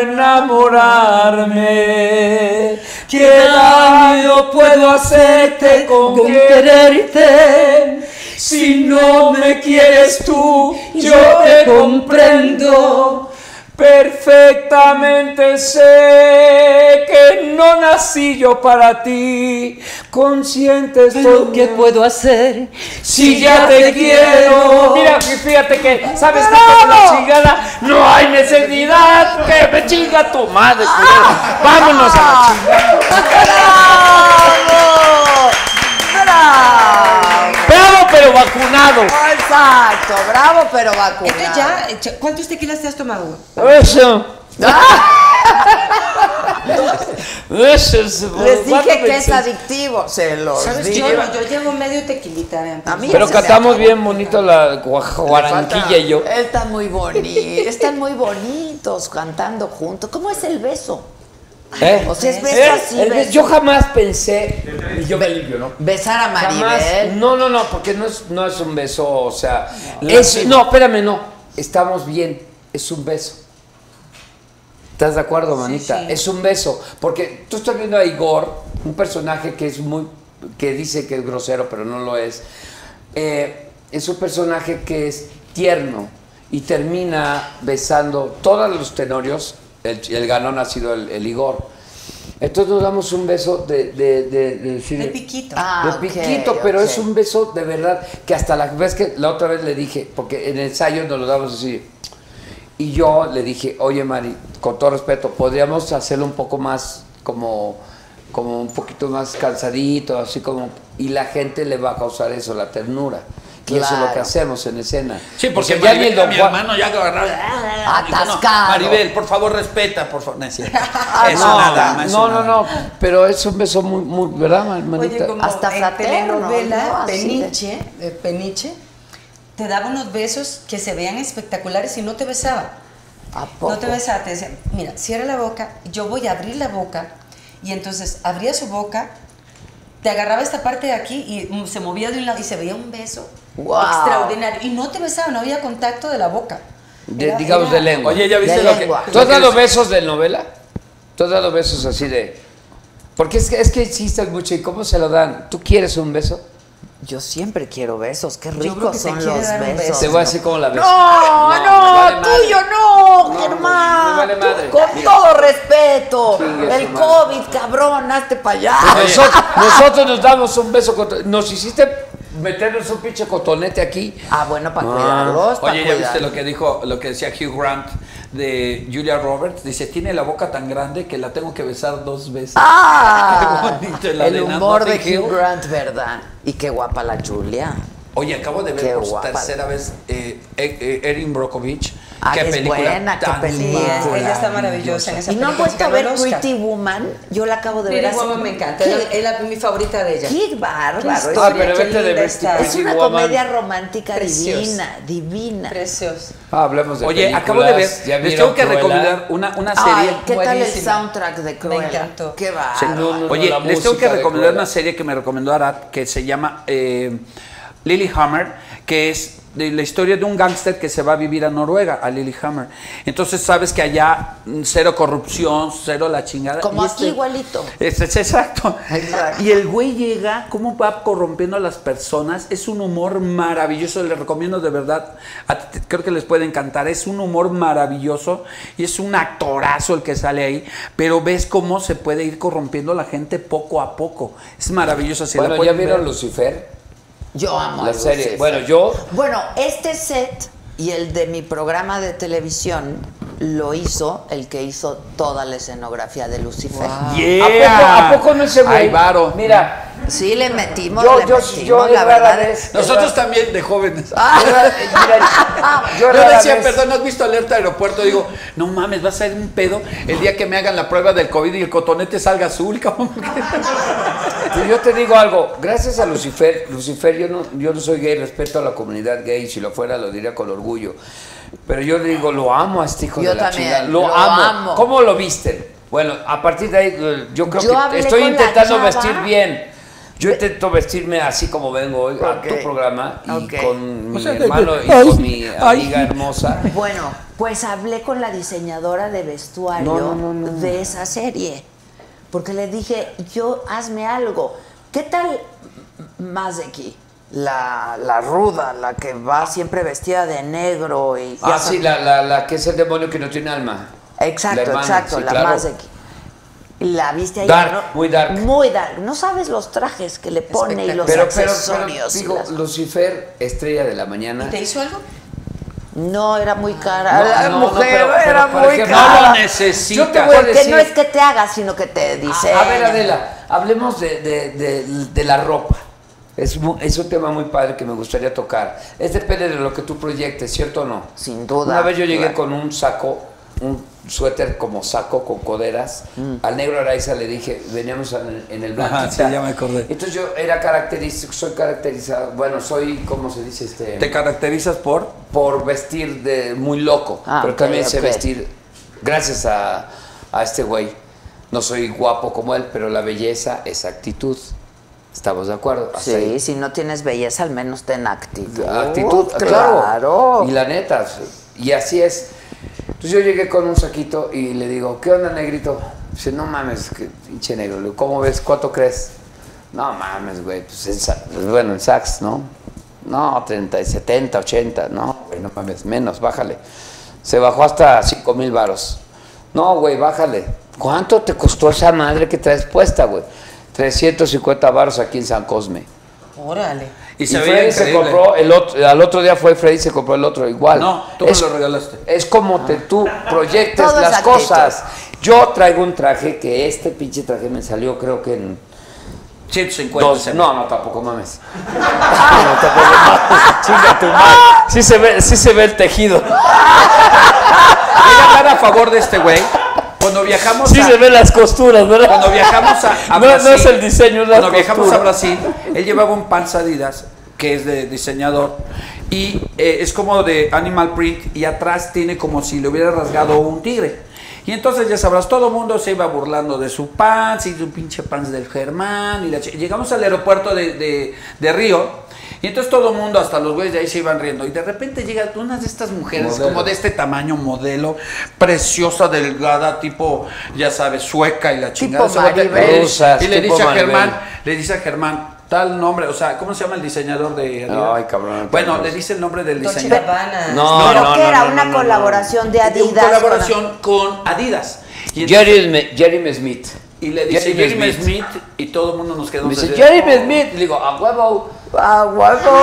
enamorarme. ¿Qué daño puedo hacerte con quererte? Si no me quieres tú, yo te comprendo. Perfectamente sé que no nací yo para ti. Consciente estoy.
¿Qué puedo hacer
Si ya te quiero. Mira, fíjate que, ¿sabes qué? Con la chingada no hay necesidad. Que me chinga tu madre, culero. Vámonos a la chingada.
¡Bravo! ¡Bravo!
Bravo, pero vacunado.
Exacto, bravo, pero vacunado.
Esto ya, echa- ¿cuántos tequilas te has tomado?
Eso. Eso es.
Les
¿cuánto
dije que es
pensé?
adictivo. Se los
¿Sabes?
dije.
Yo, no, yo llevo medio tequilita. vean.
A mí
Pero
se me
cantamos
acabó.
bien bonito la gua- Guaranquilla y yo.
Están muy bonitos, están muy bonitos cantando juntos. ¿Cómo es el beso?
¿Eh?
O sea, es
Eh,
beso así,
el-
beso.
Yo jamás pensé. Y yo me limpio, ¿no?
Besar a
Jamás.
Maribel.
No, no, no, porque no es, no es un beso, o sea.
No.
Es, no, espérame, no. Estamos bien. Es un beso. ¿Estás de acuerdo, manita?
sí.
Es un beso. Porque tú estás viendo a Igor, un personaje que es muy. Que dice que es grosero, pero no lo es. Eh, es un personaje que es tierno y termina besando todos los tenorios. El, el ganón ha sido el, el Igor. Entonces nos damos un beso de, de, de, de, decir-
De piquito.
Ah,
de
ok,
piquito, pero
ok.
es un beso de verdad que hasta la vez que la otra vez le dije, porque en el ensayo nos lo damos así, y yo le dije, oye Mari, con todo respeto, podríamos hacerlo un poco más como, como un poquito más cansadito, así como, y la gente le va a causar eso, la ternura. Y eso es lo que hacemos en escena.
Sí, porque
O sea, ya ni el
Maribel,
Don
mi
Juan-
hermano ya agarraba.
Atascado.
Maribel, por favor, respeta, por favor. No, es cierto.
Ah,
Eso
no,
nada, no, eso
No, no,
nada.
no, pero es un beso muy, muy ¿verdad, hermanita?
Oye, como
Hasta
en
fraterno,
telenovela,
¿no? Así de-
Peniche, eh, Peniche, te daba unos besos que se veían espectaculares y no te besaba.
¿A poco?
No te besaba, te decía, mira, cierra la boca, yo voy a abrir la boca, y entonces abría su boca, te agarraba esta parte de aquí y mm, se movía de un lado y se veía un beso
Wow.
extraordinario. Y no te besaba, no había contacto de la boca.
De-
Era-
digamos
era-
de lengua.
Oye, ¿ya viste
De
lo que,
lengua.
¿Tú has
lo que
dado
es-
besos de novela? ¿Tú has dado besos así de...? Porque es que, es que insistes mucho, ¿y cómo se lo dan? ¿Tú quieres un beso?
Yo siempre quiero besos, qué
creo que
ricos
te
son
quiere
los
dar un
besos.
beso.
Te voy a decir cómo la beso.
No, no,
me vale madre.
tuyo no,
No,
Germán.
me vale madre.
Con
Mira.
todo respeto.
Chingue
El
su madre.
COVID, cabrón, hazte para allá.
Nosotros, nosotros nos damos un beso. Con, nos hiciste meternos un pinche cotonete aquí.
Ah, bueno, para cuidarlos, para
Oye, ¿ya viste
cuidarlos.
lo que dijo, lo que decía Hugh Grant de Julia Roberts? Dice, tiene la boca tan grande que la tengo que besar dos veces.
Ah,
Qué bonito, la
el
de
humor de
Notting Hill.
Hugh Grant, ¿verdad? Y qué guapa la Julia.
Oye, acabo de ver
Qué
por
guapa.
tercera vez eh, eh, eh, Erin Brockovich.
Ah,
qué
es
película
buena, qué
tan
película.
Sí, ella está maravillosa en esa
¿Y no han
película.
vuelto a
ganó
ver
el Oscar.
Pretty Woman? Yo la acabo de ver
Pretty
hace-
Woman me encanta,
¿Qué?
es la- mi favorita de ella.
Qué bárbaro.
Qué
es-
Ah,
historia,
pero
qué
vete de
linda
ver
está.
Es
Pretty
una
Woman.
comedia romántica
Preciosa.
divina, divina.
Precioso.
Ah, hablemos de
Oye,
películas.
acabo de ver,
¿Ya
les
vieron
tengo que
Cruella?
recomendar una, una serie.
Ay, ¿qué tal el
Buenísima.
soundtrack de Cruella?
Me encantó.
Qué
Sí,
bárbaro.
no, no,
Oye,
la
les tengo que
música de
recomendar
Cruella.
una serie que me recomendó Arad, que se llama eh, Lilyhammer, que es de la historia de un gángster que se va a vivir a Noruega, a Lilyhammer. Entonces sabes que allá mm, cero corrupción, cero la chingada.
Como
Y
aquí igualito.
Es, es exacto.
Exacto.
Y el güey llega, cómo va corrompiendo a las personas. Es un humor maravilloso, les recomiendo de verdad. A ti te- creo que les puede encantar. Es un humor maravilloso y es un actorazo el que sale ahí. Pero ves cómo se puede ir corrompiendo la gente poco a poco. Es maravilloso. Si la
Bueno, ¿ya
pueden
vieron
ver.
Lucifer?
Yo amo a
La serie.
Lucifer.
Bueno, yo...
Bueno, este set y el de mi programa de televisión lo hizo el que hizo toda la escenografía de Lucifer.
Yeah.
¿A poco, ¿A poco no ese güey?
Ay, varo.
Mira,
Sí, le metimos,
yo,
le
yo,
metimos,
yo
la
rara
verdad.
vez-
Nosotros también de jóvenes.
Ah.
Yo ra- mira, yo
Yo
rara
decía,
vez-
perdón, ¿has visto Alerta Aeropuerto? Digo, no mames, va a ser un pedo el día que me hagan la prueba del COVID y el cotonete salga azul, cabrón.
Pues yo te digo algo, gracias a Lucifer, Lucifer, yo no, yo no soy gay, respeto a la comunidad gay, si lo fuera lo diría con orgullo. Pero yo le digo, lo amo a este hijo
Yo
de la
también,
chingada, lo,
lo
amo.
amo.
¿Cómo lo viste? Bueno, a partir de ahí, eh, yo creo
Yo
que
hablé
estoy
con la
intentando
chava.
vestir bien. Yo intento vestirme así como vengo hoy a
Ok.
tu programa y
Ok.
con mi
O sea, de-
hermano y
ay,
con mi
ay.
amiga hermosa.
Bueno, pues hablé con la diseñadora de vestuario
No, no, no, no.
de esa serie. Porque le dije, yo hazme algo. ¿Qué tal Mazeki? La, la ruda, la que va siempre vestida de negro y...
Ah, sí, la, la, la que es el demonio que no tiene alma.
Exacto,
La hermana,
exacto,
sí,
la
claro.
Mazeki. La viste ahí.
Dark,
¿no?
muy dark.
Muy dark. No sabes los trajes que le pone y los
Pero, pero, pero,
accesorios. y
digo,
las-
Lucifer, estrella de la mañana.
¿Y te hizo algo?
No, era muy cara.
No,
la
no, no,
mujer
pero- pero,
era
por
muy
ejemplo,
cara.
no lo necesita.
Yo te voy a
Porque
decir-
no es que te haga, sino que te dice.
A ver, Adela, hablemos de, de, de, de la ropa. Es, mu- es un tema muy padre que me gustaría tocar. Es depende de lo que tú proyectes, ¿cierto o no?
Sin duda.
Una vez yo llegué
Claro.
con un saco, un suéter como saco con coderas.
Mm.
Al negro Araiza le dije, veníamos en, en el
Ajá,
blanquita.
sí, ya me acordé.
Entonces yo era característico, soy caracterizado, bueno, soy, ¿cómo se dice? Este,
¿Te caracterizas por?
por vestir de muy loco,
Ah,
pero
ok,
también sé
ok.
vestir gracias a, a este güey. No soy guapo como él, pero la belleza es actitud. ¿Estamos de acuerdo? Hasta
Sí,
ahí.
si no tienes belleza, al menos ten actitud.
Actitud, claro.
Claro.
Y la neta, y así es. Entonces yo llegué con un saquito y le digo, ¿qué onda, negrito? Dice, no mames, que pinche negro. Le digo, ¿cómo ves? ¿Cuánto crees? No mames, güey, pues, en Sa- pues, bueno, en Saks, ¿no? No, treinta, setenta, ochenta, no, güey, no mames, menos, bájale. Se bajó hasta cinco mil varos. No, güey, bájale. ¿Cuánto te costó esa madre que traes puesta, güey? trescientos cincuenta varos aquí en San Cosme.
Órale.
Y
Y
se veía
Freddy se
increíble.
compró, el otro, al otro día fue Freddy se compró el otro igual.
No, tú me lo regalaste.
Es como te, tú proyectes
Todo es
las
actitud.
cosas. Yo traigo un traje que este pinche traje me salió creo que en...
ciento cincuenta.
Dos, no, no, tampoco mames. No, tampoco mames. Chinga tu madre. Sí se ve, sí se ve el tejido.
Voy a hablar a favor de este güey. Cuando viajamos
Sí
a,
se ven las costuras, ¿verdad?
Cuando viajamos a, a
no,
Brasil,
no es el diseño, es la
Cuando viajamos
costura.
a Brasil, él llevaba un Pants Adidas, que es de diseñador, y eh, es como de animal print, y atrás tiene como si le hubiera rasgado un tigre. Y entonces ya sabrás, todo el mundo se iba burlando de su pants y su pinche pants del Germán. Y la ch- llegamos al aeropuerto de, de, de Río. Y entonces todo el mundo, hasta los güeyes de ahí se iban riendo. Y de repente llega una de estas mujeres,
Modelo.
como de este tamaño, modelo, preciosa, delgada, tipo, ya sabes, sueca y la chingada. Se voltea-
Maribel.
Rusas,
y le
tipo
dice a
Maribel.
Germán, le dice a Germán, tal nombre, o sea, ¿cómo se llama el diseñador de Adidas?
Ay, cabrón.
Bueno, le dice el nombre del
Dolce
diseñador.
Gabbana.
No,
¿Pero
no,
qué
no,
era?
no,
¿Una
no, no,
colaboración de
De
Adidas?
una colaboración con Adidas. Y, entonces-
Jeremy, Jeremy Smith.
y le dice
Jeremy
Jeremy
Smith.
Smith. y todo el mundo nos quedó
Me dice,
así.
Jeremy Smith. Le digo, a huevo.
¡Ah, huevo!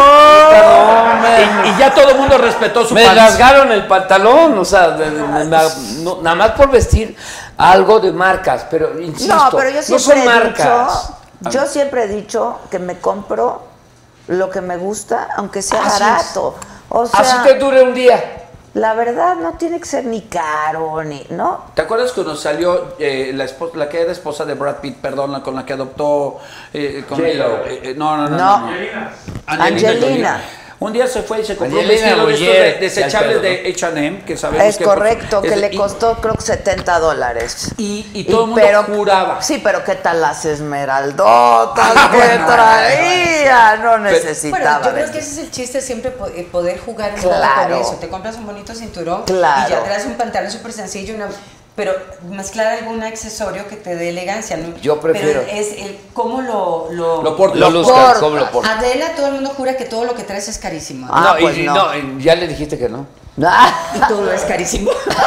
Y, y ya todo el mundo respetó su
Me
pants.
rasgaron el pantalón, o sea, de- de- de- na- no- nada más por vestir algo de marcas, pero insisto,
No, pero yo
no
siempre
son
he
marcas.
dicho, yo siempre he dicho que me compro lo que me gusta, aunque sea
Así
barato. O sea,
Así te dure un día.
la verdad no tiene que ser ni caro, ni, ¿no?
¿Te acuerdas cuando salió eh, la, esposa, la que era esposa de Brad Pitt, perdón, la con la que adoptó... Eh, con,
J-Lo.
eh, eh, no, no, no,
No.
no, no.
Angelina.
Jolie. Un día se fue y se compró un
Angelina
vestido de estos
Boyer,
de- desechables
ya el
de H and M, que sabemos
Es
que... pues,
correcto, que
es-
le
y-
costó creo que setenta dólares.
Y, y todo el mundo
pero-
juraba.
Sí, pero ¿qué tal las esmeraldotas
Ah,
que
bueno,
traía? No
Bueno,
necesitaba.
yo creo
de-
que ese es el chiste, siempre po- eh, poder jugar un
Claro.
poco con eso. Te compras un bonito cinturón
Claro.
y ya traes un pantalón súper sencillo, una- pero mezclar algún accesorio que te dé elegancia, ¿no?
Yo prefiero.
Pero es el cómo lo... Lo,
Lo portas.
Lo
Lo
luzcas,
portas.
¿cómo lo portas?
Adela, todo el mundo jura que todo lo que traes es carísimo. ¿no?
Ah,
no,
pues
y,
no.
no, y ya le dijiste que no.
Y todo es carísimo.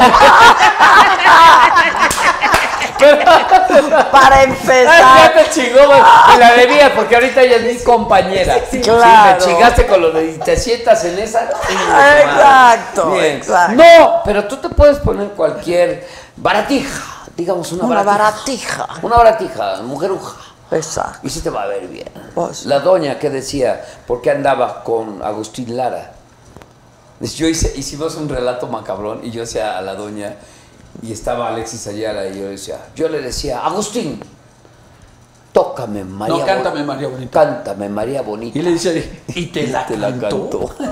Para
Ah,
empezar.
ya te chingó, güey. Y la debía, porque ahorita ella es mi compañera. Sí,
claro.
me chingaste con lo de y te sientas en esa.
Exacto,
Bien.
exacto.
No, pero tú te puedes poner cualquier baratija, digamos una,
Una
baratija.
baratija.
Una baratija, mujeruja.
Exacto.
Y sí te va a ver bien.
Pues.
La doña que decía, ¿por qué andaba con Agustín Lara? Yo hice, hicimos un relato macabrón y yo decía a la doña, y estaba Alexis Ayala y yo decía, yo le decía, Agustín, tócame María
No, cántame,
Bon-
María Bonita.
Cántame María Bonita.
Y le dice, ¿y te la,
Te la
cantó?
cantó.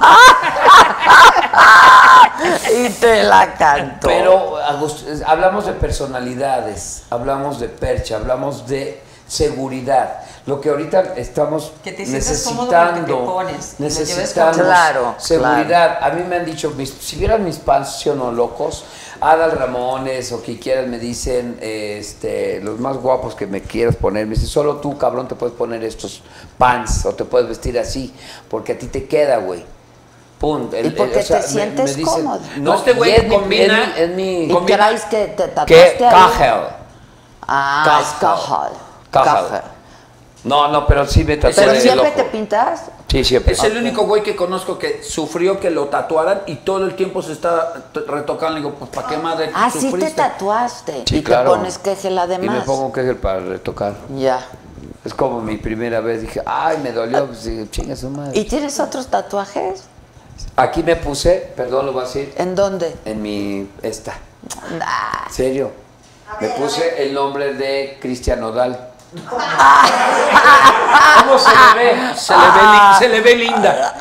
Y te la canto.
Pero Agust- hablamos de personalidades, hablamos de percha, hablamos de seguridad. Lo que ahorita estamos
Que te sientas cómodo con lo que te
necesitando,
pones, que lo lleves
necesitamos
cómodo. Claro,
seguridad. A mí me han dicho, mis- si vieran mis pants, ¿sí o no, locos? Adal Ramones o que quieras me dicen, este, los más guapos que me quieras poner, me dicen, solo tú, cabrón, te puedes poner estos pants o te puedes vestir así, porque a ti te queda, güey. Punto.
Y porque te sientes cómodo.
No, este güey
y es mi-
combina-
es mi- es mi-
¿Y
combina-
traes que te
que
tatuaste ahí?
Cajel.
Ah, es
Cajal.
Cajal.
Cajal. No, no, pero sí me tatué.
¿Pero
de
siempre
loco.
te pintas?
Sí, siempre.
Es el único güey que conozco que sufrió que lo tatuaran y todo el tiempo se está t- retocando. Le digo, pues ¿para qué madre
Ah, sí te
sufriste?
tatuaste.
Sí,
y
claro.
te pones quejel
Y
además.
me pongo que para retocar.
Ya.
Es como mi primera vez. Dije, ay, me dolió. Pues dije, chinga su madre.
¿Y tienes otros tatuajes?
Aquí me puse, perdón, lo voy a decir,
¿En dónde?
en mi, esta.
Ah,
¿En serio? Me puse el nombre de Cristian Nodal. ¿Cómo se le ve?
Se le, ve, li- se le ve linda.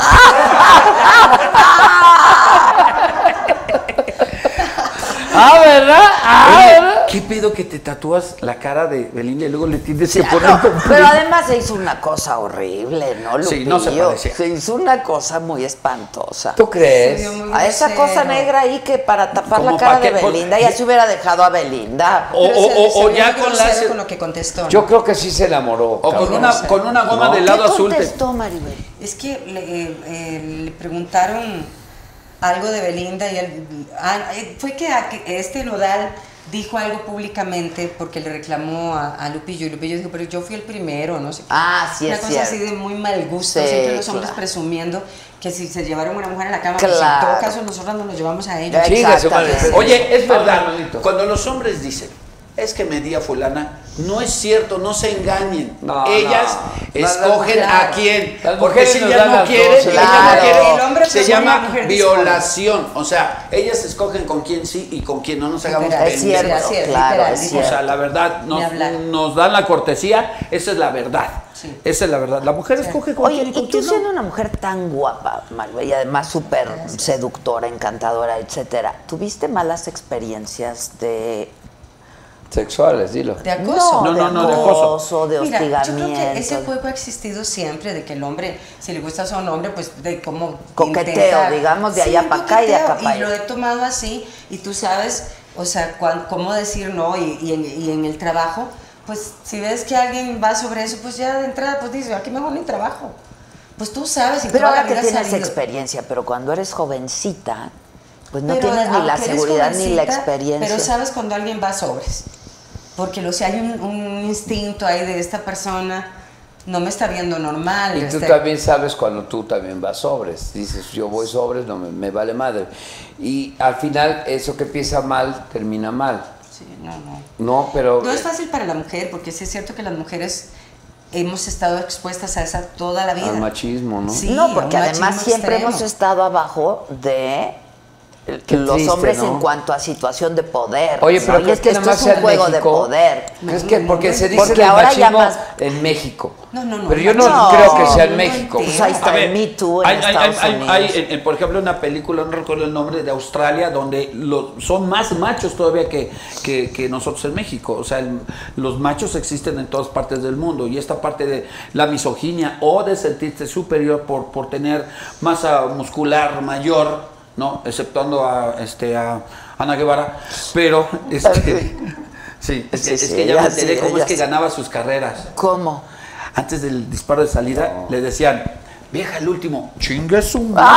ah ¿verdad? Ah,
Oye,
¿verdad?
¿qué pedo que te tatúas la cara de Belinda y luego le tienes que
Ah,
poner
no,
completa?
pero además se hizo una cosa horrible, ¿no, Lupillo?
Sí, no se parecía.
Se hizo una cosa muy espantosa.
¿Tú crees?
Se vio muy
A esa
grosero.
cosa negra ahí que para tapar
¿Cómo
la cara
pa'
de
qué? Por-
Belinda, ya se hubiera dejado a Belinda.
O,
Pero
o,
se-
o,
se
o
vio
ya
muy
con
grosero
láser.
con lo que contestó. ¿no?
Yo creo que sí se enamoró.
O con
cabrón.
una, con una goma
No.
de
¿Qué
helado azul. te-
contestó, Maribel?
Es que le, eh, eh, le preguntaron algo de Belinda y él, ah, eh, fue que, a- que este Nodal dijo algo públicamente porque le reclamó a, a Lupillo y Lupillo dijo, pero yo fui el primero, no sé qué.
Ah, sí,
Una
es
cosa
cierto.
así de muy mal gusto,
Sí,
siempre los hombres
claro.
presumiendo que si se llevaron una mujer en la cama, que si en
Claro.
todo caso nosotros no nos llevamos a ella.
Ya,
Chinga su madre.
Exactamente.
Oye, es verdad,
Habla, manito.
cuando los hombres dicen es que me di a fulana. No es cierto, no se engañen.
No,
Ellas
no.
escogen
Las-
a quién.
las
Porque
mujeres
si
nos
ellas
dan
no
las
quieren,
dos,
ellas
claro.
no quieren,
El hombre
se
escoge, la
llama
mujer dispone.
violación. O sea, ellas escogen con quién sí y con quién no nos hagamos
Literal,
Es
pendejos.
cierto,
Así es,
claro,
literal,
es
O
cierto.
sea, la verdad,
Ni
nos,
hablar.
nos dan la cortesía, esa es la verdad.
Sí.
Esa es la verdad. La mujer escoge con
Oye,
quién y con
y tú
quién no.
siendo una mujer tan guapa, Malva, y además súper seductora, encantadora, etcétera, ¿tuviste malas experiencias de
Sexuales, dilo.
De acoso.
No,
de
no, no, de acoso.
acoso, de
Mira, yo creo
hostigamiento?
que ese juego ha existido siempre, de que el hombre, si le gustas a un hombre, pues de cómo
Coqueteo,
intenta-
digamos, de
Sí,
allá para acá y de
coqueteo,
acá para
Y lo
allá.
he tomado así, y tú sabes, o sea, cuán- cómo decir no, y, y en, y en el trabajo, pues si ves que alguien va sobre eso, pues ya de entrada, pues dices, aquí mejor ni trabajo. Pues tú sabes, y
Pero
toda la
ahora que
vida has
tienes
salido.
experiencia, pero cuando eres jovencita, pues no
Pero
tienes ni la
aunque eres
seguridad ni la
jovencita,
experiencia.
Pero sabes cuando alguien va a sobres. Porque lo, si hay un, un instinto ahí de esta persona, no me está viendo normal.
Y tú
este-
también sabes cuando tú también vas sobres. Dices, yo voy sobres, no me, me vale madre. Y al final, eso que empieza mal, termina mal.
Sí, no, no.
No, pero...
No es fácil para la mujer, porque sí es cierto que las mujeres hemos estado expuestas a esa toda la vida.
Al machismo, ¿no?
Sí,
No, porque
a un
además
machismo
siempre
extremo.
hemos estado abajo de
Qué
los
triste,
hombres
¿no?
en cuanto a situación de poder.
Oye,
¿no?
pero
Y
¿crees
es
que
esto
nada más
es
sea
un
en
juego
México?
de poder.
¿Crees que porque se dice
Porque
del
ahora ya
machismo
más-
en México?
No, no, no.
Pero yo no,
No,
creo que sea en
no
México.
entiendo.
Pues ahí está
A ver,
el Me Too en
hay, hay-
Estados
hay-
Unidos.
hay, en- en, por ejemplo, una película, no recuerdo el nombre, de Australia, donde los, son más machos todavía que, que, que nosotros en México. O sea, el- los machos existen en todas partes del mundo. Y esta parte de la misoginia o de sentirse superior por, por tener masa muscular mayor, ¿no? Exceptuando a, este, a Ana Guevara. Pero, este, sí, es, que-
Sí,
es
sí,
que ya
ella
me enteré
sí,
cómo
ella
es que
sí.
ganaba sus carreras.
¿Cómo?
Antes del disparo de salida, le decían, vieja, el último, chingue su
Ah.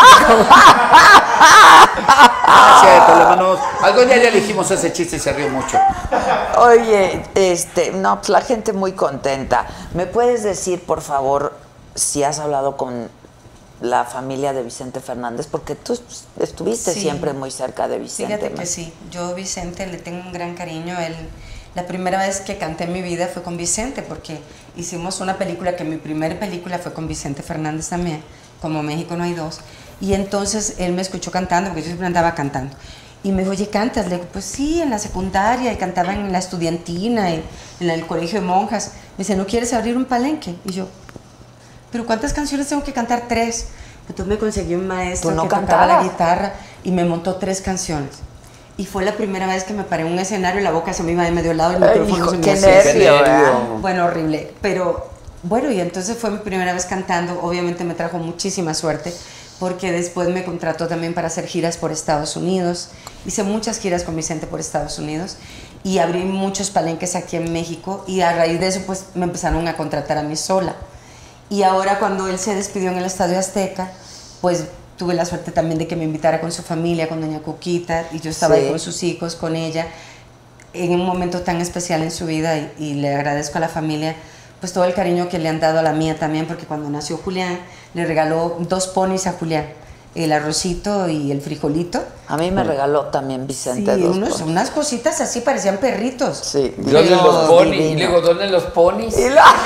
madre". Cierto, le mandamos- Algún día ya le dijimos ese chiste y se rió mucho.
Oye, este, no, pues la gente muy contenta. ¿Me puedes decir, por favor, si has hablado con la familia de Vicente Fernández? Porque tú estuviste
Sí.
siempre muy cerca de Vicente.
Fíjate
¿no?
que sí, yo a Vicente le tengo un gran cariño. Él, la primera vez que canté en mi vida fue con Vicente, porque hicimos una película, que mi primera película fue con Vicente Fernández también, como México no hay dos. Y entonces él me escuchó cantando, porque yo siempre andaba cantando. Y me dijo, oye, ¿cantas? Le digo, pues sí, en la secundaria, y cantaba en la estudiantina, y en el colegio de monjas. Me dice, ¿no quieres abrir un palenque? Y yo, ¿pero cuántas canciones tengo que cantar? Tres. Entonces me conseguí un maestro
¿Tú no
que tocaba la
cantabas?
guitarra y me montó tres canciones. Y fue la primera vez que me paré en un escenario y la boca se me iba de medio lado y el
Ay,
micrófono
hijo,
se me
qué
hacía.
nervio,
Qué
¿verdad?
nervio.
Bueno, horrible. Pero bueno, y entonces fue mi primera vez cantando. Obviamente me trajo muchísima suerte, porque después me contrató también para hacer giras por Estados Unidos. Hice muchas giras con Vicente por Estados Unidos y abrí muchos palenques aquí en México, y a raíz de eso pues me empezaron a contratar a mí sola. Y ahora, cuando él se despidió en el Estadio Azteca, pues tuve la suerte también de que me invitara con su familia, con doña Cuquita, y yo estaba
Sí.
ahí con sus hijos, con ella, en un momento tan especial en su vida, y, y le agradezco a la familia pues todo el cariño que le han dado a la mía también, porque cuando nació Julián le regaló dos ponis a Julián, el arrocito y el frijolito.
A mí me regaló también
Sí,
Vicente dos
unos-
ponis.
unas cositas así, parecían perritos.
Sí,
¿Dónde
divino,
los ponis? Y
divino.
luego, ¿dónde los ponis?
Y la-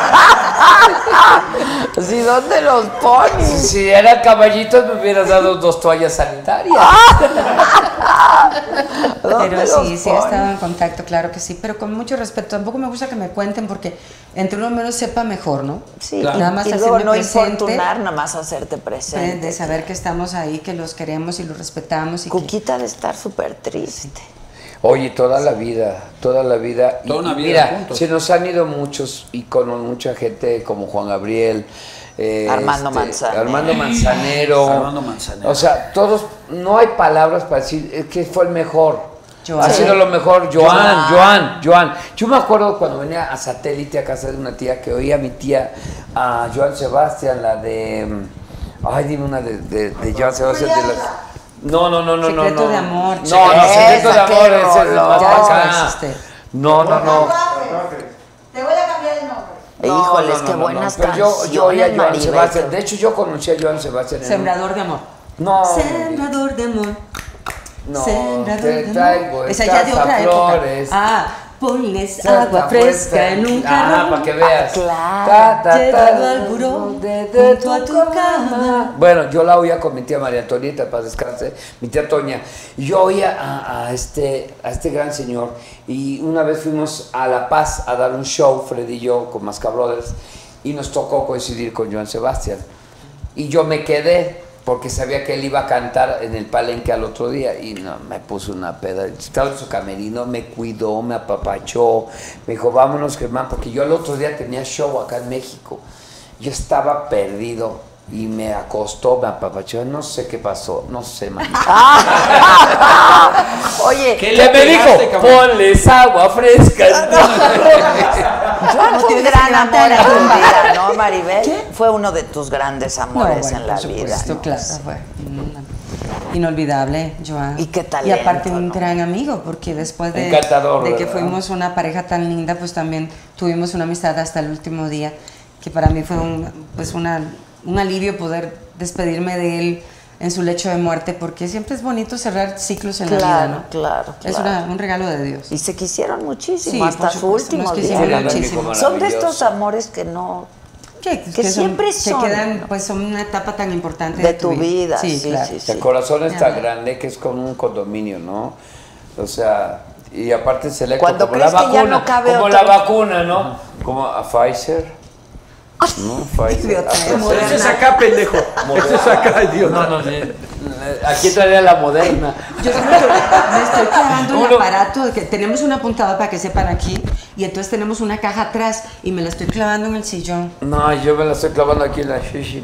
Sí, ¿dónde los ponis?
Si eran caballitos, me hubieras dado dos toallas sanitarias.
¿Dónde
Pero
los
sí, sí he
ponis?
estado en contacto, claro que sí, pero con mucho respeto. Tampoco me gusta que me cuenten, porque entre uno menos sepa mejor, ¿no?
Sí,
Claro.
y-
Nada más
y luego
hacerme
no
presente,
infortunar, nada más hacerte
de,
presente.
de saber que estamos ahí, que los queremos y los respetamos. Y que,
Cuquita de estar súper triste.
Oye, toda la vida, toda la vida. Y-
Toda una vida
Mira,
juntos.
se nos han ido muchos íconos, mucha gente como Juan Gabriel. eh,
Armando Manzanero.
Armando Manzanero.
Armando Manzanero.
O sea, todos, no hay palabras para decir eh, que fue el mejor.
Joan.
Ha
Sí.
sido lo mejor, Joan,
Joan.
Joan, Joan. Yo me acuerdo cuando venía a Satélite a casa de una tía, que oía a mi tía, a Joan Sebastián, la de... mm, Ay, dime una de, de, de Joan Sebastián. De las, no, no, no, no, no.
Secreto
no.
de amor.
No, no, Secreto de
Esa,
amor,
qué
ese es el más
rolón.
para
Ya
acá.
no existe.
No, no, no.
Te voy a cambiar el nombre.
No,
Híjoles,
no,
qué
no, no,
buenas
pero yo,
canciones,
yo oía a Joan
Maribel.
Sebastián. De hecho, yo conocí a Joan Sebastián. en un-
Sembrador de amor.
No.
Sembrador de amor.
No,
Sembrador
te
de
traigo
amor. Esa ya de
estas
otra época.
flores.
Ah, ponles agua fresca en un jarrón.
Ah, para que veas.
Ah,
claro.
Llegado al buró, junto a tu cama.
Bueno, yo la oía con mi tía María Antonieta, para descanse, mi tía Toña. Y yo oía a, a, este, a este gran señor. Y una vez fuimos a La Paz a dar un show, Freddy y yo, con Masca Brothers, y nos tocó coincidir con Joan Sebastián. Y yo me quedé, porque sabía que él iba a cantar en el Palenque al otro día, y no, me puso una peda. Estaba en su camerino, me cuidó, me apapachó, me dijo, vámonos, Germán, porque yo el otro día tenía show acá en México. Yo estaba perdido, y me acostó, me apapachó, no sé qué pasó, no sé, man.
Oye,
¿Qué
¿Qué
le
me
pegaste,
dijo?
cabrón?
Ponles agua fresca.
Joan fue un
tienes
gran
que
amor
levantar
en
la
tu
tumba.
vida, ¿no, Maribel?
¿Qué?
Fue uno de tus grandes amores
bueno,
en la
por
vida.
supuesto,
¿no?
claro, fue mm, inolvidable, Joan.
Y qué
Y
talento,
aparte un
¿no?
gran amigo, porque después de,
Encantador,
de que
¿verdad?
fuimos una pareja tan linda, pues también tuvimos una amistad hasta el último día, que para mí fue un, pues una, un alivio poder despedirme de él en su lecho de muerte, porque siempre es bonito cerrar ciclos en
Claro,
la vida, ¿no?
claro,
Es
claro.
una- un regalo de Dios.
Y se quisieron muchísimo,
Sí,
hasta
por
su
supuesto,
último
nos
día.
quisimos
Era
muchísimo.
único,
Son de
maravilloso.
estos amores que no...
Que,
Que siempre son,
que quedan,
¿no?
pues son una etapa tan importante
De tu vida, sí,
claro.
sí, sí.
El corazón es tan
Ya.
grande que es como un condominio, ¿no? O sea, y aparte selecto
Cuando
como la
crees que ya
vacuna,
no cabe
como
otro.
la vacuna, ¿no? Como a Pfizer. ¿No? Pfizer.
Idiota,
A Pfizer.
Moderna.
Eso es acá, pendejo. Eso es acá, idiota.
No, no, sí. Aquí traería la moderna.
Yo creo que me estoy clavando el
Uno-
aparato de que tenemos un apuntador para que sepan aquí y entonces tenemos una caja atrás y me la estoy clavando en el sillón.
No, yo me la estoy clavando aquí en la shishi.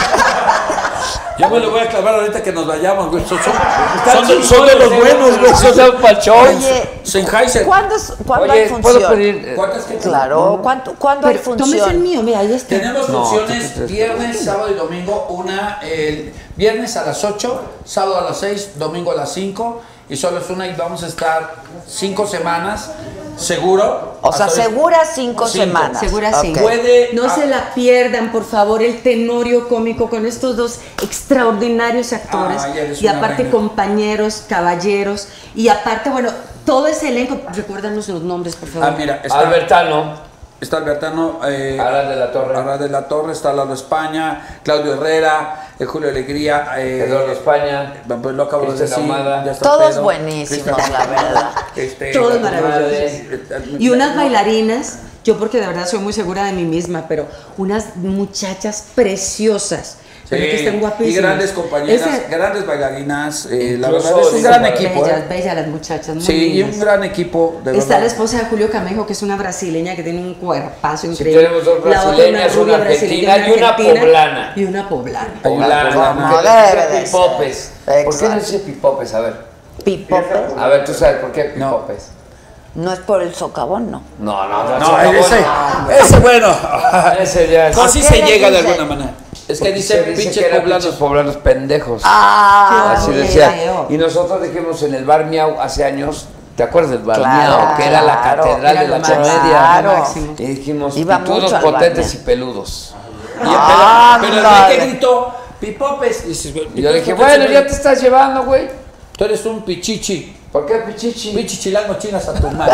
Yo me lo voy a clavar ahorita que nos vayamos, güey. Son, son-
Están
son de, son de los
chingones,
buenos, güey.
Son de pachón.
Oye,
Sennheiser.
¿cuándo, es- ¿cuándo
Oye,
hay función?
¿puedo pedir? eh,
¿Cuántas que
Claro, ¿cuánto, ¿cuándo hay
Pero tómese el
función?
mío, mira, ahí está.
Tenemos
No,
funciones
tú te-
viernes, sábado y domingo. Una el viernes a las ocho, sábado a las seis, domingo a las cinco. Y solo es una y vamos a estar cinco semanas, seguro.
O sea,
Hasta de-
segura cinco,
Cinco.
semanas.
Segura sí.
Ok.
Puede.
No
ah,
se la pierdan, por favor, el tenorio cómico con estos dos extraordinarios actores
Ay, eres
y
una
aparte
reina.
compañeros, caballeros y aparte, bueno, todo ese elenco, recuérdanos los nombres, por favor.
Ah, mira, está,
Albertano.
está Albertano. Eh,
Arad de la Torre.
Arad de la Torre, está Lalo España, Claudio Herrera, eh, Julio Alegría. Eh,
Eduardo España.
Pues lo acabo de
Cristian
decir.
Ahumada.
ya está
Todos
Pedro,
buenísimos,
Cristian
la verdad.
Este,
Todos
la
maravillosos.
madre,
Y unas bailarinas, yo porque de verdad soy muy segura de mí misma, pero unas muchachas preciosas,
Sí,
pero que están guapísimas.
y grandes compañeras,
Ese-
grandes bailarinas. eh, la
Incluso
verdad es un
dice
gran
para-
equipo.
bellas,
¿eh?
bellas las muchachas, muy
Sí, y
lindas.
un gran equipo, de
Está
verdad.
la esposa de Julio Camejo, que es una brasileña que tiene un cuerpazo
Sí,
increíble.
tenemos dos
La otra,
brasileñas,
rubia
una
brasileña,
argentina y una
argentina,
poblana.
Y una poblana.
Poblana.
Como
que
debe
dice
de
Pipopes.
ser.
¿Por qué no
Exacto.
dice Pipopes? A ver.
Pipope.
A ver, tú sabes por qué
No.
Pipopes.
No es por el socavón, no.
No, no, no.
No,
ese
ese,
no.
ese bueno.
Ese ya es.
Así
qué
se
les
llega de
dice?
alguna manera. Es que
Porque
dice
se dice
pinches
que eran
poblanos.
pinches poblanos pendejos.
Ah,
Así
qué
decía.
feo.
Y nosotros dijimos en el Bar Miau hace años, ¿te acuerdas del Bar
Claro,
Miau? Que era la
claro.
catedral
Era
de
lo
la
máximo.
comedia.
Claro.
máximo.
Y dijimos,
Iba
pitudos,
mucho al Bar
potentes
Miau.
y peludos.
Y el
Ah,
pero, pero el
ándale.
güey que gritó, Pipopes. Y, dices, güey,
Y yo
Pipopes,
dije, bueno,
güey,
ya te estás llevando, güey.
Tú eres un pichichi.
¿Por qué, pichichi?
Pinche chilango chinas a tu madre.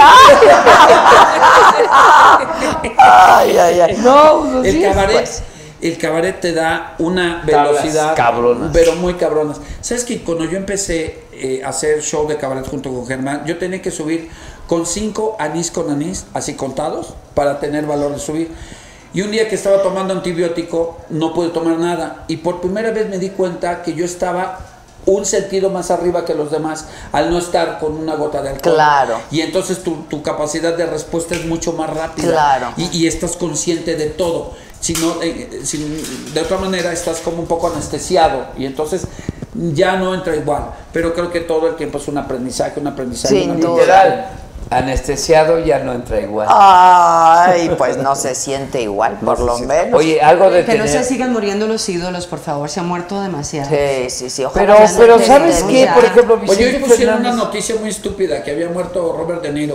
Ay, ay, ay. No, pues
El
sí,
cabaret,
pues.
el cabaret te da una
Tablas
velocidad,
cabronas.
pero muy cabronas. ¿Sabes que cuando yo empecé eh, a hacer show de cabaret junto con Germán, yo tenía que subir con cinco anís con anís, así contados, para tener valor de subir? Y un día que estaba tomando antibiótico, no pude tomar nada. Y por primera vez me di cuenta que yo estaba un sentido más arriba que los demás al no estar con una gota de alcohol.
Claro.
Y entonces tu, tu capacidad de respuesta es mucho más rápida.
Claro.
Y, y estás consciente de todo. Si no, eh, si de otra manera estás como un poco anestesiado y entonces ya no entra igual. Pero creo que todo el tiempo es un aprendizaje, un aprendizaje.
Sin
un
duda.
aprendizaje.
Literal. Anestesiado ya no entra igual.
Ay, pues no se siente igual, por lo menos.
Oye, algo de
Que no
tener...
se sigan muriendo los ídolos, por favor, se han muerto demasiado.
Sí, sí, sí. Ojalá
Pero,
ya no
pero
te
¿sabes
den
qué?
ya.
Por ejemplo,
Oye, hoy
Vicente
pusieron una
Fernández.
noticia muy estúpida, que había muerto Robert De Niro.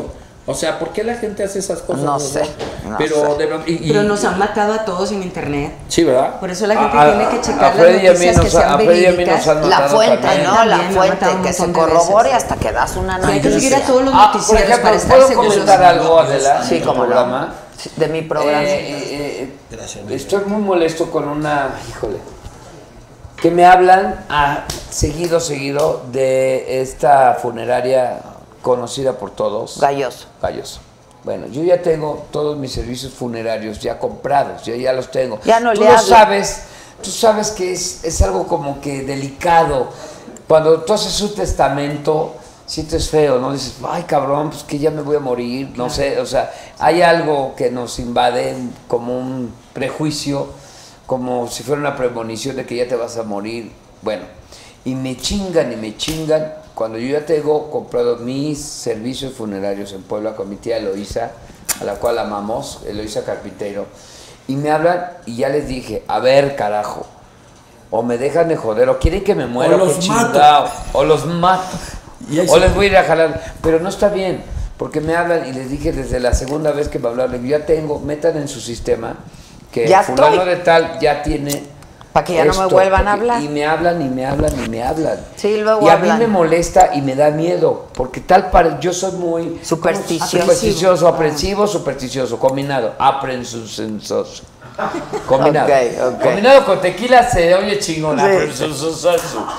O sea, ¿por qué la gente hace esas cosas?
No
¿verdad?
sé, no
pero,
sé.
De, y, y,
Pero nos han matado a todos en internet.
Sí, ¿verdad?
Por eso la gente
A-
tiene que
a-
checar
a
las
Freddy y a mí
noticias
nos
que sean
ha- a Freddy y a mí nos
verídicas.
han
La
matado
fuente,
también.
¿no?
También
La
me ha
fuente
matado un
que se
montón de
corrobore
veces.
hasta que das una
Sí, hay que seguir
noticia.
a todos los
Ah, por
noticieros
ejemplo,
para estar
¿puedo
seguros.
comentar algo, Adela?
Sí,
en tu
cómo no.
programa?
Sí, de mi programa.
Eh, eh, eh, estoy muy molesto con una, híjole, que me hablan a, seguido, seguido de esta funeraria conocida por todos.
Galloso.
Galloso. Bueno, yo ya tengo todos mis servicios funerarios ya comprados, yo ya los tengo.
Ya no
tú
le
lo
hables.
sabes, tú sabes que es, es algo como que delicado. Cuando tú haces un testamento, sientes feo, ¿no? Dices, ay cabrón, pues que ya me voy a morir, no sé, o sea, hay algo que nos invade como un prejuicio, como si fuera una premonición de que ya te vas a morir. Bueno, y me chingan y me chingan cuando yo ya tengo comprado mis servicios funerarios en Puebla con mi tía Eloísa, a la cual amamos, Eloísa Carpintero, y me hablan y ya les dije, a ver carajo, o me dejan de joder, o quieren que me muera,
O los
qué
mato.
chingado, o los mato,
Y ahí
o
se-
les voy a ir a jalar, pero no está bien, porque me hablan y les dije desde la segunda vez que me hablaron, yo ya tengo, metan en su sistema que
Ya
fulano
estoy.
de tal ya tiene
Para que ya no me
esto,
vuelvan a
porque-
hablar.
Y me hablan y me hablan y me hablan.
Sí, luego
y a
hablan.
mí me molesta y me da miedo, porque tal para yo soy muy
Supersticioso.
supersticioso, aprensivo, supersticioso, combinado, aprensusensoso. Combinado.
Ok, ok.
Combinado con tequila se oye chingón.
Sí.
aprensusensoso.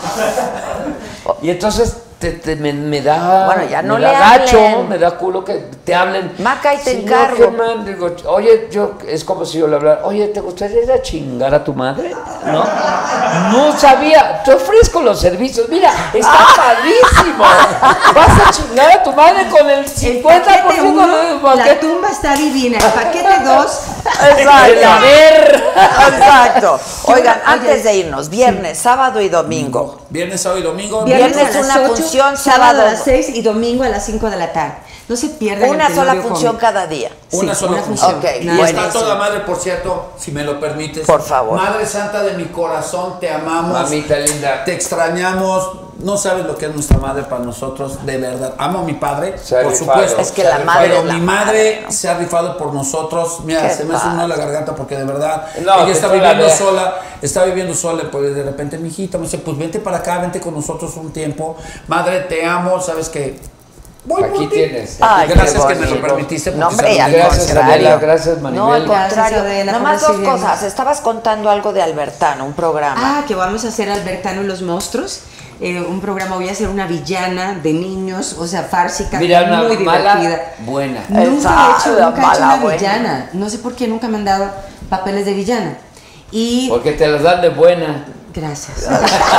Y entonces te, te- me, me da
Bueno, ya no
me
le
da gacho,
hablen.
me da culo que te hablen.
Maca, y te
Señor
encargo.
Germán, digo, oye, yo, es como si yo le hablara, oye, ¿te gustaría ir a chingar a tu madre? ¿No? No sabía, te ofrezco los servicios, mira, está
Ah.
padrísimo. Vas a chingar a tu madre con el
El
cincuenta por
paquete
ciento
uno,
de
la
paquete.
tumba está divina. El paquete dos,
El haber.
Exacto. Oigan,
Oye,
antes de irnos, viernes, sábado y domingo.
Viernes, sábado y domingo.
Viernes
a las
una
ocho,
función,
sábado
sábado
a las seis y domingo a las cinco de la tarde. No se pierdan
Una
el
sola
Tenorio
función
Cómic.
cada día.
Una
Sí,
sola
una
función.
Ok,
Y
Nada
está
más.
toda madre, por cierto, si me lo permites.
Por favor.
Madre Santa de mi corazón, te amamos.
Mamita linda.
Te extrañamos. No sabes lo que es nuestra madre para nosotros, de verdad. Amo a mi padre,
Se ha
por
rifado.
supuesto.
Es que la madre
Pero
es la
mi
madre,
madre
¿no?
se ha rifado por nosotros. Mira,
Qué
se me hace un nudo en la
padre.
garganta porque de verdad
No,
ella
que
está
tú la
viviendo
veas.
sola, está viviendo sola, pues de repente mi hijita me dice, pues vente para acá, vente con nosotros un tiempo. Madre, te amo, sabes que voy por
Aquí
ti.
tienes.
Ay,
Gracias
qué
que me lo
bonito.
permitiste.
No,
porque
hombre,
se lo
al
tengo que
Gracias,
hacer.
contrario.
Adela, gracias, Maribel.
No, al
Gracias,
contrario.
Adela, por
Nomás dos
recibirnos.
cosas. Estabas contando algo de Albertano, un programa.
Ah, que vamos a hacer Albertano y los monstruos. Eh, un programa, voy a hacer una villana de niños, o sea, fársica,
Mira, una
muy
mala,
divertida.
buena.
Nunca he
Esa,
hecho,
la
nunca he hecho
mala
una
buena.
villana. No sé por qué nunca me han dado papeles de villana. Y
Porque te las dan de buena.
gracias.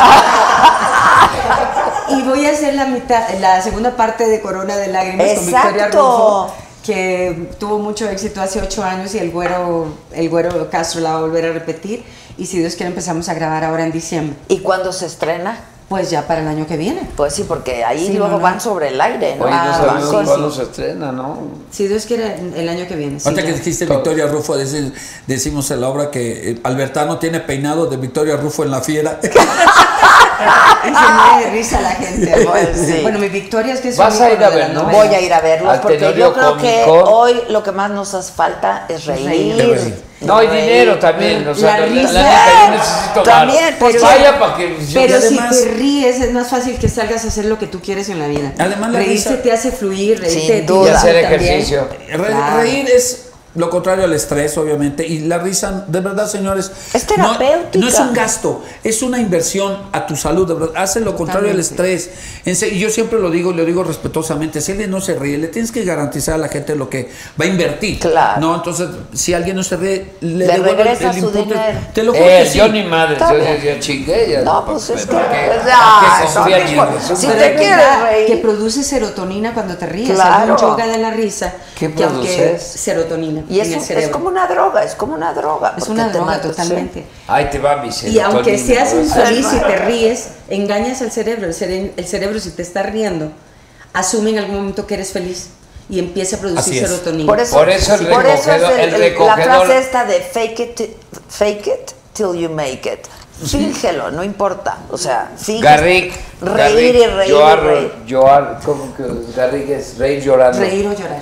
Y voy a hacer la mitad, la segunda parte de Corona de Lágrimas con Victoria
Exacto.
Rufo, que tuvo mucho éxito hace ocho años y el güero, el güero Castro la va a volver a repetir. Y si Dios quiere empezamos a grabar ahora en diciembre.
¿Y cuándo se estrena?
Pues ya para el año que viene.
Pues sí, porque ahí
Sí,
luego
no, no.
van sobre el aire, ¿no?
Oye, no
Ah,
sabemos
sí,
cuándo
sí.
se estrena, ¿no?
Si Dios quiere, el año que viene. sí,
Ahorita que
ya.
dijiste Victoria Rufo, deci- decimos en la obra que eh, Albertano tiene peinado de Victoria Rufo en La Fiera.
Y se muere de risa la gente.
Pues sí.
Bueno, mi Victoria es que es
Vas
un
a ir
ícono
a
de
ver,
la
¿no?
novela.
Voy a ir a verlos
Al
porque yo
Tenorio
creo que
Cómico.
hoy lo que más nos hace falta es reír.
reír.
No, y dinero también. O sea,
La
la,
risa.
neta, yo necesito
También,
varo.
pues,
vaya para que. yo-
Pero
Y además-
si te ríes es más fácil que salgas a hacer lo que tú quieres en la vida.
Además, la
reírse
risa-
te hace fluir, reírte
Sin
te
duda.
Y hacer
también.
ejercicio.
Re-
Claro.
Reír es lo contrario al estrés, obviamente, y la risa, de verdad, señores,
Es
no-
terapéutica.
No, es un gasto, es una inversión a tu salud, de verdad, hace lo contrario al estrés. En se- y yo siempre lo digo, y lo digo respetuosamente, si alguien no se ríe, le tienes que garantizar a la gente lo que va a invertir.
Claro.
No, entonces, si alguien no se ríe, le,
Le
devuelve
regresa su
importe.
dinero.
Te lo juro
Eh,
que sí.
yo ni madre,
Está
yo
bien.
ya, ya chingué. Ya,
No, pues es que.
¿para qué-
pues,
para
ya,
qué
eso
confía
no
en
importa.
eso?
Si
Pero
te
es
quieres
verdad
reír.
que produce serotonina cuando te ríes.
Claro.
Hay un yoga de la risa.
¿Qué
que aunque
produces?
serotonina
Y
en el
eso es
cerebro.
como una droga, es como una droga.
Es
porque
una
te
droga
mata,
totalmente.
Ahí te va mi
Y aunque
serotonina,
seas
¿no?
infeliz y te ríes, engañas al cerebro. El, cere- el cerebro, si te está riendo, asume en algún momento que eres feliz y empieza a producir
Así es.
serotonina.
Por eso,
Por eso el
por eso es
recogedor-
el-
el
el- la
recogedor-
frase esta de fake it, ti- fake it till you make it. Fíngelo, no importa. O sea, finge
Garrick.
reír y reír
yo
y
arro-
reír.
yo arro- ¿cómo que Garrick es reír llorando?
Reír o llorar.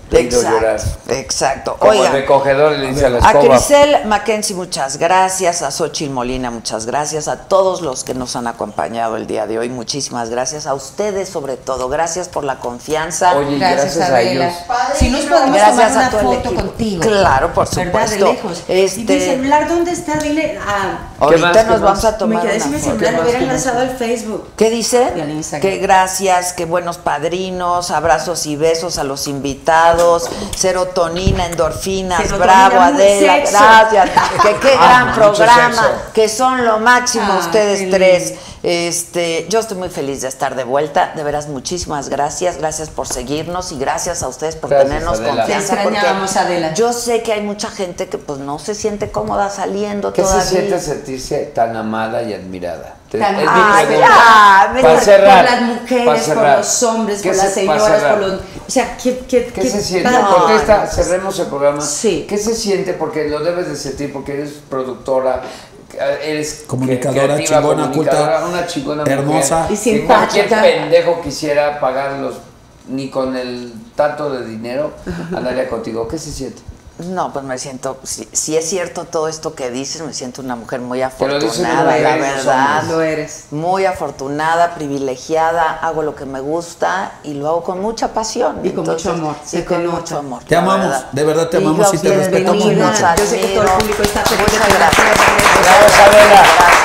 de ir a llorar.
Exacto.
Como
Oigan,
el recogedor le dice a la
a
escoba.
Crisel Mackenzie, muchas gracias. A Xochitl Molina, muchas gracias. A todos los que nos han acompañado el día de hoy, muchísimas gracias. A ustedes, sobre todo, gracias por la confianza.
Oye,
Gracias,
gracias, a
Adela.
ellos.
Si nos podemos
Gracias
tomar
a
una
todo el
foto
equipo.
contigo.
Claro, por
¿Verdad?
supuesto.
De lejos.
Este-
¿Y mi celular dónde está? Dile. Ah,
Ahorita
más, qué
nos
más?
vamos a
me
tomar
quedé
una
sin mi
foto.
celular, lo
más,
hubiera
qué más?
lanzado al Facebook.
¿Qué dice?
Y al Instagram.
Que gracias, que buenos padrinos, abrazos y besos a los invitados, serotonina, endorfinas,
Serotonina,
bravo
mucho
Adela,
sexo.
gracias, que qué
Ah,
gran
mucho
programa,
sexo.
que son lo máximo
Ah,
ustedes
qué
tres.
lindo.
Este, yo estoy muy feliz de estar de vuelta, de veras muchísimas gracias, gracias por seguirnos y gracias a ustedes por
Gracias,
tenernos
Adela.
confianza.
Te extrañábamos,
porque
Adela.
yo sé que hay mucha gente que pues no se siente cómoda saliendo
¿Qué
todavía.
se siente sentirse tan amada y admirada? Te-
Tan-
es mi
Ay,
pregunta.
ya, me-
Para
por,
cerrar,
por las
para
mujeres, por
cerrar.
los hombres,
¿Qué
por
se-
las
para
señoras,
cerrar?
por los... O sea, ¿qué, qué,
¿Qué se siente?
No,
Contesta,
no.
cerremos el programa.
Sí.
¿Qué se siente? Porque lo debes de sentir, porque eres productora, eres
Comunicadora,
creativa,
chingona,
comunicadora,
culta,
una chingona
hermosa.
mujer,
Y
que cualquier
simpática.
pendejo quisiera pagarlos ni con el tanto de dinero andaría contigo. ¿Qué se siente?
No, pues me siento, si, si es cierto todo esto que dices, me siento una mujer muy
Pero dicen
afortunada,
las
la
mujeres, los
verdad.
hombres.
Lo eres.
Muy afortunada, privilegiada, hago lo que me gusta y lo hago con mucha pasión.
Y con mucho amor,
Y
se
con
te nota.
mucho amor.
Te
la
amamos, de verdad te amamos
yo
y te
a ustedes
respetamos
venir,
mucho.
los
Yo sé que todo el
admiro.
público está feliz de
Muchas
tenerte.
gracias.
Gracias, Adela.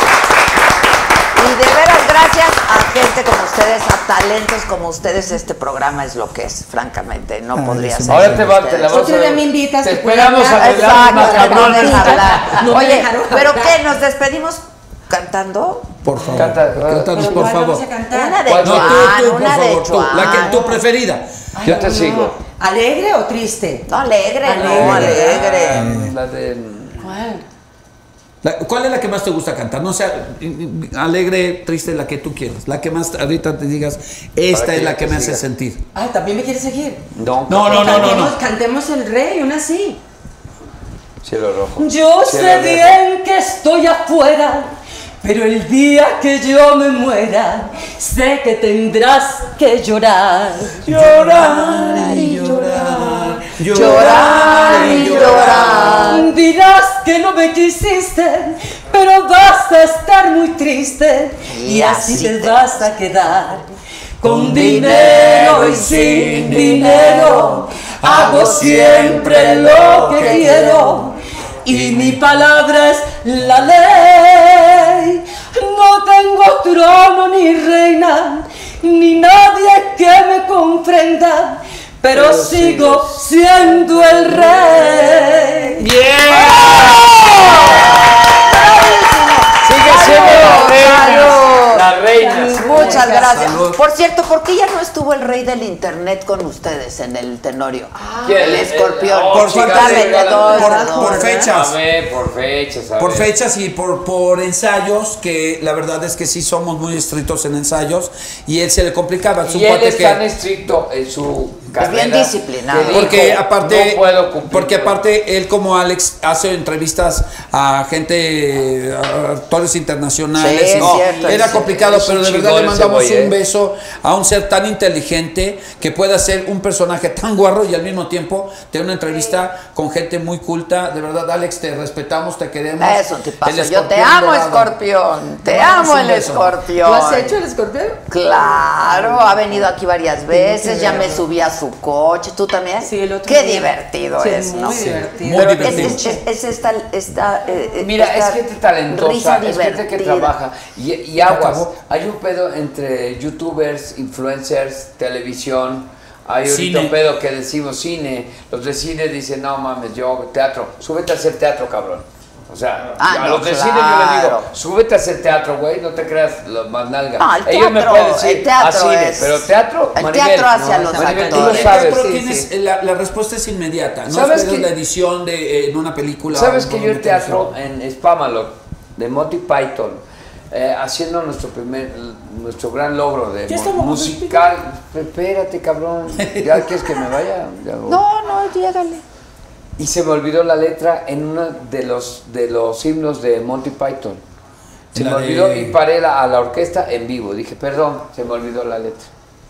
Y de veras, gracias a gente como ustedes, a talentos como ustedes, este programa es lo que es, francamente. No
Ah,
podría
eso
ser.
me
Ahora
sin
te va, te
ustedes.
la vamos
Otro
a
día
ver.
me invitas,
Te
te puedo
esperamos
hablar.
a
Exacto,
más
que no
cabrón.
dejes hablar.
No me
Oye,
dejaron
¿pero
hablar.
qué? ¿Nos despedimos cantando?
Por favor,
Canta,
cántanos,
¿Pero
por
cuál
favor.
vamos a cantar?
Una de
¿Cuál?
No, tú,
Juan,
tú, por
una de
favor, tú, la que,
Juan.
tu preferida.
Ay,
Yo te
no.
sigo.
¿Alegre o triste?
No, alegre,
Alegre.
no, alegre.
Ah, La de...
¿Cuál?
La- ¿Cuál es la que más te gusta cantar? No sea alegre, triste, la que tú quieras. La que más ahorita te digas, esta
Para
es
que
la
yo
que
te
me hace
siga.
sentir.
Ah, ¿también me quieres seguir?
No,
No, no, no, no,
Cantemos,
no.
cantemos el rey, una así.
Cielo rojo.
Yo
Cielo
sé
rojo.
bien que estoy afuera, pero el día que yo me muera, sé que tendrás que llorar.
Llorar y llorar,
Llorar y llorar.
Dirás que no me quisiste, pero vas a estar muy triste y,
Y
así
así
te
te
vas a quedar. Con
Con
dinero y
dinero y
sin
sin
dinero, hago siempre lo que quiero. Y mi palabra es la ley. No tengo trono ni reina, ni nadie que me comprenda, pero,
Pero
sigo
sigues
siendo el rey.
Sigue siendo la reina.
Salud.
La reina.
Muchas gracias.
Salud.
Por cierto, ¿por qué ya no estuvo el rey del internet con ustedes en el Tenorio?
¿Quién?
El escorpión.
Oh,
Por
chicas,
falta de-
sí,
Vendedor,
por-
vendedor,
por
¿verdad?
fechas.
A ver, por fechas, a
Por
ver.
fechas y por, por ensayos, que la verdad es que sí somos muy estrictos en ensayos, y él se le complicaba. Es un
Y él
cuate
es
que-
tan estricto en su carrera.
bien disciplinado.
que dijo,
Porque aparte,
no puedo cumplir
porque
con-
aparte él como Alex hace entrevistas a gente, a actores internacionales.
Sí, es
No,
cierto,
era
es
complicado,
cierto.
pero
Es
de
un
verdad le
chingón ese
mandamos
güey,
un
¿eh?
beso a un ser tan inteligente que pueda ser un personaje tan guarro y al mismo tiempo tener una entrevista con gente muy culta. De verdad, Alex, te respetamos, te queremos.
Eso te pasa.
El
Yo te
escorpión
amo,
dorado.
escorpión. Te
Te mandamos
amo
un
el
beso.
escorpión.
¿Tú has hecho el escorpión?
Claro, ha venido aquí varias veces,
que
ya me
verlo.
subí a su coche, ¿tú también?
Sí, el otro
Qué
día.
divertido
Sí,
es,
muy
¿no?
divertido.
Muy
Pero
divertido.
Es, es- es esta, esta, eh, eh,
Mira,
esta
es gente talentosa,
risa
es gente que
divertida.
trabaja. Y, y aguas,
acabó.
hay un pedo entre youtubers, influencers, televisión. Hay ahorita
Cine.
un pedo que decimos cine. Los de cine dicen, no mames, yo teatro. Súbete a hacer teatro, cabrón. O sea,
Ah,
a
no,
los de cine yo les
claro.
digo, súbete a hacer teatro, güey, no te creas los más nalgas.
No, el
Ellos me
teatro,
pueden decir,
el teatro
a cine,
es-
pero teatro,
el
Maribel,
teatro hacia
no,
los
Maribel, tú
actores.
lo sabes.
Pero
Sí,
tienes,
sí.
La, la respuesta es inmediata. No
¿Sabes
esperes
que-
la edición de eh, en una película.
¿Sabes
o
que
en
yo
una
el teatro
televisión?
en Spamalot de Monty Python, eh, haciendo nuestro primer, nuestro gran logro de
Ya
mu-
estamos
musical? Espérate, cabrón. ¿Ya quieres que me vaya? Ya voy.
No, no, llégale.
Y se me olvidó la letra en uno de los, de los himnos de Monty Python. Se
La
me olvidó
de-
y paré la- a la orquesta en vivo. Dije, perdón, se me olvidó la letra.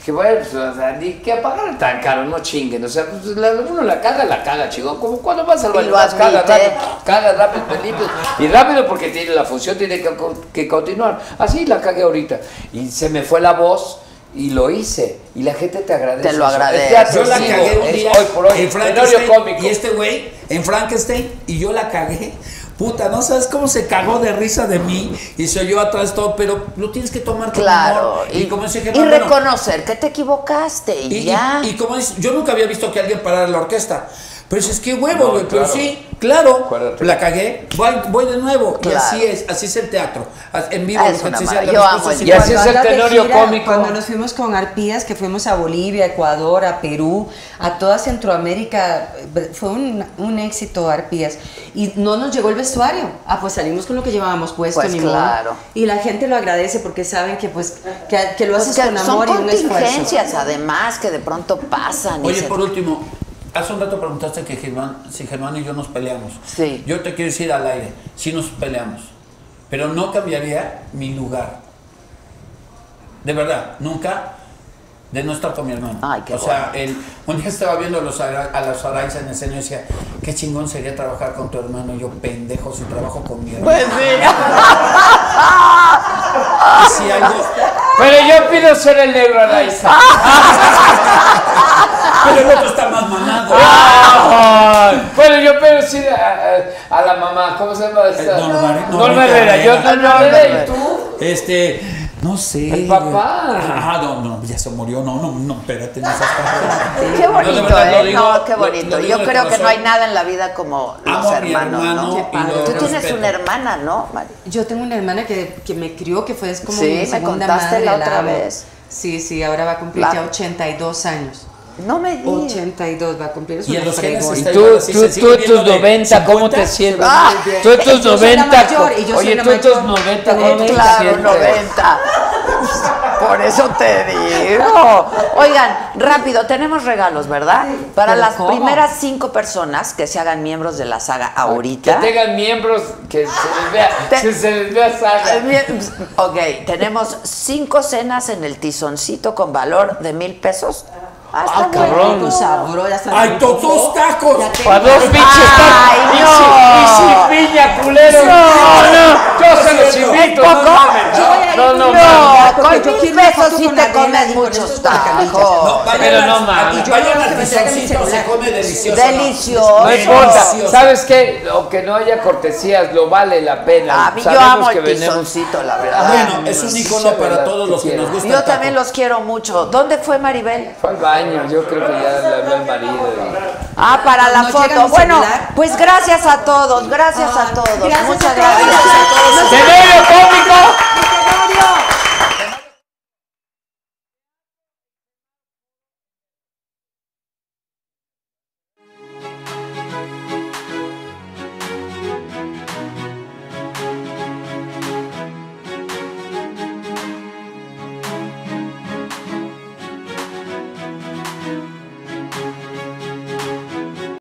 Que bueno, pues, o sea, ni que pagar tan caro, no chinguen. O sea, pues, la, uno la caga, la caga, chico. Como cuando vas al baño, vas, caga rápido, caga rápido, limpio. Y rápido porque tiene la función, tiene que, que continuar. Así la cagué ahorita. Y se me fue la voz. Y lo hice. Y la gente te agradece.
Te lo agradece.
Yo la cagué un día
hoy por hoy,
en Frankenstein. Y este güey en Frankenstein. Y yo la cagué. Puta, no sabes cómo se cagó de risa de mí. Y se oyó atrás todo. Pero lo tienes que tomar con
claro,
humor. Y, y, como dice
y
Germán,
reconocer bueno, que te equivocaste. Y, y ya.
Y, y como dice, yo nunca había visto que alguien parara la orquesta. Pero dices, qué huevo, güey. No, claro. Pero sí, claro. Acuérdate. La cagué. Voy, voy de nuevo. Claro. Y así es. Así es el teatro. En vivo.
Es
lo que
se yo amo
y así es el tenorio cómico.
Cuando nos fuimos con Arpías, que fuimos a Bolivia, Ecuador, a Perú, a toda Centroamérica, fue un, un éxito Arpías. Y no nos llegó el vestuario. Ah, pues salimos con lo que llevábamos puesto.
Pues
ni
claro.
modo. Y la gente lo agradece porque saben que pues que, que lo haces
pues que
con amor y un esfuerzo.
Son contingencias, además, que de pronto pasan.
Oye,
se...
por último, hace un rato preguntaste que Germán, si Germán y yo nos peleamos.
Sí.
Yo te quiero decir al aire, sí nos peleamos, pero no cambiaría mi lugar. De verdad, nunca de no estar con mi hermano.
Ay, qué
o sea, él, un día estaba viendo a los, a los Araiza en escena y decía, qué chingón sería trabajar con tu hermano. Y yo, pendejo, si trabajo con mi hermano.
Pues sí.
Si algo...
Pero yo pido ser el negro Araiza.
Pero el otro está más mamado.
Bueno, yo pido ser a, a, a la mamá, ¿cómo se llama esta?
Norma,
Norma Herrera. Yo Norma Herrera, ¿y tú?
Este... No sé.
El papá.
Ah, no, no, ya se murió. No, no, no, espérate, no seas tan...
Qué bonito,
no, verdad,
¿eh?
digo,
No, qué bonito.
Lo, lo
Yo creo
corazón.
que no hay nada en la vida como los
Amo
hermanos,
hermano,
¿no?
Qué padre.
Tú tienes
respeto.
una hermana, ¿no, Mari?
Yo tengo una hermana que, que me crió, que fue es como
sí,
mi
me
segunda
contaste
madre.
la otra
amo.
vez.
Sí, sí, ahora va a cumplir
La...
ya ochenta y dos años.
No me digas.
ochenta y dos va a cumplir. Es
Y en los genes
Y
está
tú,
igual, así
tú,
se
tú
sigue
en tus
viendo de
noventa, ¿cómo te
cincuenta?
sientes?
Ah,
Tú en tus
yo soy la
noventa.
mayor y yo soy
Oye,
la
tú en tus
mayor.
noventa,
Tengo
¿cómo te
Claro,
sientes?
noventa. Por eso te digo. Oigan, rápido, tenemos regalos, ¿verdad? Para
¿Pero
las
cómo?
primeras cinco personas que se hagan miembros de la saga ahorita.
Que tengan miembros, que se les vea,
Te-
que se les vea saga.
Ok, tenemos cinco cenas en el Tizoncito con valor de mil pesos. Ah, está
Ah, cabrón.
bueno.
Sabro, ya está.
¡Ay, todos tacos!
Para dos pinches
Ay,
tacos.
no.
Y sin piña, culero. No, no. Yo se los invito.
¿Poco?
No mames. No, no,
No,
mames.
porque
con
yo
mil
quiero una
pesos
foto
sí
con
te
Adela
comes
y con
muchos
estos bacallitos.
tacos.
No, vayan
Pero
a-
no mames.
y vayan
Yo
al
creo que me traigan mi
Tizoncito, se
celular.
come delicioso.
Delicioso.
No importa.
Delicioso.
¿Sabes qué? Aunque no haya cortesías, lo vale la pena.
A mí yo
Sabemos
amo
que
el
venimos-
Tizoncito, la verdad.
Bueno, es un icono para todos los que nos gusta
Yo
el taco.
también los quiero mucho. ¿Dónde fue Maribel?
Fue al baño, yo creo que ya le habló el marido. y-
Ah, para la
No llega
foto.
mi
Bueno,
celular.
pues gracias a todos, gracias a todos.
Gracias
Muchas
a todos.
gracias.
Gracias a todos.
¡Tenorio cómico!